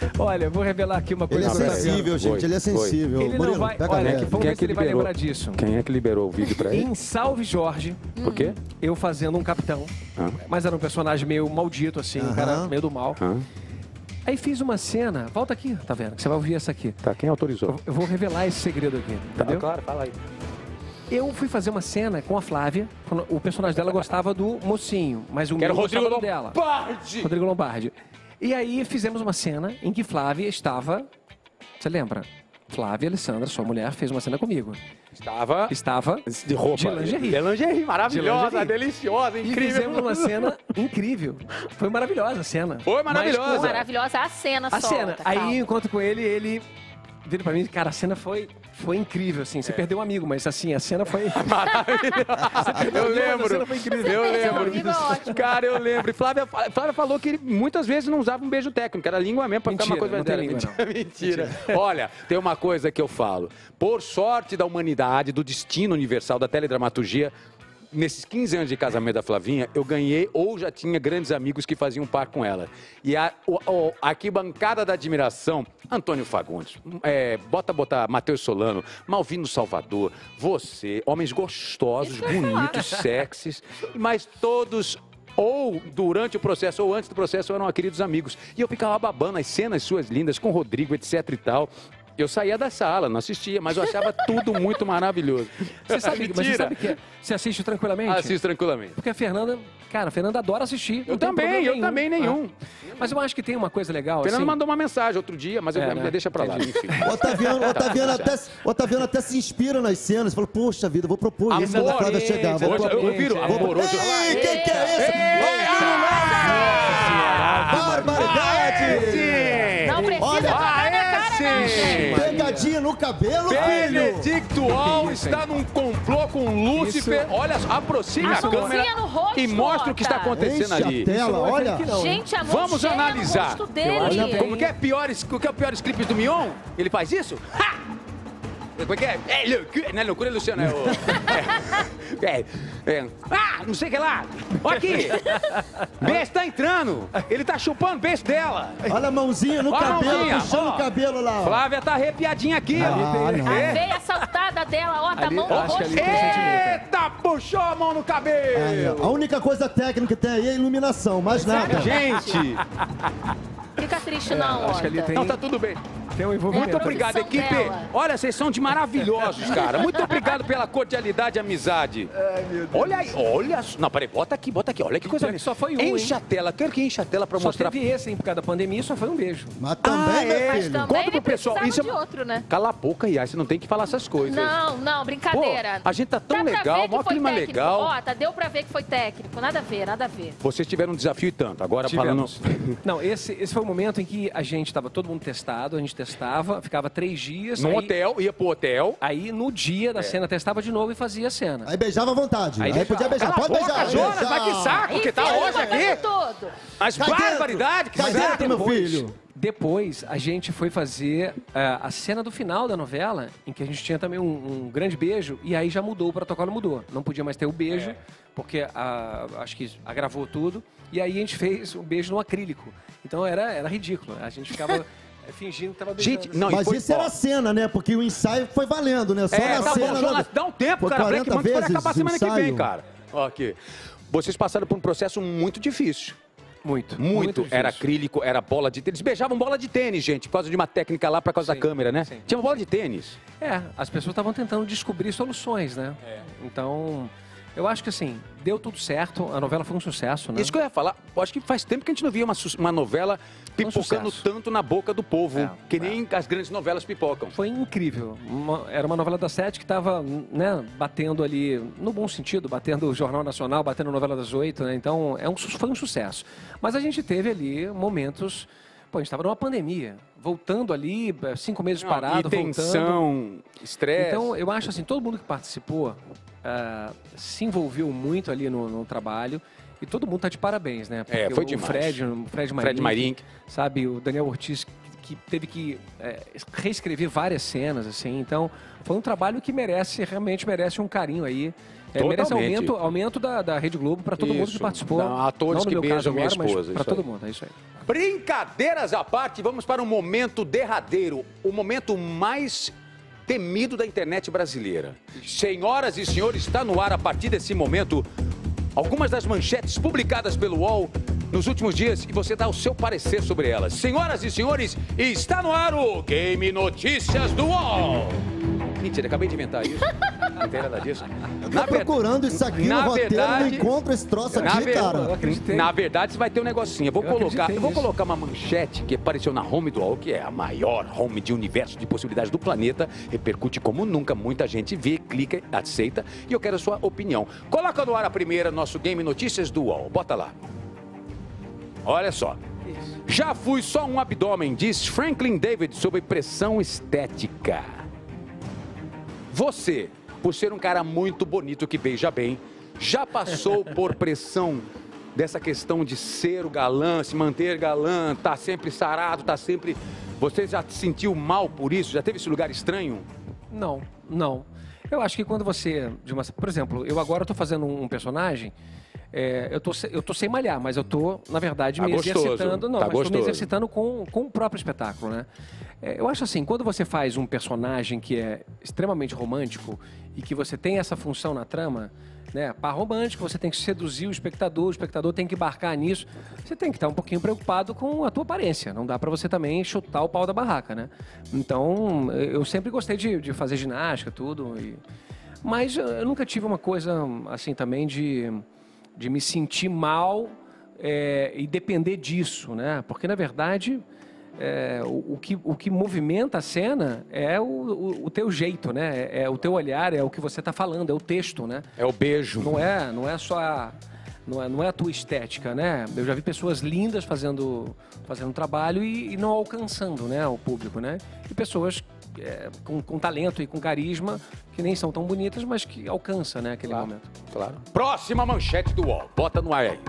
Olha, vou revelar aqui uma Ele coisa. é sensível, gente, ele é sensível. Ele não Murilo, vai... pega Olha, leve. vamos Quem é ver que se ele vai liberou? lembrar disso. Quem é que liberou o vídeo pra ele? Em Salve Jorge. Por quê? Eu fazendo um capitão. Ah. Mas era um personagem meio maldito, assim, um Aham. cara meio do mal. Ah. Aí fiz uma cena, volta aqui, tá vendo? Que você vai ouvir essa aqui. Tá, quem autorizou? Eu, eu vou revelar esse segredo aqui, Tá, entendeu? claro, fala aí. Eu fui fazer uma cena com a Flávia, quando o personagem dela gostava do mocinho, mas o Que era meu o Rodrigo gostava do dela. Lombardi! Rodrigo Lombardi. E aí fizemos uma cena em que Flávia estava... Você lembra? Flávia Alessandra, sua mulher, fez uma cena comigo. Estava... Estava... De roupa. De lingerie. De lingerie, maravilhosa, De lingerie. deliciosa, incrível. E fizemos uma cena incrível. Foi maravilhosa a cena. Foi maravilhosa. Mas, Maravilhosa a cena A solta, cena. calma. Aí, enquanto com ele, ele vira pra mim, cara, a cena foi, foi incrível, assim. Você perdeu um amigo, mas assim, a cena foi... Maravilhosa. Eu Mas a lembro. cena foi incrível. Eu perdeu um lembro. amigo, é ótimo. Cara, eu lembro. E Flávia, Flávia falou que ele muitas vezes não usava um beijo técnico, era língua mesmo, pra ficar uma coisa Mentira, mais não tem dela. língua, Mentira. Mentira. Olha, tem uma coisa que eu falo. Por sorte da humanidade, do destino universal, da teledramaturgia, nesses quinze anos de casamento da Flavinha, eu ganhei ou já tinha grandes amigos que faziam par com ela. E a, o, o, a arquibancada da admiração, Antônio Fagundes, é, bota botar Matheus Solano, Malvino Salvador, você, homens gostosos, bonitos, sexys, mas todos... ou durante o processo, ou antes do processo, eram queridos amigos. E eu ficava babando as cenas suas lindas com o Rodrigo, etc e tal. Eu saía da sala, não assistia, mas eu achava tudo muito maravilhoso. Você sabe, mas você sabe que é- você assiste tranquilamente? Assisto tranquilamente. Porque a Fernanda, cara, a Fernanda adora assistir. Eu não tem também, problema eu também nenhum. Ah. Mas eu acho que tem uma coisa legal, O Fernando assim... mandou uma mensagem outro dia, mas eu É, né? deixa pra lá, Entendi. enfim. O Otaviano, o Otaviano, até, o Otaviano até se inspira nas cenas. Falou, poxa vida, vou propor isso quando a Amor, Flávia chegar. Vou hoje eu, propor. eu viro, amor, hoje eu... Ei, quem que é esse? Barbaridade! Não precisa Olha, jogar na cara, não, gente. pegadinha no cabelo, filho! Benedicto Al está num complô com Lúcifer. Olha, só, aproxime a A mãozinha câmera no rosto, e mostre o que está Otá. acontecendo Enche a ali. tela, Isso não é olha. fake, não, hein? Gente, a mão Vamos cheia analisar. no rosto Eu dele. acho Como que é piores, o que é piores clipes do Mion? Ele faz isso? Ha! Como é que é? É loucura, não é loucura, Luciano, é o... É, é, é. Ah, não sei o que lá. Olha aqui. Beijo tá entrando. Ele tá chupando o beijo dela. Olha a mãozinha no Olha a cabelo, mãozinha, puxando ó. o cabelo lá. ó. Flávia tá arrepiadinha aqui, Ah, ó. não. A É. veia saltada dela, ó, tá a Ali- mão no acho que rosto ali tem dele. sentimento. Eita, puxou a mão no Aí, cabelo. ó. A única coisa técnica que tem aí é a iluminação, mais nada. Gente, Fica triste não, acho que ali Otá. tem- não, tá tudo bem. Tem um envolvimento. Muito obrigado, profissão equipe. dela. Olha, vocês são de maravilhosos, cara. Muito obrigado pela cordialidade e amizade. Olha aí, olha. Não, peraí, bota aqui, bota aqui. Olha que coisa linda. Só foi um, Enche hein? a tela, quero que enche a tela pra Só mostrar. teve esse, hein? Por causa da pandemia, só foi um beijo. Mas também, Ah, meu é. Mas filho. também Conta ele pro pessoal, precisava isso é- de outro, né? Cala a boca, Iá, você não tem que falar essas coisas. Não, não, Pô, brincadeira. a gente tá tão Dá pra legal, ver que maior foi clima técnico. legal. Ó, tá, deu pra ver que foi técnico. Nada a ver, nada a ver. Vocês tiveram um desafio e tanto. Agora Tivemos. falando. Não, esse, esse foi o momento em que a gente estava todo mundo testado, a gente testava, ficava três dias. Num aí, hotel, ia pro hotel. Aí no dia da cena testava de novo e fazia a cena. Aí beijava à vontade. Aí, Aí podia beijar. Cala a Pode boca, beijar. Jonas, beijar. vai que saco, que tá Enfia hoje no aqui. todo. Mas Cai dentro. barbaridade, que Cai saco. dentro, meu Depois- filho. Depois a gente foi fazer ah, a cena do final da novela, em que a gente tinha também um, um grande beijo, e aí já mudou, o protocolo mudou. Não podia mais ter o beijo, porque a- acho que agravou tudo. E aí a gente fez um beijo no acrílico. Então era, era ridículo. A gente ficava eh, fingindo que tava beijando. Gente, não, e Mas foi isso era ó, a cena, né? Porque o ensaio foi valendo, né? Só É, na tá cena. bom, não- Jonas, dá um tempo, Foi cara. Break quarenta Man que vai vezes acabar o semana que vem, ensaio. cara. Ó, aqui. Vocês passaram por um processo muito difícil. Muito. Muito. difícil. Era acrílico, era bola de tênis. Eles beijavam bola de tênis, gente, por causa de uma técnica lá, por causa Sim, da câmera, né? sim. Tinha uma bola de tênis. É, as pessoas estavam tentando descobrir soluções, né? Então, eu acho que assim, deu tudo certo, a novela foi um sucesso, né? Isso que eu ia falar. Eu acho que faz tempo que a gente não via uma, su- uma novela pipocando sucesso. tanto na boca do povo, É, que é. nem as grandes novelas pipocam. Foi incrível. Uma- era uma novela das sete que estava, né, batendo ali, no bom sentido, batendo o Jornal Nacional, batendo a novela das oito, né? Então, é um, su- foi um sucesso. Mas a gente teve ali momentos... Pô, a gente estava numa pandemia, voltando ali, eh, cinco meses Não, parado, e voltando. tensão, estresse. Então, eu acho assim, todo mundo que participou ah, se envolveu muito ali no, no trabalho. E todo mundo tá de parabéns, né? É, foi o demais. Fred, o Fred Mairink, Fred Mairink. sabe? O Daniel Ortiz, que, que teve que é, reescrever várias cenas, assim. Então, foi um trabalho que merece, realmente merece um carinho aí. É, merece Totalmente. aumento, aumento da, da Rede Globo para todo mundo que Isso. participou. Não, atores Não no que meu caso beijam minha agora, mas esposa, para isso todo aí. mundo, é isso aí. Brincadeiras à parte, vamos para um momento derradeiro, o momento mais temido da internet brasileira. Senhoras e senhores, está no ar a partir desse momento algumas das manchetes publicadas pelo U O L nos últimos dias e você dá o seu parecer sobre elas. Senhoras e senhores, está no ar o Game Notícias do U O L. Mentira, acabei de inventar isso. Não tem nada disso. Eu tô procurando isso aqui no roteiro, não encontro esse troço aqui, ver... cara. Na verdade, você vai ter um negocinho. Eu vou, Eu colocar, eu vou nisso. colocar uma manchete que apareceu na home do U O L, que é a maior home de universo de possibilidades do planeta. Repercute como nunca, muita gente vê, clica, aceita. E eu quero a sua opinião. Coloca no ar a primeira, nosso Game Notícias do U O L. Bota lá. Olha só. Já fui só um abdômen, diz Franklin David sobre pressão estética. Você, por ser um cara muito bonito que beija bem, já passou por pressão dessa questão de ser o galã, se manter galã, tá sempre sarado, tá sempre... Você já se sentiu mal por isso? Já teve esse lugar estranho? Não, não. Eu acho que quando você... De uma, por exemplo, eu agora estou fazendo um personagem... É, eu, tô, eu tô sem malhar, mas eu tô, na verdade, Tá me gostoso, exercitando. Não, tá mas tô me gostoso. exercitando com, com o próprio espetáculo, né? É, eu acho assim, quando você faz um personagem que é extremamente romântico e que você tem essa função na trama, né? Par romântico, você tem que seduzir o espectador, o espectador tem que embarcar nisso. Você tem que estar um pouquinho preocupado com a tua aparência. Não dá pra você também chutar o pau da barraca, né? Então, eu sempre gostei de, de fazer ginástica, tudo. E... Mas eu nunca tive uma coisa assim também de... de me sentir mal é, e depender disso, né? Porque, na verdade, é, o, o, que, o que movimenta a cena é o, o, o teu jeito, né? É, é o teu olhar, é o que você está falando, é o texto, né? É o beijo. Não é, não é só a, não é, não é a tua estética, né? Eu já vi pessoas lindas fazendo, fazendo trabalho e, e não alcançando, né, o público, né? E pessoas... É, com, com talento e com carisma, que nem são tão bonitas, mas que alcança, né, aquele Claro, momento. Claro. Próxima manchete do U O L. Bota no ar aí.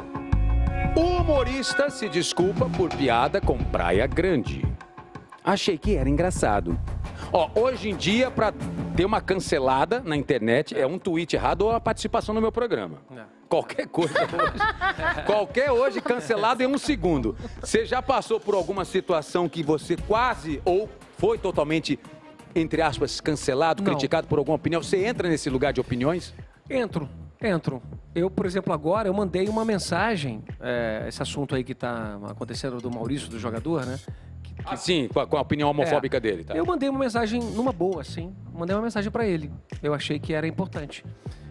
Humorista se desculpa por piada com Praia Grande. Achei que era engraçado. Ó, hoje em dia, pra ter uma cancelada na internet, é um tweet errado ou a participação no meu programa. É. Qualquer coisa hoje. Qualquer hoje cancelado em um segundo. Você já passou por alguma situação que você quase ou foi totalmente, entre aspas, cancelado, Não. criticado por alguma opinião? Você entra nesse lugar de opiniões? Entro, entro. Eu, por exemplo, agora eu mandei uma mensagem, é, esse assunto aí que está acontecendo do Maurício, do jogador, né? Que, que... Ah, sim, com a, com a opinião homofóbica É. dele, tá? Eu mandei uma mensagem numa boa, assim. Mandei uma mensagem para ele. Eu achei que era importante.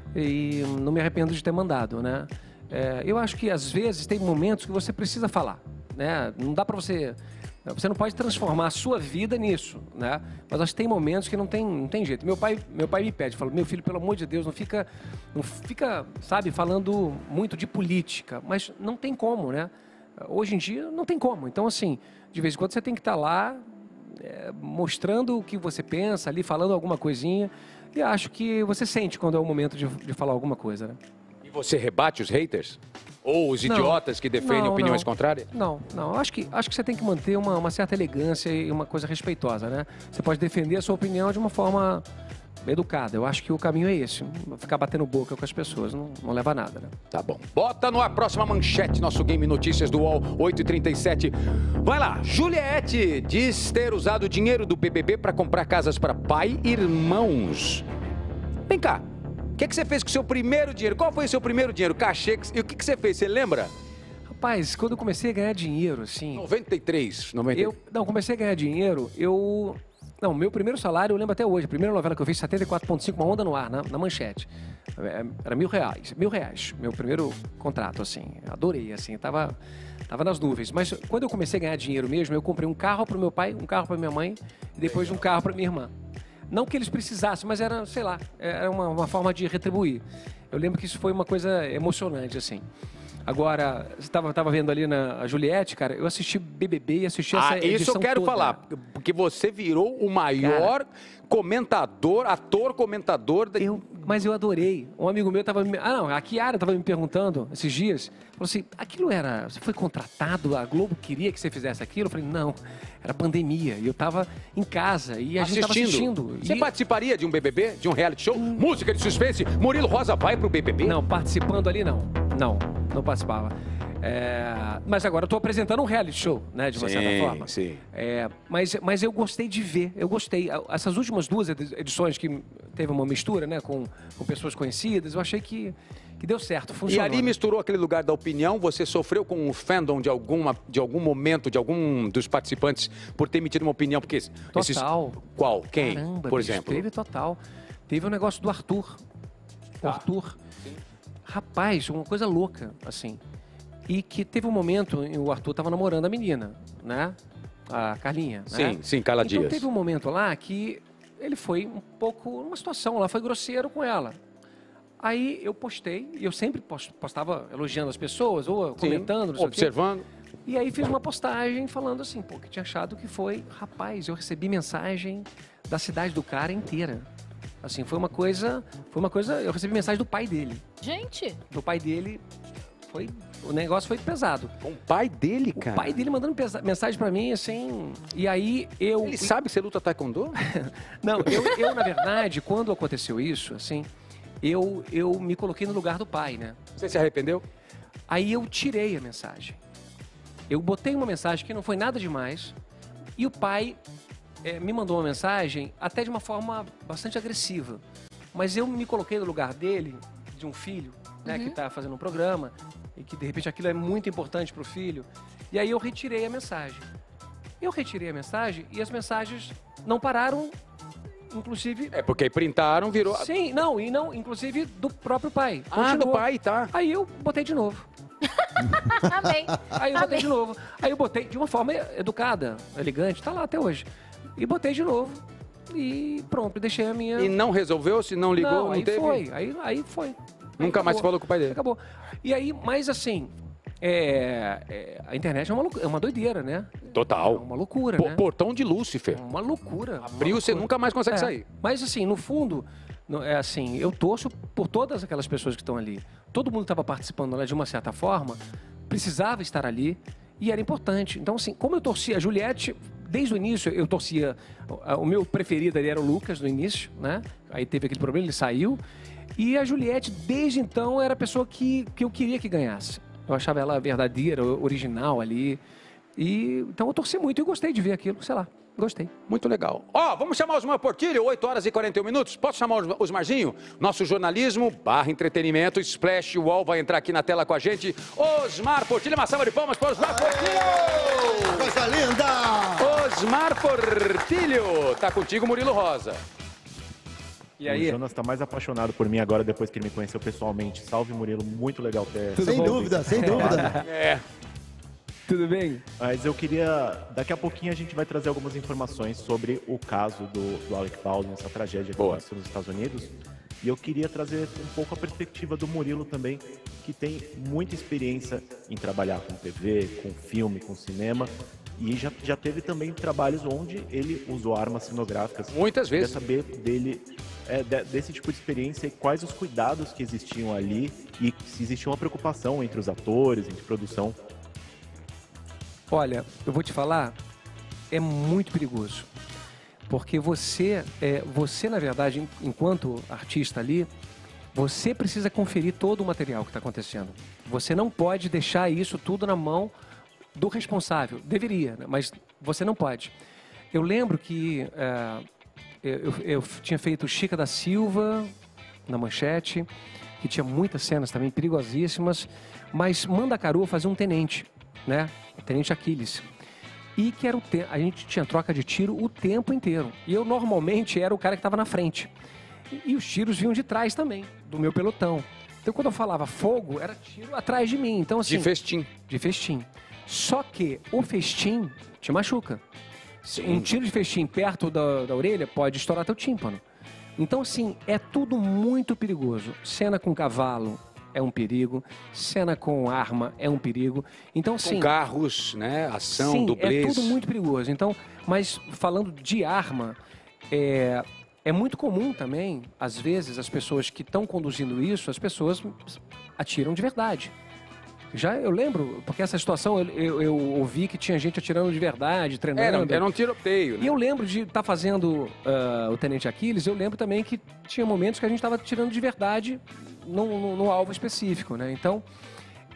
E não me arrependo de ter mandado, né? É, eu acho que às vezes tem momentos que você precisa falar, né? Não dá para você... Você não pode transformar a sua vida nisso, né? Mas acho que tem momentos que não tem, não tem jeito. Meu pai, meu pai me pede, fala, meu filho, pelo amor de Deus, não fica, não fica, sabe, falando muito de política. Mas não tem como, né? Hoje em dia não tem como. Então, assim, de vez em quando você tem que estar lá é, mostrando o que você pensa, ali falando alguma coisinha. E acho que você sente quando é o momento de, de falar alguma coisa, né? E você rebate os haters? Ou os Não. idiotas que defendem Não, opiniões não. contrárias? Não, não. Acho que, acho que você tem que manter uma, uma certa elegância e uma coisa respeitosa, né? Você pode defender a sua opinião de uma forma educada. Eu acho que o caminho é esse. Ficar batendo boca com as pessoas não, não leva a nada, né? Tá bom. Bota no ar a próxima manchete, nosso Game Notícias do U O L, oito e trinta e sete. Vai lá. Juliette diz ter usado o dinheiro do B B B para comprar casas para pai e irmãos. Vem cá. O que, que você fez com o seu primeiro dinheiro? Qual foi o seu primeiro dinheiro? Cachê? E o que, que você fez? Você lembra? Rapaz, quando eu comecei a ganhar dinheiro, assim... noventa e três, noventa e três. Eu, não, comecei a ganhar dinheiro, eu... Não, meu primeiro salário, eu lembro até hoje. A primeira novela que eu fiz, setenta e quatro ponto cinco, Uma Onda no Ar, na, na Manchete. Era mil reais. Mil reais. Meu primeiro contrato, assim. Adorei, assim. Tava, tava nas nuvens. Mas quando eu comecei a ganhar dinheiro mesmo, eu comprei um carro pro meu pai, um carro pra minha mãe e depois um carro pra minha irmã. Não que eles precisassem, mas era, sei lá, era uma, uma forma de retribuir. Eu lembro que isso foi uma coisa emocionante, assim. Agora, você estava tava vendo ali na a Juliette, cara, eu assisti B B B e assisti essa Ah, edição isso eu quero toda. falar, porque você virou o maior comentador, ator comentador... Da... Eu, mas eu adorei. Um amigo meu estava me... Ah, não, a Kiara estava me perguntando esses dias, falou assim, aquilo era... Você foi contratado, a Globo queria que você fizesse aquilo? Eu falei, não, era pandemia, e eu estava em casa, e a gente estava assistindo. Você E- participaria de um B B B, de um reality show? Música de suspense, Murilo Rosa vai pro B B B? Não, participando ali não. Não, não participava. É, mas agora eu tô apresentando um reality show, né, de uma Sim, certa forma. sim. É, mas, mas eu gostei de ver, eu gostei. Essas últimas duas edições que teve uma mistura, né, com, com pessoas conhecidas, eu achei que, que deu certo, E funcionou. ali misturou aquele lugar da opinião. Você sofreu com o fandom de, alguma, de algum momento, de algum dos participantes, por ter emitido uma opinião? Porque Total. esses... Qual? Quem? Caramba, por bicho, exemplo? Teve total. Teve o negócio do Arthur. O Arthur. Rapaz, uma coisa louca, assim. E que teve um momento em o Arthur estava namorando a menina, né? A Carlinha, né? Sim, sim, Carla Então Dias. teve um momento lá que ele foi um pouco, uma situação lá, foi grosseiro com ela. Aí eu postei, e eu sempre post- postava elogiando as pessoas, ou Sim, comentando, não sei o quê. observando. E aí fiz uma postagem falando assim, pô, que tinha achado que foi, rapaz, eu recebi mensagem da cidade do cara inteira. Assim, foi uma coisa, foi uma coisa, eu recebi mensagem do pai dele. Gente! Do pai dele, foi, o negócio foi pesado. Com o pai dele, cara? O pai dele mandando pesa- mensagem pra mim, assim, e aí eu... Ele sabe que você luta taekwondo? Não, eu, eu, na verdade, quando aconteceu isso, assim, eu, eu me coloquei no lugar do pai, né? Você se arrependeu? Aí eu tirei a mensagem. Eu botei uma mensagem que não foi nada demais e o pai eh, me mandou uma mensagem até de uma forma bastante agressiva. Mas eu me coloquei no lugar dele, de um filho, né, que está fazendo um programa e que de repente aquilo é muito importante para o filho. E aí eu retirei a mensagem. Eu retirei a mensagem e as mensagens não pararam, inclusive... É porque aí printaram, virou... Sim, não, e não, inclusive do próprio pai. Ah, do Continuou. pai, tá. Aí eu botei de novo. Amém. Aí eu botei Amém. de novo. Aí eu botei de uma forma educada, elegante, tá lá até hoje. E botei de novo. E pronto, deixei a minha... E não resolveu? Se não ligou, não, não, aí teve? foi, aí, aí foi. Nunca Aí mais acabou. falou com o pai dele? Acabou. E aí, mas assim, é, é, a internet é uma, lou- é uma doideira, né? Total. É uma loucura, Po- né? Portão de Lúcifer. É uma loucura. uma Abriu, você loucura. nunca mais consegue É, sair. Mas assim, no fundo, no- é assim, eu torço por todas aquelas pessoas que estão ali. Todo mundo estava participando lá de uma certa forma, precisava estar ali e era importante. Então, assim, como eu torcia a Juliette, desde o início eu torcia, o, o meu preferido ali era o Lucas no início, né? Aí teve aquele problema, ele saiu. E a Juliette, desde então, era a pessoa que, que eu queria que ganhasse. Eu achava ela verdadeira, original ali. E então eu torci muito e gostei de ver aquilo, sei lá. Gostei. Muito legal. Ó, vamos chamar o Osmar Portilho, oito horas e quarenta e um minutos. Posso chamar o Osmarzinho? Nosso jornalismo, barra entretenimento, Splash Wall vai entrar aqui na tela com a gente. Osmar Portilho, uma salva de palmas para o Osmar Portilho! Coisa linda! Osmar Portilho, tá contigo, Murilo Rosa. E aí? O Jonas tá mais apaixonado por mim agora, depois que ele me conheceu pessoalmente. Salve, Murilo, muito legal ter... Sem dúvida, sem dúvida. É. Tudo bem? Mas eu queria... Daqui a pouquinho a gente vai trazer algumas informações sobre o caso do, do Alec Baldwin, essa tragédia que aconteceu nos Estados Unidos. E eu queria trazer um pouco a perspectiva do Murilo também, que tem muita experiência em trabalhar com T V, com filme, com cinema. E já, já teve também trabalhos onde ele usou armas cenográficas. Muitas vezes. Queria saber dele, é, de, desse tipo de experiência, e quais os cuidados que existiam ali e se existia uma preocupação entre os atores, entre produção. Olha, eu vou te falar, é muito perigoso. Porque você, é, você na verdade, en- enquanto artista ali, você precisa conferir todo o material que está acontecendo. Você não pode deixar isso tudo na mão do responsável. Deveria, né? Mas você não pode. Eu lembro que é, eu, eu tinha feito Chica da Silva na Manchete, que tinha muitas cenas também perigosíssimas, mas Mandacaru fazia um tenente, né? O tenente Aquiles. E que era o te... a gente tinha troca de tiro o tempo inteiro. E eu normalmente era o cara que estava na frente. E, e os tiros vinham de trás também, do meu pelotão. Então quando eu falava fogo, era tiro atrás de mim. Então, assim, De festim. De festim. Só que o festim te machuca. Um tiro de festim perto da, da orelha pode estourar teu tímpano. Então, assim, é tudo muito perigoso. Cena com cavalo é um perigo. Cena com arma é um perigo. Então, assim... Com carros, né? Ação, sim, dublês. é tudo muito perigoso. Então, mas falando de arma, é, é muito comum também, às vezes, as pessoas que estão conduzindo isso, as pessoas atiram de verdade. Já eu lembro, porque essa situação eu, eu, eu ouvi que tinha gente atirando de verdade, treinando. Era, era um tiroteio, né? E eu lembro de estar fazendo uh, o Tenente Aquiles, eu lembro também que tinha momentos que a gente estava atirando de verdade no, no, no alvo específico, né? Então,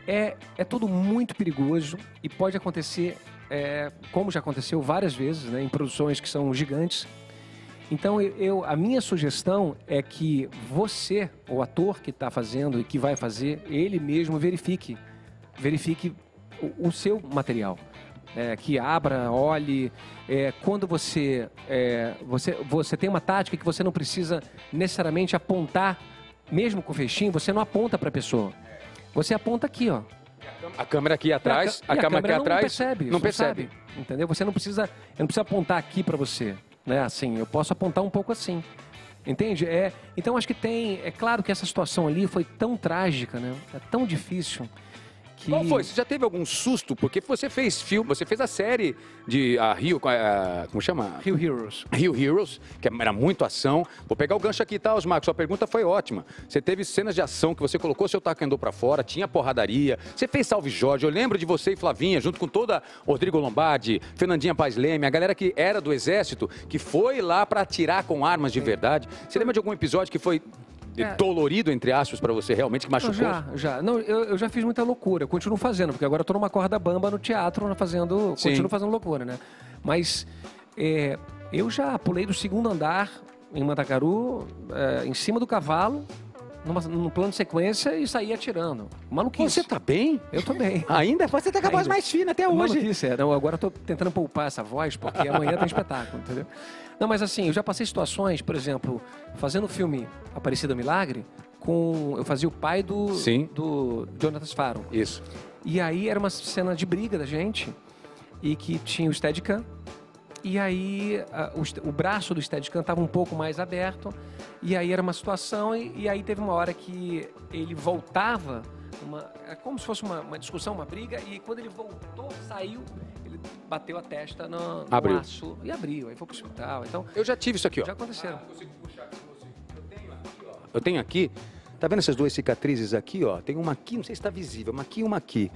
É, é tudo muito perigoso e pode acontecer, é, como já aconteceu várias vezes, né, em produções que são gigantes. Então, eu, eu- a minha sugestão é que você, o ator que está fazendo e que vai fazer, ele mesmo verifique, verifique o, o seu material. É, que abra, olhe. É, quando você, é, você, você tem uma tática que você não precisa necessariamente apontar, mesmo com o feixinho, você não aponta para a pessoa. Você aponta aqui, ó. A câmera aqui atrás, E a, a, e câmera aqui não atrás. percebe, não percebe. sabe, entendeu? Você não precisa, eu não preciso apontar aqui para você, né? Assim, eu posso apontar um pouco assim. Entende? É, então acho que tem, é claro que essa situação ali foi tão trágica, né? É tão difícil. Que... Qual foi? Você já teve algum susto? Porque você fez filme, você fez a série de a Rio, a, como chama? Rio Heroes. Rio Heroes, que era muito ação. Vou pegar o gancho aqui, tá, Osmar? Sua pergunta foi ótima. Você teve cenas de ação que você colocou seu taekwondo pra fora, tinha porradaria. Você fez Salve Jorge. Eu lembro de você e Flavinha, junto com toda Rodrigo Lombardi, Fernandinha Paz Leme, a galera que era do Exército, que foi lá pra atirar com armas de verdade. Você lembra de algum episódio que foi É. dolorido, entre aspas, pra você, realmente, que machucou? Não, já, já. Não, eu, eu já fiz muita loucura. Eu continuo fazendo, porque agora eu tô numa corda bamba no teatro, né, fazendo, Sim. continuo fazendo loucura, né? Mas é, eu já pulei do segundo andar em Mandacaru, é, em cima do cavalo, numa, num plano de sequência e saí atirando. Maluquice. Você tá bem? Eu tô bem. Ainda? Você tá com a voz Ainda. mais fina até hoje. Maluquice, é. Não, agora eu tô tentando poupar essa voz, porque amanhã tem espetáculo, entendeu? Não, mas assim, eu já passei situações, por exemplo, fazendo o filme Aparecida Milagre, com eu fazia o pai do, Sim. do Jonathan Faro. Isso. E aí era uma cena de briga da gente, e que tinha o Steadicam, e aí a- o, est- o braço do Steadicam estava um pouco mais aberto, e aí era uma situação, e, e aí teve uma hora que ele voltava, uma, é como se fosse uma, uma discussão, uma briga, e quando ele voltou, saiu, ele bateu a testa no, no Abriu. aço e abriu, aí foi pro hospital. Então, Eu já tive isso aqui, ó. já aconteceram. Eu tenho aqui, tá vendo essas duas cicatrizes aqui, ó? Tem uma aqui, não sei se tá visível, uma aqui e uma aqui.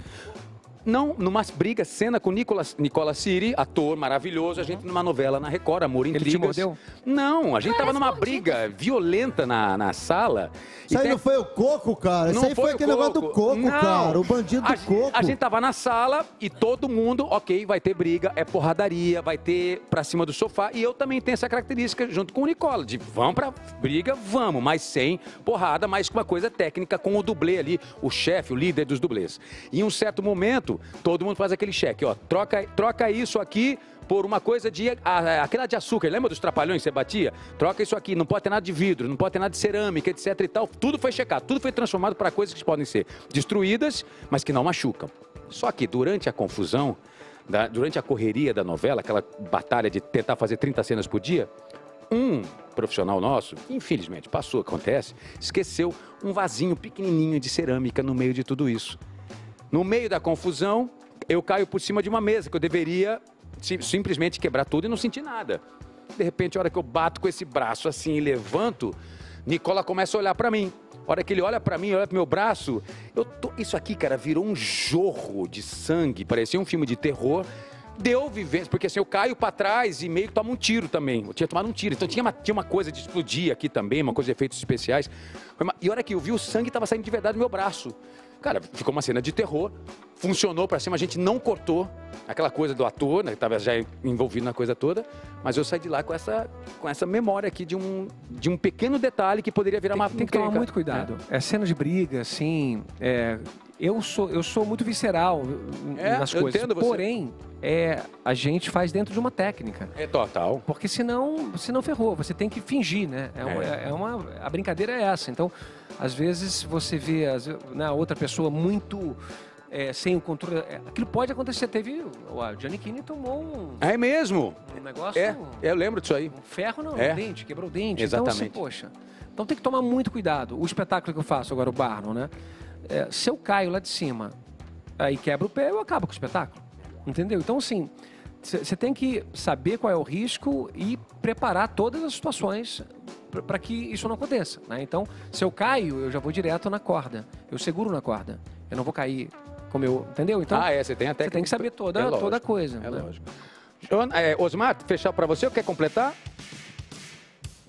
Não, numa briga, cena com Nicolas, Nicola Siri, ator maravilhoso, a gente numa novela na Record, Amor e Ele te Intrigas. mordeu? Não, a gente tava numa briga violenta na, na sala. Isso E aí tem- não foi o Coco, cara. Isso Não aí foi, o aquele negócio do Coco, Não. cara. O bandido a, do Coco. A gente tava na sala e todo mundo, ok, vai ter briga, é porradaria, vai ter pra cima do sofá. E eu também tenho essa característica junto com o Nicola, de vamos pra briga, vamos, mas sem porrada, mas com uma coisa técnica, com o dublê ali, o chefe, o líder dos dublês. E em um certo momento, todo mundo faz aquele cheque, ó, troca, troca isso aqui por uma coisa de, a, aquela de açúcar, lembra dos trapalhões que você batia? Troca isso aqui, não pode ter nada de vidro, não pode ter nada de cerâmica, etc e tal. Tudo foi checado, tudo foi transformado para coisas que podem ser destruídas, mas que não machucam. Só que durante a confusão, da- durante a correria da novela, aquela batalha de tentar fazer trinta cenas por dia, um profissional nosso, que infelizmente passou, acontece, esqueceu um vasinho pequenininho de cerâmica no meio de tudo isso. No meio da confusão, eu caio por cima de uma mesa que eu deveria si- simplesmente quebrar tudo e não sentir nada. De repente, a hora que eu bato com esse braço assim e levanto, Nicola começa a olhar pra mim. A hora que ele olha pra mim, olha pro meu braço, eu tô... isso aqui, cara, virou um jorro de sangue, parecia um filme de terror. Deu vivência, porque assim, eu caio pra trás e meio que tomo um tiro também. Eu tinha tomado um tiro, então tinha uma, tinha uma coisa de explodir aqui também, uma coisa de efeitos especiais. Foi uma- E a hora que eu vi, o sangue tava saindo de verdade do meu braço. Cara, ficou uma cena de terror, funcionou pra cima, a gente não cortou aquela coisa do ator, né, que tava já envolvido na coisa toda, mas eu saí de lá com essa, com essa memória aqui de um, de um pequeno detalhe que poderia virar uma... Tem que tomar muito cuidado. É, cena de briga, assim, é, eu, sou, eu sou muito visceral É, nas eu coisas. entendo você. Porém, é, a gente faz dentro de uma técnica. É total. Porque senão, senão ferrou. Você tem que fingir, né? É uma, É. é uma- a brincadeira é essa. Então, às vezes você vê às ve- né, a outra pessoa muito é, sem o controle. é, Aquilo pode acontecer. Teve o a Johnny Kinney tomou um, É mesmo? um negócio. É, eu lembro disso aí. Um ferro no É. dente, quebrou o dente. Exatamente. Então, assim, poxa. Então tem que tomar muito cuidado. O espetáculo que eu faço agora, o Barnum, né? É, se eu caio lá de cima, aí quebra o pé, eu acabo com o espetáculo. Entendeu? Então, assim, você tem que saber qual é o risco e preparar todas as situações para que isso não aconteça, né? Então, se eu caio, eu já vou direto na corda. Eu seguro na corda. Eu não vou cair como eu... Entendeu? Então, Ah, é, você tem até você tem que saber toda, É lógico, toda a coisa. É né? lógico. Joana- é, Osmar, fechar para você, quer completar?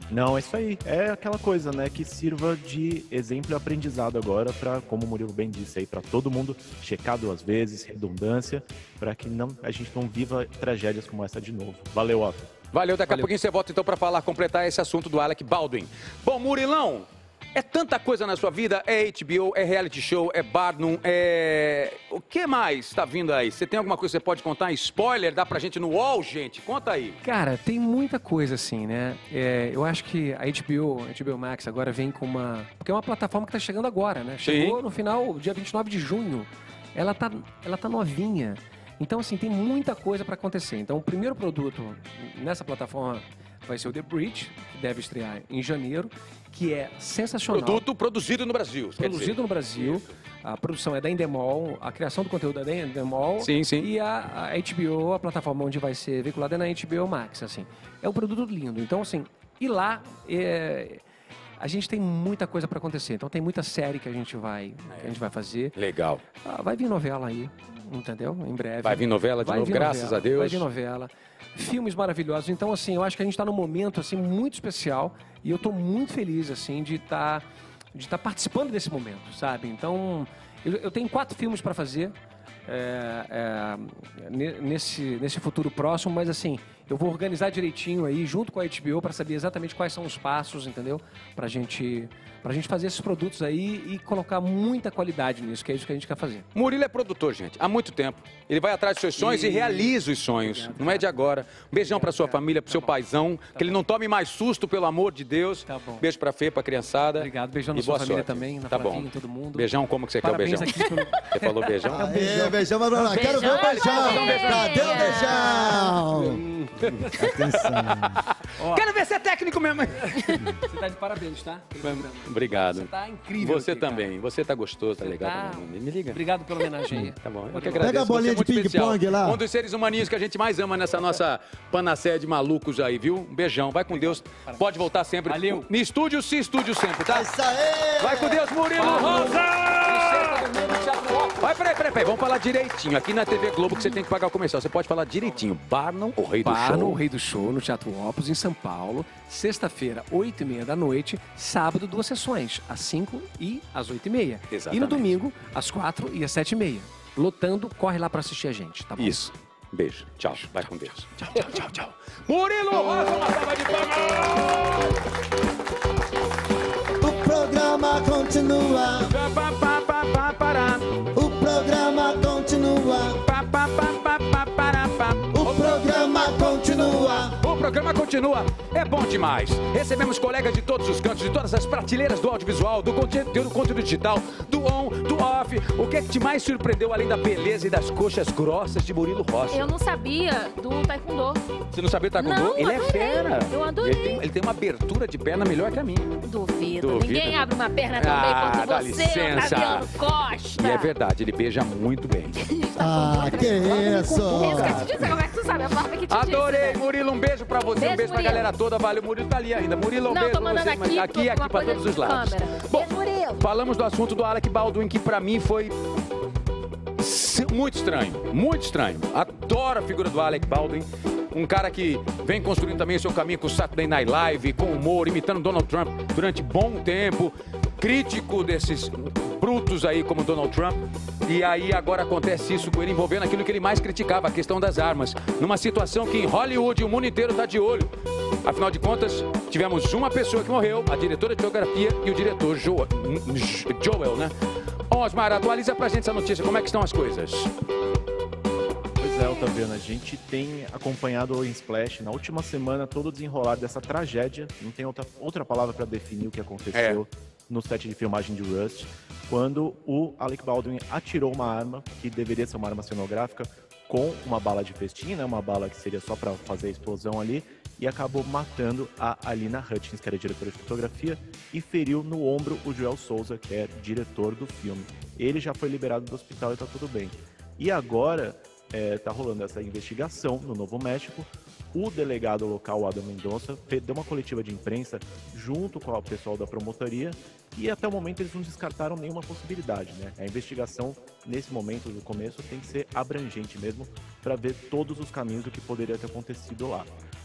Não, é isso aí. É aquela coisa, né, que sirva de exemplo e aprendizado agora para, como o Murilo bem disse aí, para todo mundo checar duas vezes, redundância, para que não, a gente não viva tragédias como essa de novo. Valeu, Otto. Valeu, daqui Valeu. a pouquinho você volta então para falar, completar esse assunto do Alec Baldwin. Bom, Murilão, é tanta coisa na sua vida, é H B O, é reality show, é Barnum, é... O que mais está vindo aí? Você tem alguma coisa que você pode contar? Spoiler, dá pra gente no U O L, gente? Conta aí. Cara, tem muita coisa assim, né? É, eu acho que a H B O, a H B O Max agora vem com uma... Porque é uma plataforma que tá chegando agora, né? Chegou Sim. no final, dia vinte e nove de junho. Ela tá, ela tá novinha. Então, assim, tem muita coisa para acontecer. Então, o primeiro produto nessa plataforma vai ser o The Bridge, que deve estrear em janeiro, que é sensacional. Produto produzido no Brasil. Produzido no Brasil. A produção é da Endemol, a criação do conteúdo é da Endemol. Sim, sim. E a, a H B O, a plataforma onde vai ser veiculada é na H B O Max, assim. É um produto lindo. Então, assim, e lá... É... A gente tem muita coisa para acontecer, então tem muita série que a gente vai, que a gente vai fazer. Legal. Ah, vai vir novela aí, entendeu? Em breve. Vai vir novela de Vai novo, vir graças novela, a Deus. Vai vir novela. Filmes maravilhosos. Então, assim, eu acho que a gente está num momento, assim, muito especial e eu estou muito feliz, assim, de estar de estar participando desse momento, sabe? Então, eu, eu tenho quatro filmes para fazer é, é, nesse, nesse futuro próximo, mas, assim, eu vou organizar direitinho aí, junto com a H B O, para saber exatamente quais são os passos, entendeu? Pra gente, pra gente fazer esses produtos aí e colocar muita qualidade nisso, que é isso que a gente quer fazer. Murilo é produtor, gente, há muito tempo. Ele vai atrás dos seus sonhos e, e realiza os sonhos. Obrigado, não é de agora. Um beijão pra sua família, pro tá seu bom. paizão. Tá que ele não tome mais susto, pelo amor de Deus. Tá bom. Beijo pra Fê, pra criançada. Obrigado. Beijão na e sua boa família sorte. também, na tá Flavinha, bom. todo mundo. Beijão, como que você Parabéns quer o beijão? Aqui pelo... Você falou beijão? Aê, beijão, beijão, mas não, quero ver o beijão. Cadê o beijão? Atenção. Quero ver ser técnico mesmo. Você tá de parabéns, tá? Obrigado. Você tá incrível. Você aqui, também. cara. Você tá gostoso, tá Você legal. tá... Também. Me liga. Obrigado pela homenagem aí. Tá bom. Eu que Pega agradeço. Pega a bolinha Você é de muito especial. ping-pong lá. Um dos seres humaninhos que a gente mais ama nessa nossa panaceia de malucos aí, viu? Um beijão. Vai com Deus. Pode voltar sempre. Valeu. No estúdio, se estúdio sempre, tá? Isso aí. Vai com Deus, Murilo Rosa! Vai, peraí, peraí, peraí. Vamos falar direitinho. Aqui na T V Globo que você tem que pagar o comercial. Você pode falar direitinho. Barnum, o rei do Barnum, show. o rei do show, no Teatro Opus, em São Paulo. Sexta-feira, oito e meia da noite. Sábado, duas sessões, às cinco e às oito e meia. Exatamente. E no domingo, às quatro e às sete e meia. Lotando, corre lá pra assistir a gente, tá bom? Isso. Beijo. Tchau. Vai com Deus. Tchau, tchau, tchau, tchau. Murilo Rosa, uma salva de palmas! O programa continua. Pa, pa, pa, pa, para. O programa continua. Pa, pa, pa, pa, pa, para, pa. O programa continua. O programa continua. É bom demais. Recebemos colegas de todos os cantos, de todas as prateleiras do audiovisual, do conteúdo, do conteúdo digital, do on, do off. O que é que te mais surpreendeu além da beleza e das coxas grossas de Murilo Rosa? Eu não sabia do taekwondo. Você não sabia taekwondo? Não, ele adorei. é fera. Eu adorei. Ele tem, ele tem uma abertura de perna melhor que a minha. Duvido. Duvido. Ninguém abre uma perna tão Ah, bem dá quanto você, licença. Otaviano Costa. E é verdade, ele beija muito bem. Ah, que isso. Eu esqueci de dizer, como é que tu sabe? A forma que te Adorei, disse, né? Murilo. Um beijo pra você, Beijo, um beijo pra Murilo. galera toda. Valeu, Murilo tá ali ainda. Murilo, um Não, beijo tô pra mandando você. mas aqui, aqui, tô com aqui uma pra coisa todos os de lados. câmera. Bom, Beijo, Murilo. falamos do assunto do Alec Baldwin, que pra mim foi muito estranho, muito estranho. Adoro a figura do Alec Baldwin. Um cara que vem construindo também o seu caminho com o Saturday Night Live, com humor, imitando Donald Trump durante bom tempo. Crítico desses brutos aí como Donald Trump. E aí agora acontece isso com ele envolvendo aquilo que ele mais criticava, a questão das armas. Numa situação que em Hollywood o mundo inteiro está de olho. Afinal de contas, tivemos uma pessoa que morreu, a diretora de fotografia e o diretor Joel, Joel né? Osmar, atualiza pra gente essa notícia, como é que estão as coisas? Pois é, Otaviano, a gente tem acompanhado o Splash na última semana todo o desenrolar dessa tragédia. Não tem outra, outra palavra para definir o que aconteceu é. no set de filmagem de Rust, quando o Alec Baldwin atirou uma arma, que deveria ser uma arma cenográfica, com uma bala de festim, né? Uma bala que seria só para fazer a explosão ali, e acabou matando a Alina Hutchins, que era diretora de fotografia, e feriu no ombro o Joel Souza, que é diretor do filme. Ele já foi liberado do hospital e tá tudo bem. E agora é, tá rolando essa investigação no Novo México. O delegado local, Adam Mendonça, deu uma coletiva de imprensa junto com o pessoal da promotoria e até o momento eles não descartaram nenhuma possibilidade, né? A investigação, nesse momento, no começo, tem que ser abrangente mesmo para ver todos os caminhos do que poderia ter acontecido lá.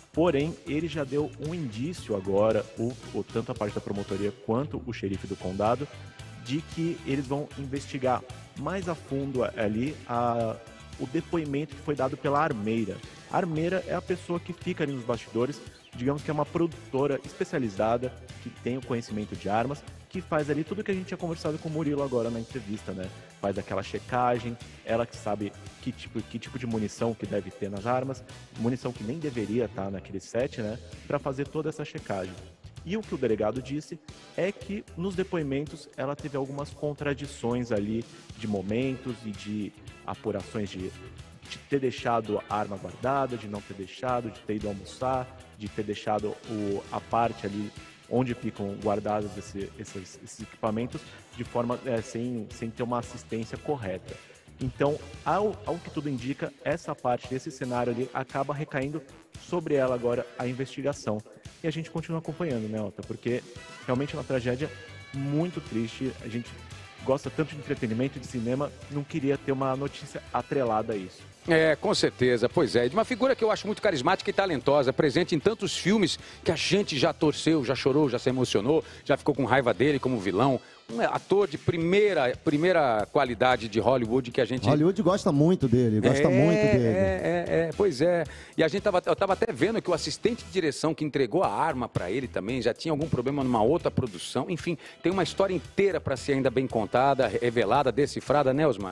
Porém, ele já deu um indício agora, o, o, tanto a parte da promotoria quanto o xerife do condado, de que eles vão investigar mais a fundo ali a, o depoimento que foi dado pela armeira. A armeira é a pessoa que fica ali nos bastidores, digamos que é uma produtora especializada, que tem o conhecimento de armas, que faz ali tudo que a gente tinha conversado com o Murilo agora na entrevista, né? Faz aquela checagem, ela que sabe que tipo, que tipo de munição que deve ter nas armas, munição que nem deveria estar naquele set, né? Para fazer toda essa checagem. E o que o delegado disse é que nos depoimentos ela teve algumas contradições ali de momentos e de apurações de, de ter deixado a arma guardada, de não ter deixado, de ter ido almoçar, de ter deixado o, a parte ali onde ficam guardados esse, esses, esses equipamentos de forma é, sem, sem ter uma assistência correta. Então, ao, ao que tudo indica, essa parte desse cenário ali acaba recaindo sobre ela agora a investigação. E a gente continua acompanhando, né, Otto? Porque realmente é uma tragédia muito triste. A gente gosta tanto de entretenimento e de cinema, não queria ter uma notícia atrelada a isso. É, com certeza, pois é. De uma figura que eu acho muito carismática e talentosa, presente em tantos filmes que a gente já torceu, já chorou, já se emocionou, já ficou com raiva dele como vilão. Um ator de primeira, primeira qualidade de Hollywood que a gente... Hollywood gosta muito dele, gosta é, muito dele. É, é, é, pois é. E a gente tava, eu tava até vendo que o assistente de direção que entregou a arma para ele também já tinha algum problema numa outra produção. Enfim, tem uma história inteira para ser ainda bem contada, revelada, decifrada, né, Osmar?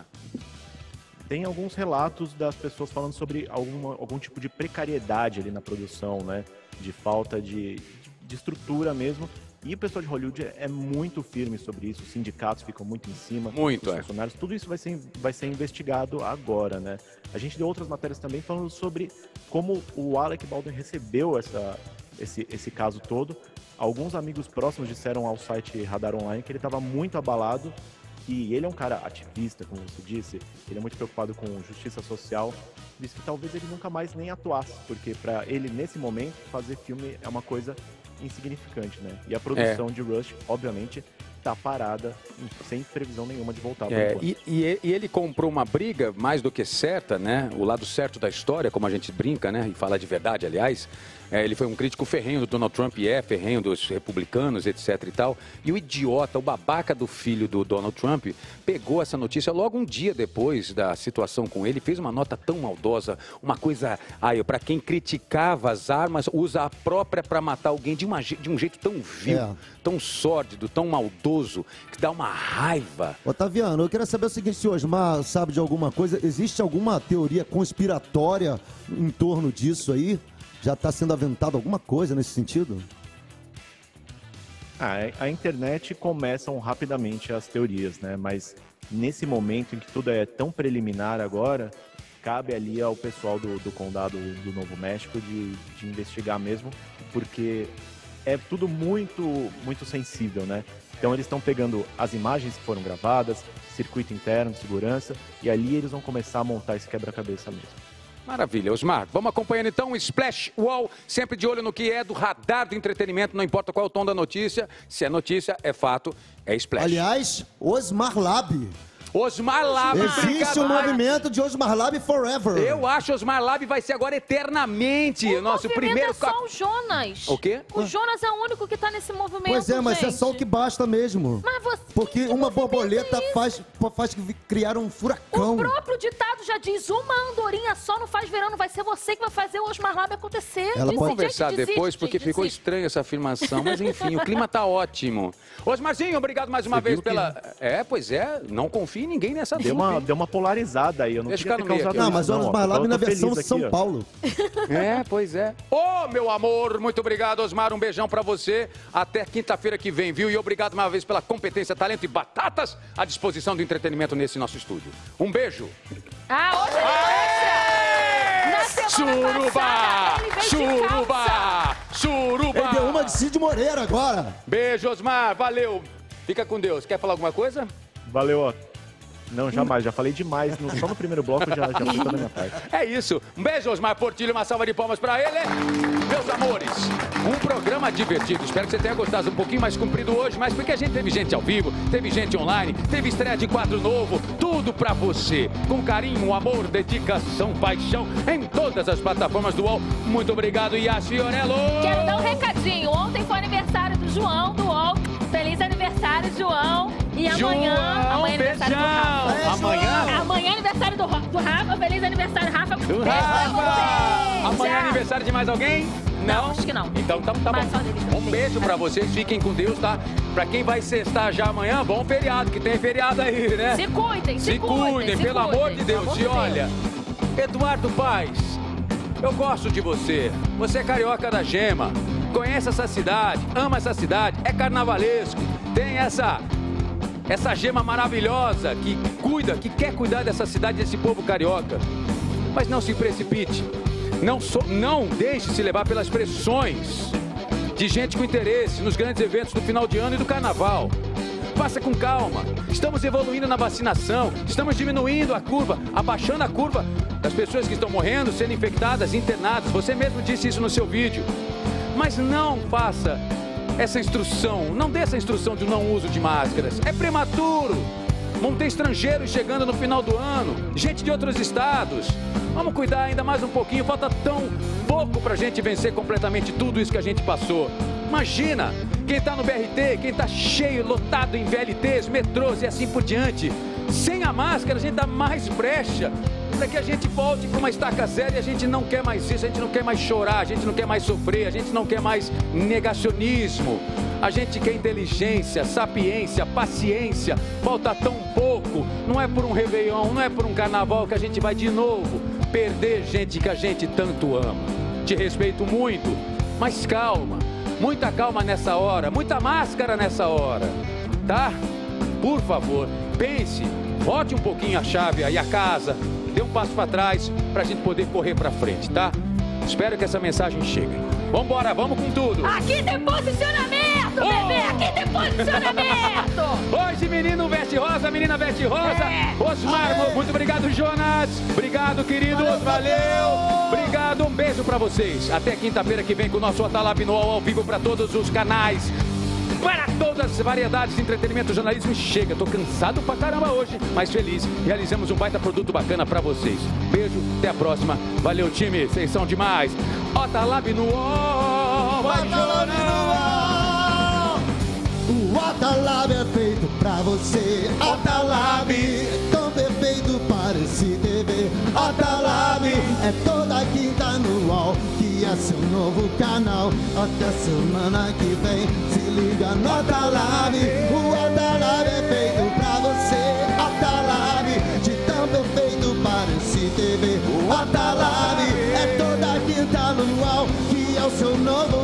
Tem alguns relatos das pessoas falando sobre alguma, algum tipo de precariedade ali na produção, né? De falta de, de estrutura mesmo. E o pessoal de Hollywood é muito firme sobre isso, os sindicatos ficam muito em cima, muito, os é. funcionários, tudo isso vai ser, vai ser investigado agora, né? A gente deu outras matérias também falando sobre como o Alec Baldwin recebeu essa, esse, esse caso todo. Alguns amigos próximos disseram ao site Radar Online que ele estava muito abalado, que ele é um cara ativista, como você disse, ele é muito preocupado com justiça social, disse que talvez ele nunca mais nem atuasse, porque para ele, nesse momento, fazer filme é uma coisa insignificante, né? E a produção é. de Rush, obviamente, tá parada, sem previsão nenhuma de voltar. É, e, e, e ele comprou uma briga mais do que certa, né? O lado certo da história, como a gente brinca, né? E fala de verdade, aliás. É, ele foi um crítico ferrenho do Donald Trump e é ferrenho dos republicanos, etc e tal. E o idiota, o babaca do filho do Donald Trump, pegou essa notícia logo um dia depois da situação com ele, fez uma nota tão maldosa, uma coisa... Ai, para quem criticava as armas, usa a própria para matar alguém de, uma, de um jeito tão vil, é. tão sórdido, tão maldoso, que dá uma raiva. Otaviano, eu queria saber o seguinte, se o Osmar sabe de alguma coisa, existe alguma teoria conspiratória em torno disso aí? Já está sendo aventado alguma coisa nesse sentido? Ah, a internet começam rapidamente as teorias, né? Mas nesse momento em que tudo é tão preliminar agora, cabe ali ao pessoal do, do condado do Novo México de, de investigar mesmo, porque é tudo muito, muito sensível, né? Então eles estão pegando as imagens que foram gravadas, circuito interno, segurança, e ali eles vão começar a montar esse quebra-cabeça mesmo. Maravilha, Osmar. Vamos acompanhando então o Splash Wall, sempre de olho no que é do radar do entretenimento, não importa qual é o tom da notícia, se é notícia, é fato, é Splash. Aliás, Osmar Lab. Osmar Lab. Existe um movimento de Osmar Lab Forever. Eu acho que Osmar Lab vai ser agora eternamente o nosso primeiro... O movimento é só o Jonas. O quê? O Jonas é o único que tá nesse movimento, Pois é, mas gente. é só o que basta mesmo. Mas você... Porque que uma que borboleta é faz, faz criar um furacão. O próprio ditado já diz, uma andorinha só não faz verão, não vai ser você que vai fazer o Osmar Lab acontecer. Ela pode conversar desiste, depois, porque desiste. ficou estranha essa afirmação, mas enfim, o clima tá ótimo. Osmarzinho, obrigado mais uma Você vez viu pela... que- É, pois é, não confie em ninguém nessa Deu dúvida. uma, deu uma polarizada aí, eu não Deixa queria eu ter ficar no meio causado aqui. Não, mas o isso, Osmar ó. Lab Eu na tô versão feliz São aqui, ó. Paulo. É, pois é. Ô, meu amor, muito obrigado, Osmar. Um beijão pra você. Até quinta-feira que vem, viu? E obrigado mais uma vez pela competência, talento e batatas à disposição do entretenimento nesse nosso estúdio. Um beijo. Ah, hoje é Na semana Suruba! passada, ele veio de Suruba! calça. Suruba! Ele deu uma de Cid Moreira agora. Beijo, Osmar. Valeu. Fica com Deus. Quer falar alguma coisa? Valeu, ó. Não, jamais. Já falei demais. No, só no primeiro bloco já, já fui toda a minha parte. É isso. Um beijo, Osmar Portilho. Uma salva de palmas pra ele. Meus amores, um programa divertido. Espero que você tenha gostado. Um pouquinho mais comprido hoje, mas porque a gente teve gente ao vivo, teve gente online, teve estreia de quadro novo. Tudo pra você. Com carinho, amor, dedicação, paixão em todas as plataformas do U O L. Muito obrigado, Yas Fiorello. Quero dar um recadinho. Ontem foi aniversário do João, do U O L. Feliz aniversário, João. E amanhã... João, amanhã é aniversário do Rafa. beijão. Amanhã? Amanhã é aniversário do, Ra- do Rafa. Feliz aniversário, Rafa. Do Beijo pra Rafa. vocês. Amanhã é Tchau. aniversário de mais alguém? Não, acho que não. Então, então tá Mas só bom. dele. Um beijo pra vocês, fiquem com Deus, tá? Pra quem vai sextar já amanhã, bom feriado, que tem feriado aí, né? Se cuidem, se, Se cuidem, se pelo cuidem, amor de Deus. pelo amor E de Deus. olha, Eduardo Paes, eu gosto de você. Você é carioca da Gema, conhece essa cidade, ama essa cidade, é carnavalesco, tem essa... essa gema maravilhosa que cuida, que quer cuidar dessa cidade, desse povo carioca. Mas não se precipite. Não, so, não deixe se levar pelas pressões de gente com interesse nos grandes eventos do final de ano e do carnaval. Faça com calma. Estamos evoluindo na vacinação, estamos diminuindo a curva, abaixando a curva das pessoas que estão morrendo, sendo infectadas, internadas. Você mesmo disse isso no seu vídeo. Mas não faça essa instrução, não dê essa instrução de não uso de máscaras. É prematuro. Vão ter estrangeiros chegando no final do ano, gente de outros estados. Vamos cuidar ainda mais um pouquinho, falta tão pouco pra gente vencer completamente tudo isso que a gente passou. Imagina, quem tá no B R T, quem tá cheio, lotado em V L Ts, metrôs e assim por diante. Sem a máscara, a gente dá mais brecha para que a gente volte para uma estaca zero e a gente não quer mais isso, a gente não quer mais chorar, a gente não quer mais sofrer, a gente não quer mais negacionismo. A gente quer inteligência, sapiência, paciência. Falta tão pouco. Não é por um Réveillon, não é por um carnaval que a gente vai de novo perder gente que a gente tanto ama. Te respeito muito, mas calma. Muita calma nessa hora, muita máscara nessa hora, tá? Por favor, pense, volte um pouquinho a chave aí, a casa, dê um passo para trás para a gente poder correr para frente, tá? Espero que essa mensagem chegue. Vambora, vamos com tudo. Aqui tem posicionamento, Oh! bebê! Aqui tem posicionamento! Hoje, menino veste rosa, menina veste rosa. É. Osmar, muito obrigado, Jonas. Obrigado, queridos. Valeu. Obrigado, um beijo pra vocês. Até quinta-feira que vem com o nosso Otalab no ao vivo pra todos os canais. Para todas as variedades de entretenimento, jornalismo. Chega, tô cansado pra caramba hoje, mas feliz. Realizamos um baita produto bacana pra vocês. Beijo, até a próxima. Valeu, time, vocês são demais. Otalab no ó, vai chorar. O Otalab é feito pra você. Otalab, tão perfeito para esse T V. Otalab é toda quinta no U O L, que é seu novo canal. Até semana que vem, se liga no Otalab. O Otalab é feito pra você. Otalab, de tão perfeito para esse T V. Otalab é toda quinta no U O L, que é o seu novo